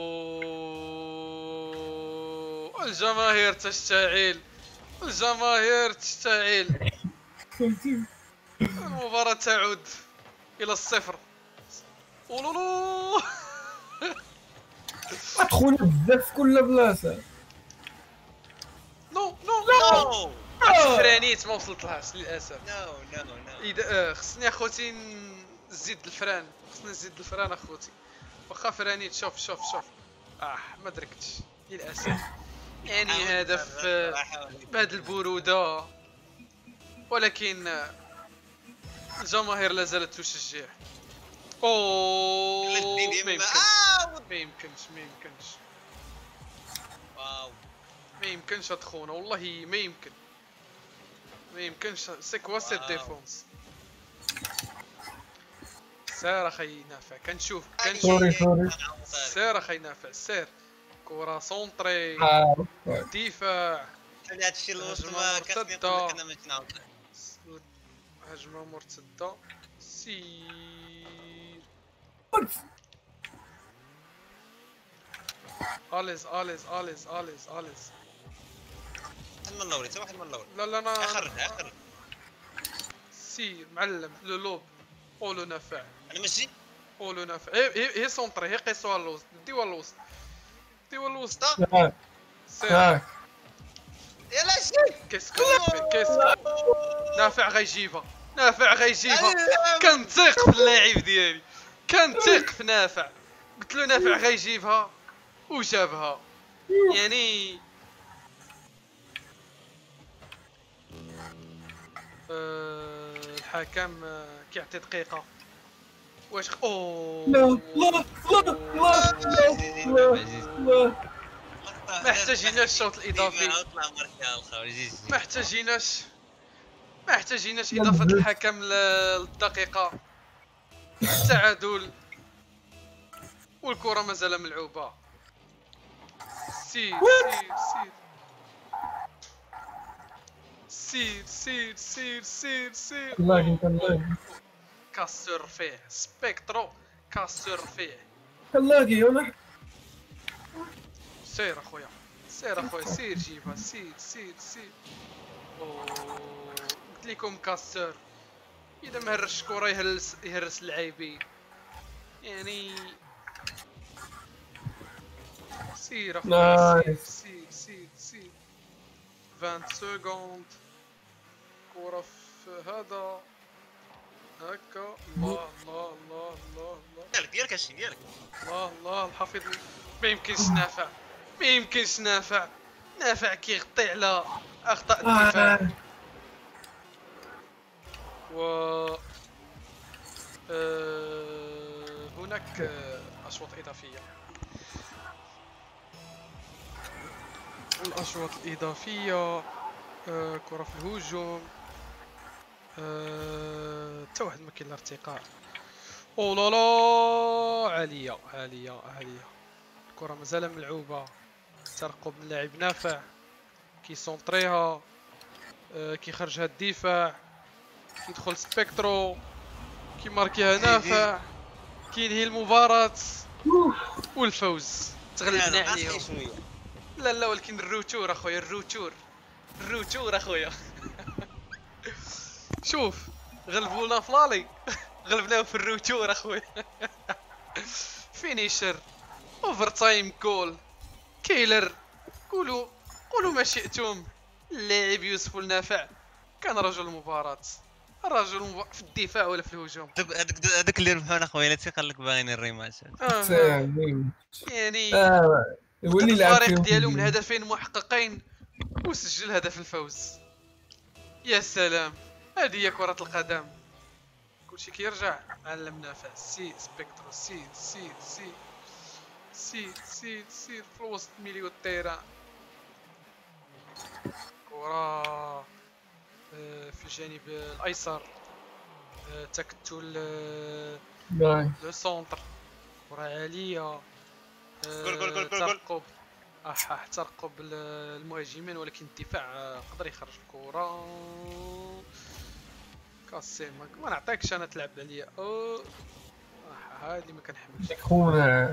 اوه الجماهير تشتعل الجماهير تشتعل. المباراة تعود الى الصفر. اولولو ادخل بزاف في كل بلاصه. نو نو نو الفرانيت ما وصلتلهاش للاسف. نو نو نو اذا آه، خصني اخوتي نزيد الفران. خصني نزيد الفران اخوتي. واخا فرانيت. شوف شوف شوف اه ما دركتش للاسف. يعني هدف آه، بهذه البرودة ولكن آه، الجماهير لا زالت تشجع. اوه ما يمكنش ما يمكنش ما يمكنش واو ما يمكنش هاد خونا والله ما يمكن ما يمكنش. سي كوا سيت واو. ديفونس. سير اخي نافع كنشوف سوري كنشوف. سوري. سير اخي نافع سير. كرة سونطري آه. دفاع. هذا الشيء الوسط هجمة ما كاسني مرتدة. نقول لك انا ماشي نعاود. هجمة مرتدة. سير اليز اليز اليز اليز اليز. واحد من اللوري واحد من اللوري. لا لا انا اخرج اخرج. سير معلم لو لوب. اولو نافع انا ماشي اولو نافع. هي هي هي سونطري. هي قيسوها الوسط. ديوها الوسط ديوها الوسط. آه. سير آه. يلا شي كيس كيس نافع غيجيبها نافع غيجيبها. كنثق في اللاعب ديالي، كنثق في نافع. قلت له نافع غيجيبها وجابها. يعني أه الحكم آه، كيعطي دقيقة. واش اوه لا لا لا لا ما احتاجيناش الشوط الاضافي، اطلع مركا الخارجي. ما احتاجيناش ما احتاجيناش اضافة الحكم للدقيقة. تعادل والكرة مازال ملعوبة. سير سير سير سير سير سير سير لاقي لاقي كاسر فيه سبيكترو، كاسر فيه. لاقي ولا سير اخويا، سير اخويا، سير جيبها، سير سير سير. اوه قلت لكم كاسر اذا ما هرش كرة يهرس يهرس اللاعبين. يعني سير اخويا، سير سير سير سير. عشرين سكوند كرة في هذا هكا. الله الله الله الله الله ديالك ديالك اش ديالك. الله الله الحفيظ. ما يمكنش نافع، ما يمكنش نافع. نافع كيغطي على اخطاء الدفاع. و آه... هناك آه، اشواط اضافيه. الاشواط الاضافيه آه... كره في الهجوم. آه... حتى واحد ما كاين لا ارتقاء. او لا لا عاليه عاليه عاليه. الكره مازال ملعوبه. ترقب من لاعب نافع كيسونطريها. آه... كيخرجها الدفاع. كيدخل سبيكترو كيماركيها نافع. كينهي المباراة والفوز. تغلبنا عليهم. لا لا ولكن الروتور اخويا، الروتور الروتور اخويا. شوف غلبونا في لالي، غلبناهم في الروتور اخويا. فينيشر، اوفر تايم جول، كيلر. قولوا قولوا ما شئتم. اللاعب يوسف النافع كان رجل المباراة. الرجل مب... في الدفاع ولا في الهجوم. هذاك هذاك اللي ربحونا خويا لا تيقال لك باغيين الريماتش. آه. يعني اه يولي الفريق ديالو من هدفين محققين وسجل هدف الفوز. يا سلام، هذه هي كرة القدم. كلشي كيرجع معلم نافع. سي سبيكترو، سير سير سير سير سير سير في وسط ميليو التيران. كرة في الجانب الايسر. تكتل لو سونتر. كرة عالية. جول جول جول جول. ترقب اح ترقب المهاجمين ولكن الدفاع قدر يخرج الكرة. كاسي ما نعطيكش انا تلعب عليا. او هادي ما كنحملش. خونا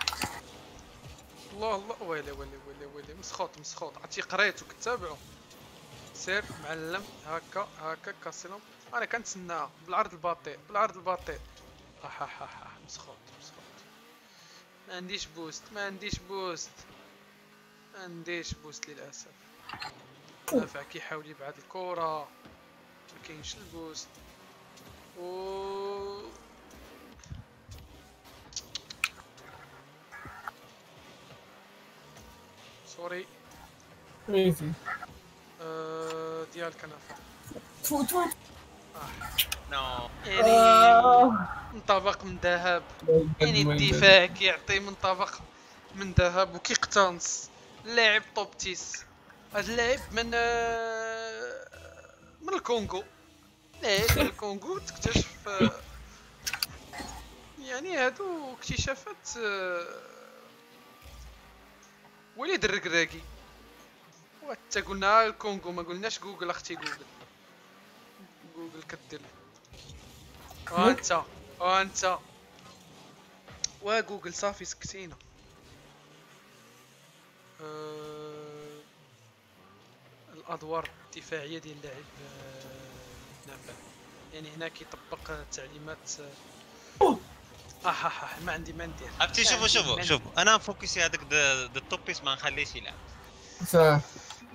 الله الله ويلي ويلي ويلي ويلي. مسخوط مسخوط. عرفتي قريت وكتابعو. سير معلم هكا هكا كاسيلهم. انا كنتسناها بالعرض البطيء بالعرض البطيء. اح اح اح مسخوط مسخوط. ما عنديش بوست ما عنديش بوست ما عنديش بوست للاسف. نافع كيحاول يبعد الكرة ما كاينش البوست. و سوري. ميزي أه ديالك نافع. تفوت تفوت نو يعني منطبق من ذهب. يعني الدفاع كيعطي منطبق من ذهب وكيقتنص. اللاعب طوبتيس. هذا اللاعب من من الكونغو. لاعب من الكونغو تكتشف. يعني هادو اكتشافات وليد الركراكي. وحتى قلنا الكونغو ما قلناش جوجل. اختي جوجل جوجل كدير. وانت وانت وا جوجل صافي سكتينا. أه... الادوار الدفاعيه ديال اللاعب أه... نافع. يعني هنا كيطبق التعليمات. اه اه ما عندي ما ندير. عرفتي شوفوا شوفوا شوفوا انا فوكسي هذاك د التوبيس ما نخليش يلعب. صح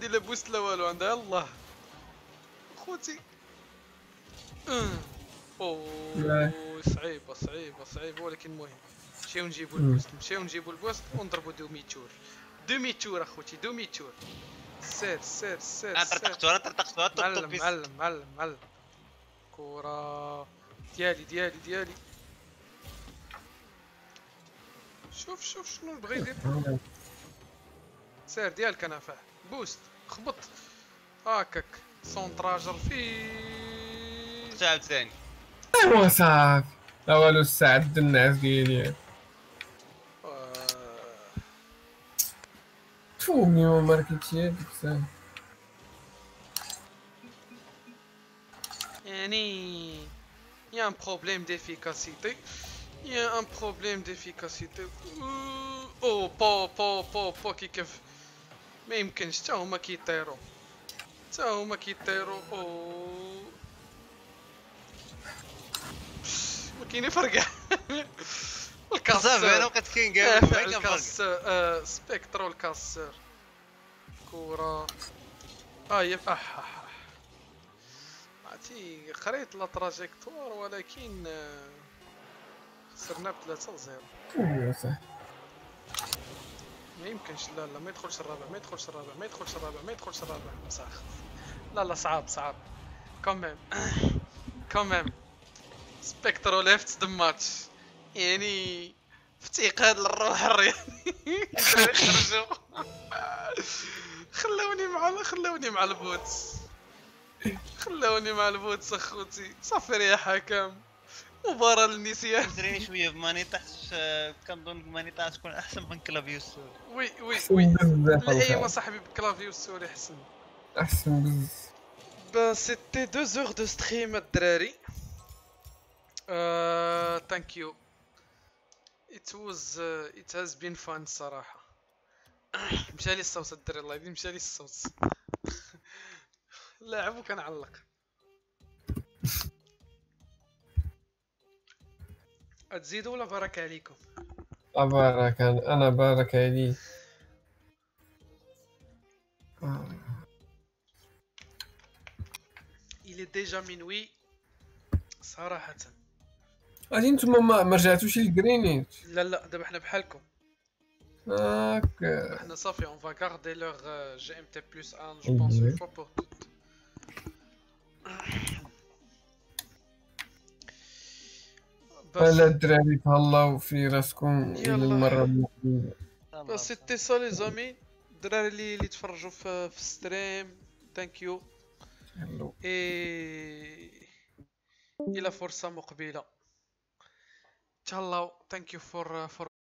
عندي لا بوست لا والو عندها يلاه خوتي. اوه صعيبه صعيبه صعيبه ولكن المهم نمشيو نجيبو البوست نمشيو نجيبو البوست ونضربو دومي تور دومي تور اخوتي دومي تور. سير سير سير انا سير طرطقتو انا طرطقتو طوب معلم طوب معلم معلم معلم. كرة ديالي ديالي ديالي. شوف شوف شنو بغا يدير. سير ديالك انا فاه بوست خبط هاكاك سونطراجر فيه. تعاود ثاني ايوا صافي لا والو ساعد الناس ديالي آه، فوقني ما ماركتيش بزاف. يعني يا ان بروبليم ديفيكاسيتي يا ان بروبليم ديفيكاسيتي. او بو بو بو بو كي كيف ما يمكنش حتى هما كيطيروا حتى هما كيطيروا. او ما كاينين فرقه. صافي انا الكاسر وقت كاين كاع ما كان فرق. الكاسر سبيكترو الكاسر. كرة ها هي اح عرفتي قريت لا تراجيكتوار ولكن آه، خسرنا بثلاثة لزيرو. ايوا صح ما يمكنش لا لا ما يدخلش الرابع ما يدخلش الرابع ما يدخلش الرابع ما يدخلش الرابع صح. لا لا صعب صعب كوميم كوميم. سبيكترو ليفت ذا ماتش يعني افتقاد للروح الرياضي. خرجوا خلوني مع خلوني مع البوتس خلوني مع البوتس اخوتي. صفر يا حكم مباراة للنسيان. زريني شويه بمانيطا كنظن مانيطا تكون احسن من كلافيوس. وي وي احسن وي بزاف لا ايوا الخير. صاحبي بكلافيو السوري احسن. احسن بزاف. Ben, c'était deux heures de stream الدراري. Uh, thank you. It was uh, it has been fun صراحة. مشى لي الصوت الدراري الله يديم مشى لي الصوت. لاعب وكنعلق. تزيدوا ولا بارك عليكم؟ بارك انا بارك عليك. Il est déjà minuit صراحة. غادي نتوما ما ما رجعتوش للجرينيت. لا لا دابا حنا بحالكم هاكا حنا صافي اون فا غاردي لوغ جي ام تي بلس واحد جو بونس اون فوا بور توت. هلا الدراري تهلاو في راسكم الى يلا. المره المقبله. بس سيتي سا لي زامي الدراري اللي اللي تفرجوا في في الستريم ثانك يو هلو. اي الى فرصه مقبله تهلاو ثانك يو فور فور